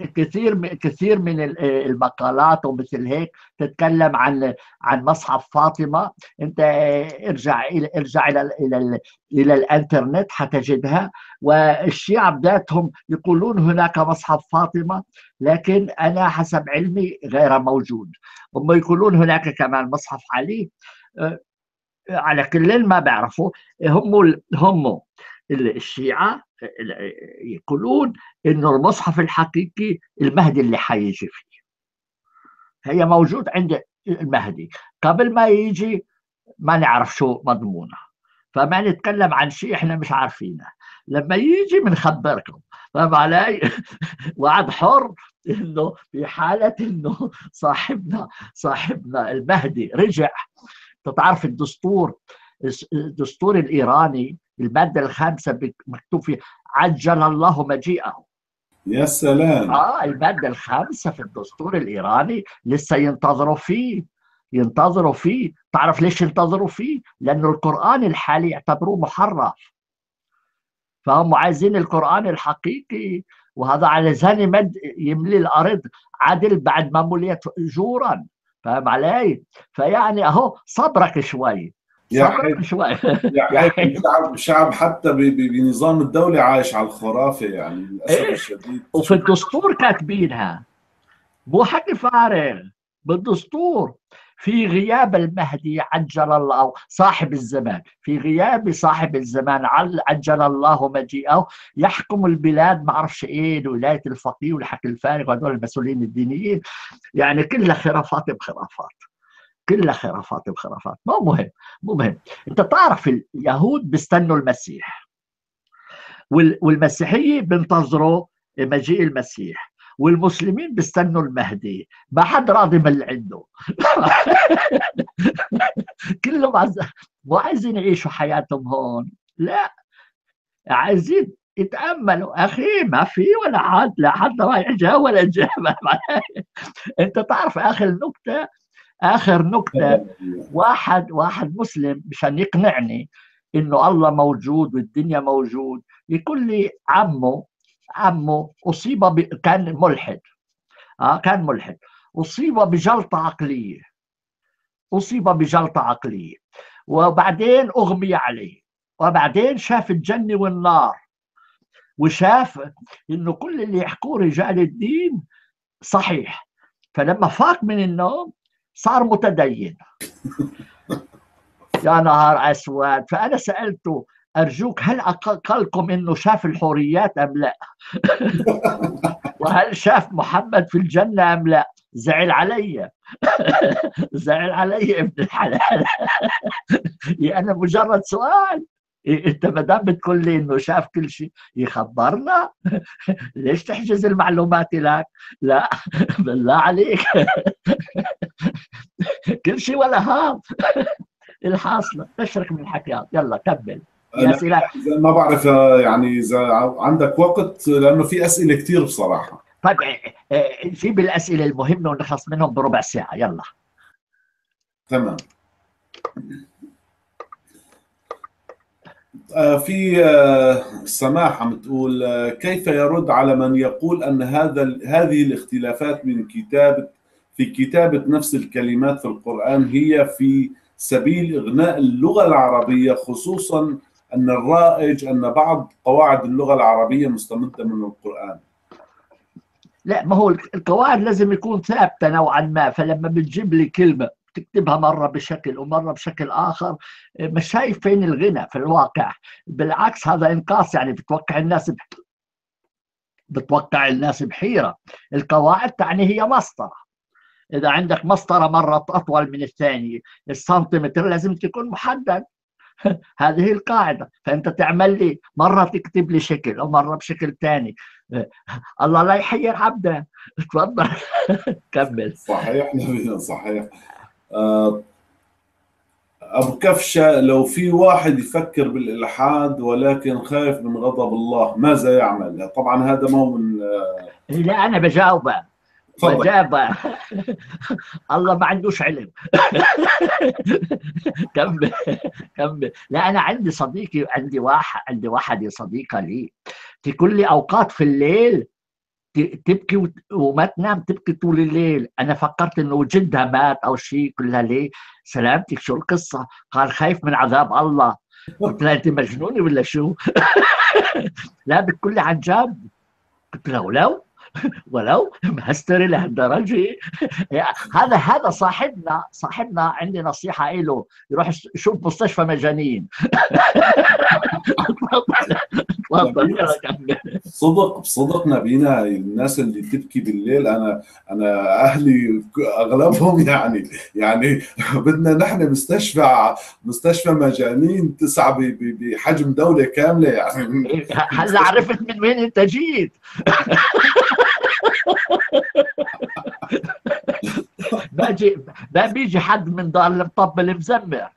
كثير من المقالات ومثل هيك تتكلم عن مصحف فاطمه. انت ارجع الى الانترنت حتجدها. والشيعة بذاتهم يقولون هناك مصحف فاطمه، لكن انا حسب علمي غير موجود. هم يقولون هناك كمان مصحف علي. على كل ما بعرفوا هم الشيعة يقولون انه المصحف الحقيقي المهدي اللي حيجي فيه. هي موجود عند المهدي، قبل ما يجي ما نعرف شو مضمونه، فما نتكلم عن شيء احنا مش عارفينه. لما يجي بنخبركم، فاهم علي؟ وعد حر. انه في حاله انه صاحبنا المهدي رجع. تعرف الدستور الإيراني المادة الخامسة مكتوب فيه عجل الله مجيئه. يا سلام. المادة الخامسة في الدستور الإيراني لسه ينتظروا فيه. تعرف ليش ينتظروا فيه؟ لأنه القرآن الحالي يعتبروه محرف، فهم عايزين القرآن الحقيقي. وهذا على زاني مد يملي الأرض عدل بعد ما مليت جورا. فاهم علي؟ فيعني اهو صبرك شوي. صبرك شوي. يعني الشعب حتى بنظام الدولة عايش على الخرافة، يعني للأسف الشديد. وفي الدستور كاتبينها، مو حكي فارغ. بالدستور في غياب المهدي عجل الله صاحب الزمان، في غياب صاحب الزمان عجل الله مجيئه يحكم البلاد، ما اعرفش ايه، ولايه الفقيه والحكي الفارغ وهذول المسؤولين الدينيين. يعني كلها خرافات بخرافات، كلها خرافات بخرافات. مو مهم. انت تعرف اليهود بيستنوا المسيح، والمسيحيه بينتظروا مجيء المسيح، والمسلمين بيستنوا المهدي. ما حد راضي من اللي عنده. كلهم مو عايزين يعيشوا حياتهم هون، لا، عايزين يتأملوا. أخي ما في ولا حد، لا حد رايح جا ولا جا. أنت تعرف آخر نكتة واحد مسلم مشان يقنعني إنه الله موجود والدنيا موجود، يقول لي عمه أصيب كان ملحد. كان ملحد، أصيب بجلطة عقلية، وبعدين أغمي عليه، وبعدين شاف الجنة والنار، وشاف إنه كل اللي يحكوه رجال الدين صحيح. فلما فاق من النوم صار متدين. يا نهار أسود. فأنا سألته أرجوك هل أقلكم إنه شاف الحوريات أم لا؟ وهل شاف محمد في الجنة أم لا؟ زعل علي. زعل علي ابن الحلال. أنا مجرد سؤال. انت ما دام بتقول لي انه شاف كل شيء يخبرنا. ليش تحجز المعلومات لك؟ لا بالله عليك. كل شيء ولا هاب. الحاصله تشرك من الحكيات. يلا كمل. الأسئلة ما بعرف يعني إذا عندك وقت، لأنه في أسئلة كثير بصراحة. طيب جيب الأسئلة المهمة ونخلص منهم بربع ساعة. يلا تمام. في سماح عم تقول كيف يرد على من يقول أن هذه الاختلافات في كتابة نفس الكلمات في القرآن هي في سبيل إغناء اللغة العربية، خصوصا أن الرائج أن بعض قواعد اللغة العربية مستمدة من القرآن. لا، ما هو القواعد لازم يكون ثابتة نوعا ما. فلما بتجيب لي كلمة بتكتبها مرة بشكل ومرة بشكل آخر، مش شايف فين الغنى في الواقع. بالعكس هذا إنقاص، يعني بتوقع الناس بحيرة. القواعد تعني هي مسطرة، إذا عندك مسطرة مرة أطول من الثانية، السنتيمتر لازم تكون محدد. هذه القاعدة. فأنت تعمل لي مرة تكتب لي شكل ومرة بشكل ثاني، الله لا يحير عبده. تفضل كمل. صحيح نبينا، صحيح. أبو كفشة، لو في واحد يفكر بالإلحاد ولكن خايف من غضب الله ماذا يعمل؟ طبعا هذا مو من لا أنا بجاوبه. الله ما عندوش علم. كمل كمل. لا أنا عندي صديقي، عندي واحد صديقة لي في كل أوقات في الليل تبكي وما تنام، تبكي طول الليل. أنا فكرت إنه جدها مات أو شيء، كلها ليه سلامتك شو القصة؟ قال خايف من عذاب الله. قلت لها أنت مجنونة ولا شو؟ لا بكل عن جد. قلت له ولو مهستري لهالدرجة. هذا صاحبنا عندي نصيحة له، يروح يشوف مستشفى مجانين. بصدق نبينا، الناس اللي تبكي بالليل انا اهلي اغلبهم يعني بدنا نحن مستشفى مجانين تسعى بحجم دولة كاملة يعني. هلا عرفت من وين انت جيت. ما بيجي حد من دار المطبل مزمر.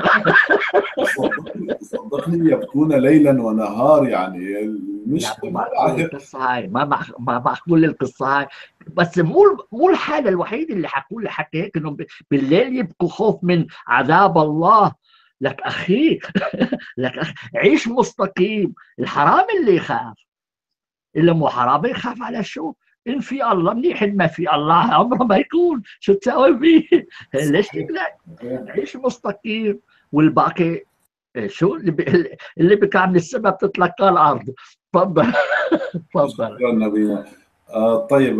صدقني يبكون ليلا ونهار، يعني مش القصه هاي ما معقول القصه هاي. بس مو الحاله الوحيده اللي حكى هيك انه بالليل يبكوا خوف من عذاب الله. لك اخي عيش مستقيم. الحرام اللي يخاف، اللي مو حرام يخاف على شو؟ إن في الله منيح، إن ما في الله عمره ما يكون. شو تسوي فيه؟ ليش تقلق؟ عيش مستقيم. والباقي شو اللي بكع من السماء بتتلقى الأرض. تفضل تفضل. شكرا نبينا. طيب،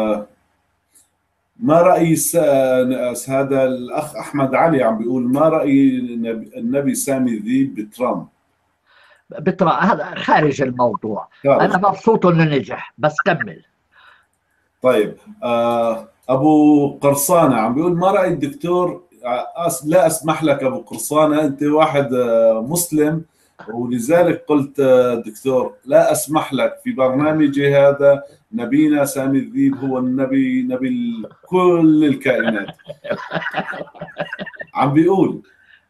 ما رأي هذا الأخ أحمد علي عم بيقول ما رأي النبي سامي ذيب بترامب؟ هذا خارج الموضوع. أنا مبسوط إنه نجح، بس كمل. طيب، أبو قرصانة عم بيقول ما رأي الدكتور، لا أسمح لك أبو قرصانة، أنت واحد مسلم ولذلك قلت دكتور، لا أسمح لك في برنامجي هذا. نبينا سامي الذيب هو نبي كل الكائنات. عم بيقول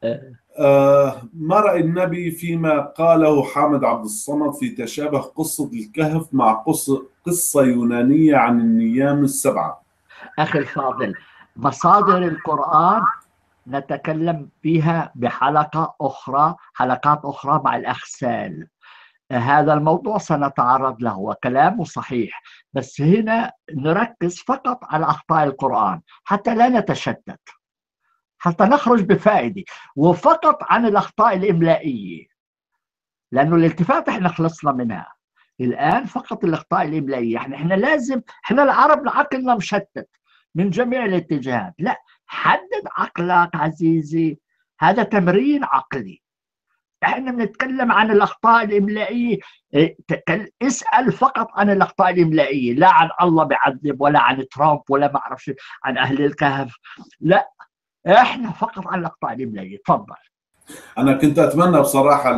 ما رأي النبي فيما قاله حامد عبد الصمد في تشابه قصة الكهف مع قصة يونانية عن النيام السبعة؟ أخي الفاضل، مصادر القرآن نتكلم فيها بحلقات أخرى مع الأخ سال. هذا الموضوع سنتعرض له وكلامه صحيح، بس هنا نركز فقط على أخطاء القرآن حتى لا نتشتت، حتى نخرج بفائدة، وفقط عن الأخطاء الإملائية، لأنه الالتفات احنا خلصنا منها الآن. فقط الأخطاء الإملائية. احنا العرب عقلنا مشتت من جميع الاتجاهات. لا، حدد عقلك عزيزي، هذا تمرين عقلي. احنا بنتكلم عن الأخطاء الإملائية، اسأل فقط عن الأخطاء الإملائية، لا عن الله بعذب ولا عن ترامب ولا ما أعرف عن أهل الكهف. لا، احنا فقط عن الأخطاء الإملائية. تفضل. أنا كنت أتمنى بصراحة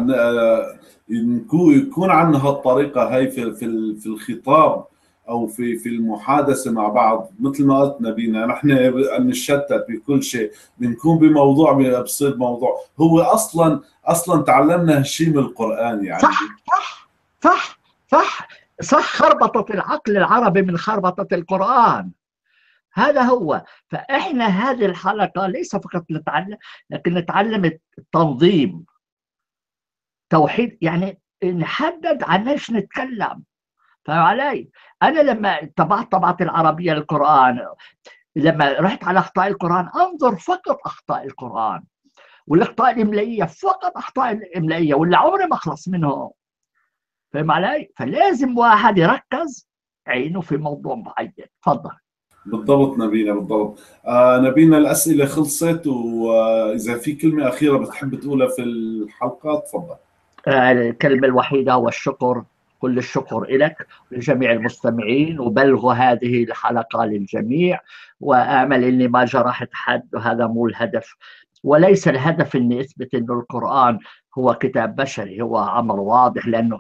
يكون عندنا هالطريقة هاي في الخطاب أو في المحادثة مع بعض. مثل ما قلت نبينا، نحن نشتت بكل شيء، بنكون بموضوع بصير موضوع. هو أصلا تعلمنا هالشيء من القرآن يعني. صح صح صح صح صح. خربطة العقل العربي من خربطة القرآن، هذا هو. فإحنا هذه الحلقة ليس فقط نتعلم، لكن نتعلم التنظيم، توحيد، يعني نحدد عن ايش نتكلم. فاهم علي؟ أنا لما طبعت العربية للقرآن، لما رحت على أخطاء القرآن أنظر فقط أخطاء القرآن، والأخطاء الإملائية فقط أخطاء الإملائية، واللي عمري ما أخلص منهم. فاهم علي؟ فلازم واحد يركز عينه في موضوع معين. تفضل. بالضبط نبينا، بالضبط. نبينا الأسئلة خلصت، وإذا في كلمة أخيرة بتحب تقولها في الحلقة تفضل. الكلمة الوحيدة هو الشكر، كل الشكر لك ولجميع المستمعين، وبلغوا هذه الحلقة للجميع، وآمل إني ما جرحت حد، وهذا مو الهدف. وليس الهدف إني أثبت إنه القرآن هو كتاب بشري، هو أمر واضح، لأنه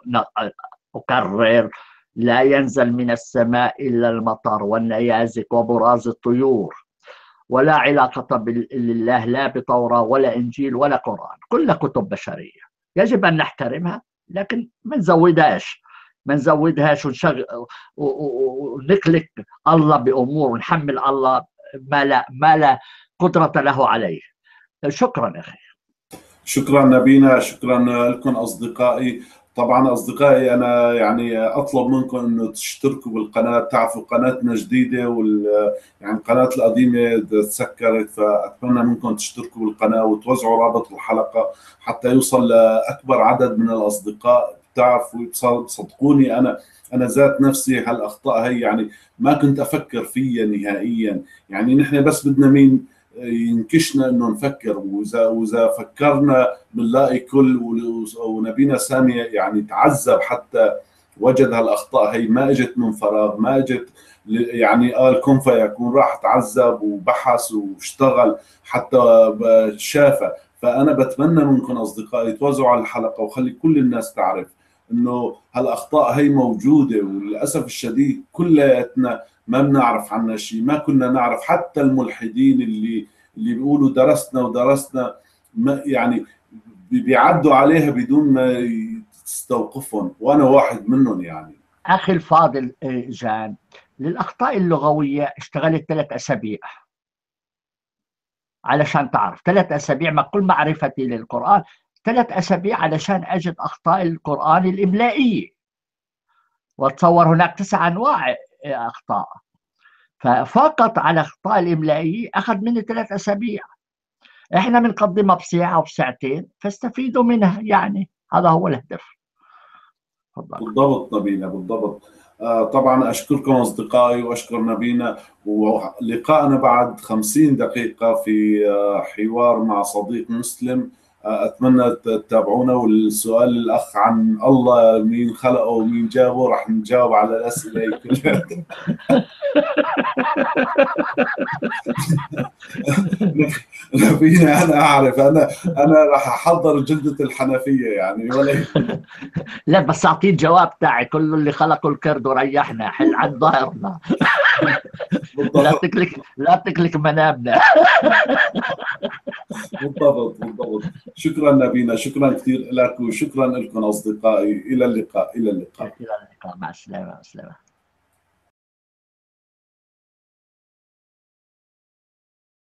أكرر لا ينزل من السماء إلا المطر والنيازك وبراز الطيور، ولا علاقة لله لا بتوراة ولا إنجيل ولا قرآن، كلها كتب بشرية يجب أن نحترمها، لكن ما نزودهاش ونكلك الله بأمور ونحمل الله ما لا قدرة له عليه. شكرا أخي. شكرا نبينا، شكرا لكم أصدقائي. طبعا أصدقائي أنا يعني أطلب منكم أنه تشتركوا بالقناة، تعرفوا قناتنا جديدة يعني القناة القديمة تسكرت، فأتمنى منكم تشتركوا بالقناة وتوزعوا رابط الحلقة حتى يوصل لأكبر عدد من الأصدقاء. بتعرفوا صدقوني أنا ذات نفسي هالأخطاء هي يعني ما كنت أفكر فيها نهائيا. يعني نحن بس بدنا مين ينكشنا انه نفكر، واذا فكرنا بنلاقي كل، ونبينا سامي يعني تعذب حتى وجد هالاخطاء هي، ما اجت من فراغ، ما اجت يعني قال كن فيكون، راح تعذب وبحث واشتغل حتى شافها. فانا بتمنى منكم اصدقائي توزعوا على الحلقه وخلي كل الناس تعرف انه هالاخطاء هي موجوده، وللاسف الشديد كلياتنا ما بنعرف عنها شيء، ما كنا نعرف. حتى الملحدين اللي بيقولوا درسنا ما يعني بيعدوا عليها بدون ما تستوقفهم، وانا واحد منهم. يعني أخي الفاضل جان، للأخطاء اللغوية اشتغلت 3 أسابيع علشان تعرف، 3 أسابيع مع كل معرفتي للقرآن، 3 أسابيع علشان أجد أخطاء القرآن الإملائية، وتصور هناك 9 أنواع أخطاء، ففقط على أخطاء الإملائية أخذ مني 3 أسابيع. إحنا بنقدمها بساعة وبساعتين، فاستفيدوا منها، يعني هذا هو الهدف. بالضبط نبينا، بالضبط. طبعا أشكركم أصدقائي وأشكر نبينا، ولقاءنا بعد 50 دقيقة في حوار مع صديق مسلم. أتمنى تتابعونا. والسؤال الأخ عن الله مين خلقه ومين جابه راح نجاوب على الأسئلة كلها. نبينا أنا أعرف، أنا راح أحضر جلدة الحنفية يعني، ولا لا بس أعطيه الجواب تاعي، كل اللي خلقوا الكرد وريحنا، حل عن ظهرنا. لا تكلك منامنا. بالضبط. شكرا نبينا، شكرا كثير لك، وشكرا لكم أصدقائي. إلى اللقاء. مع السلامة.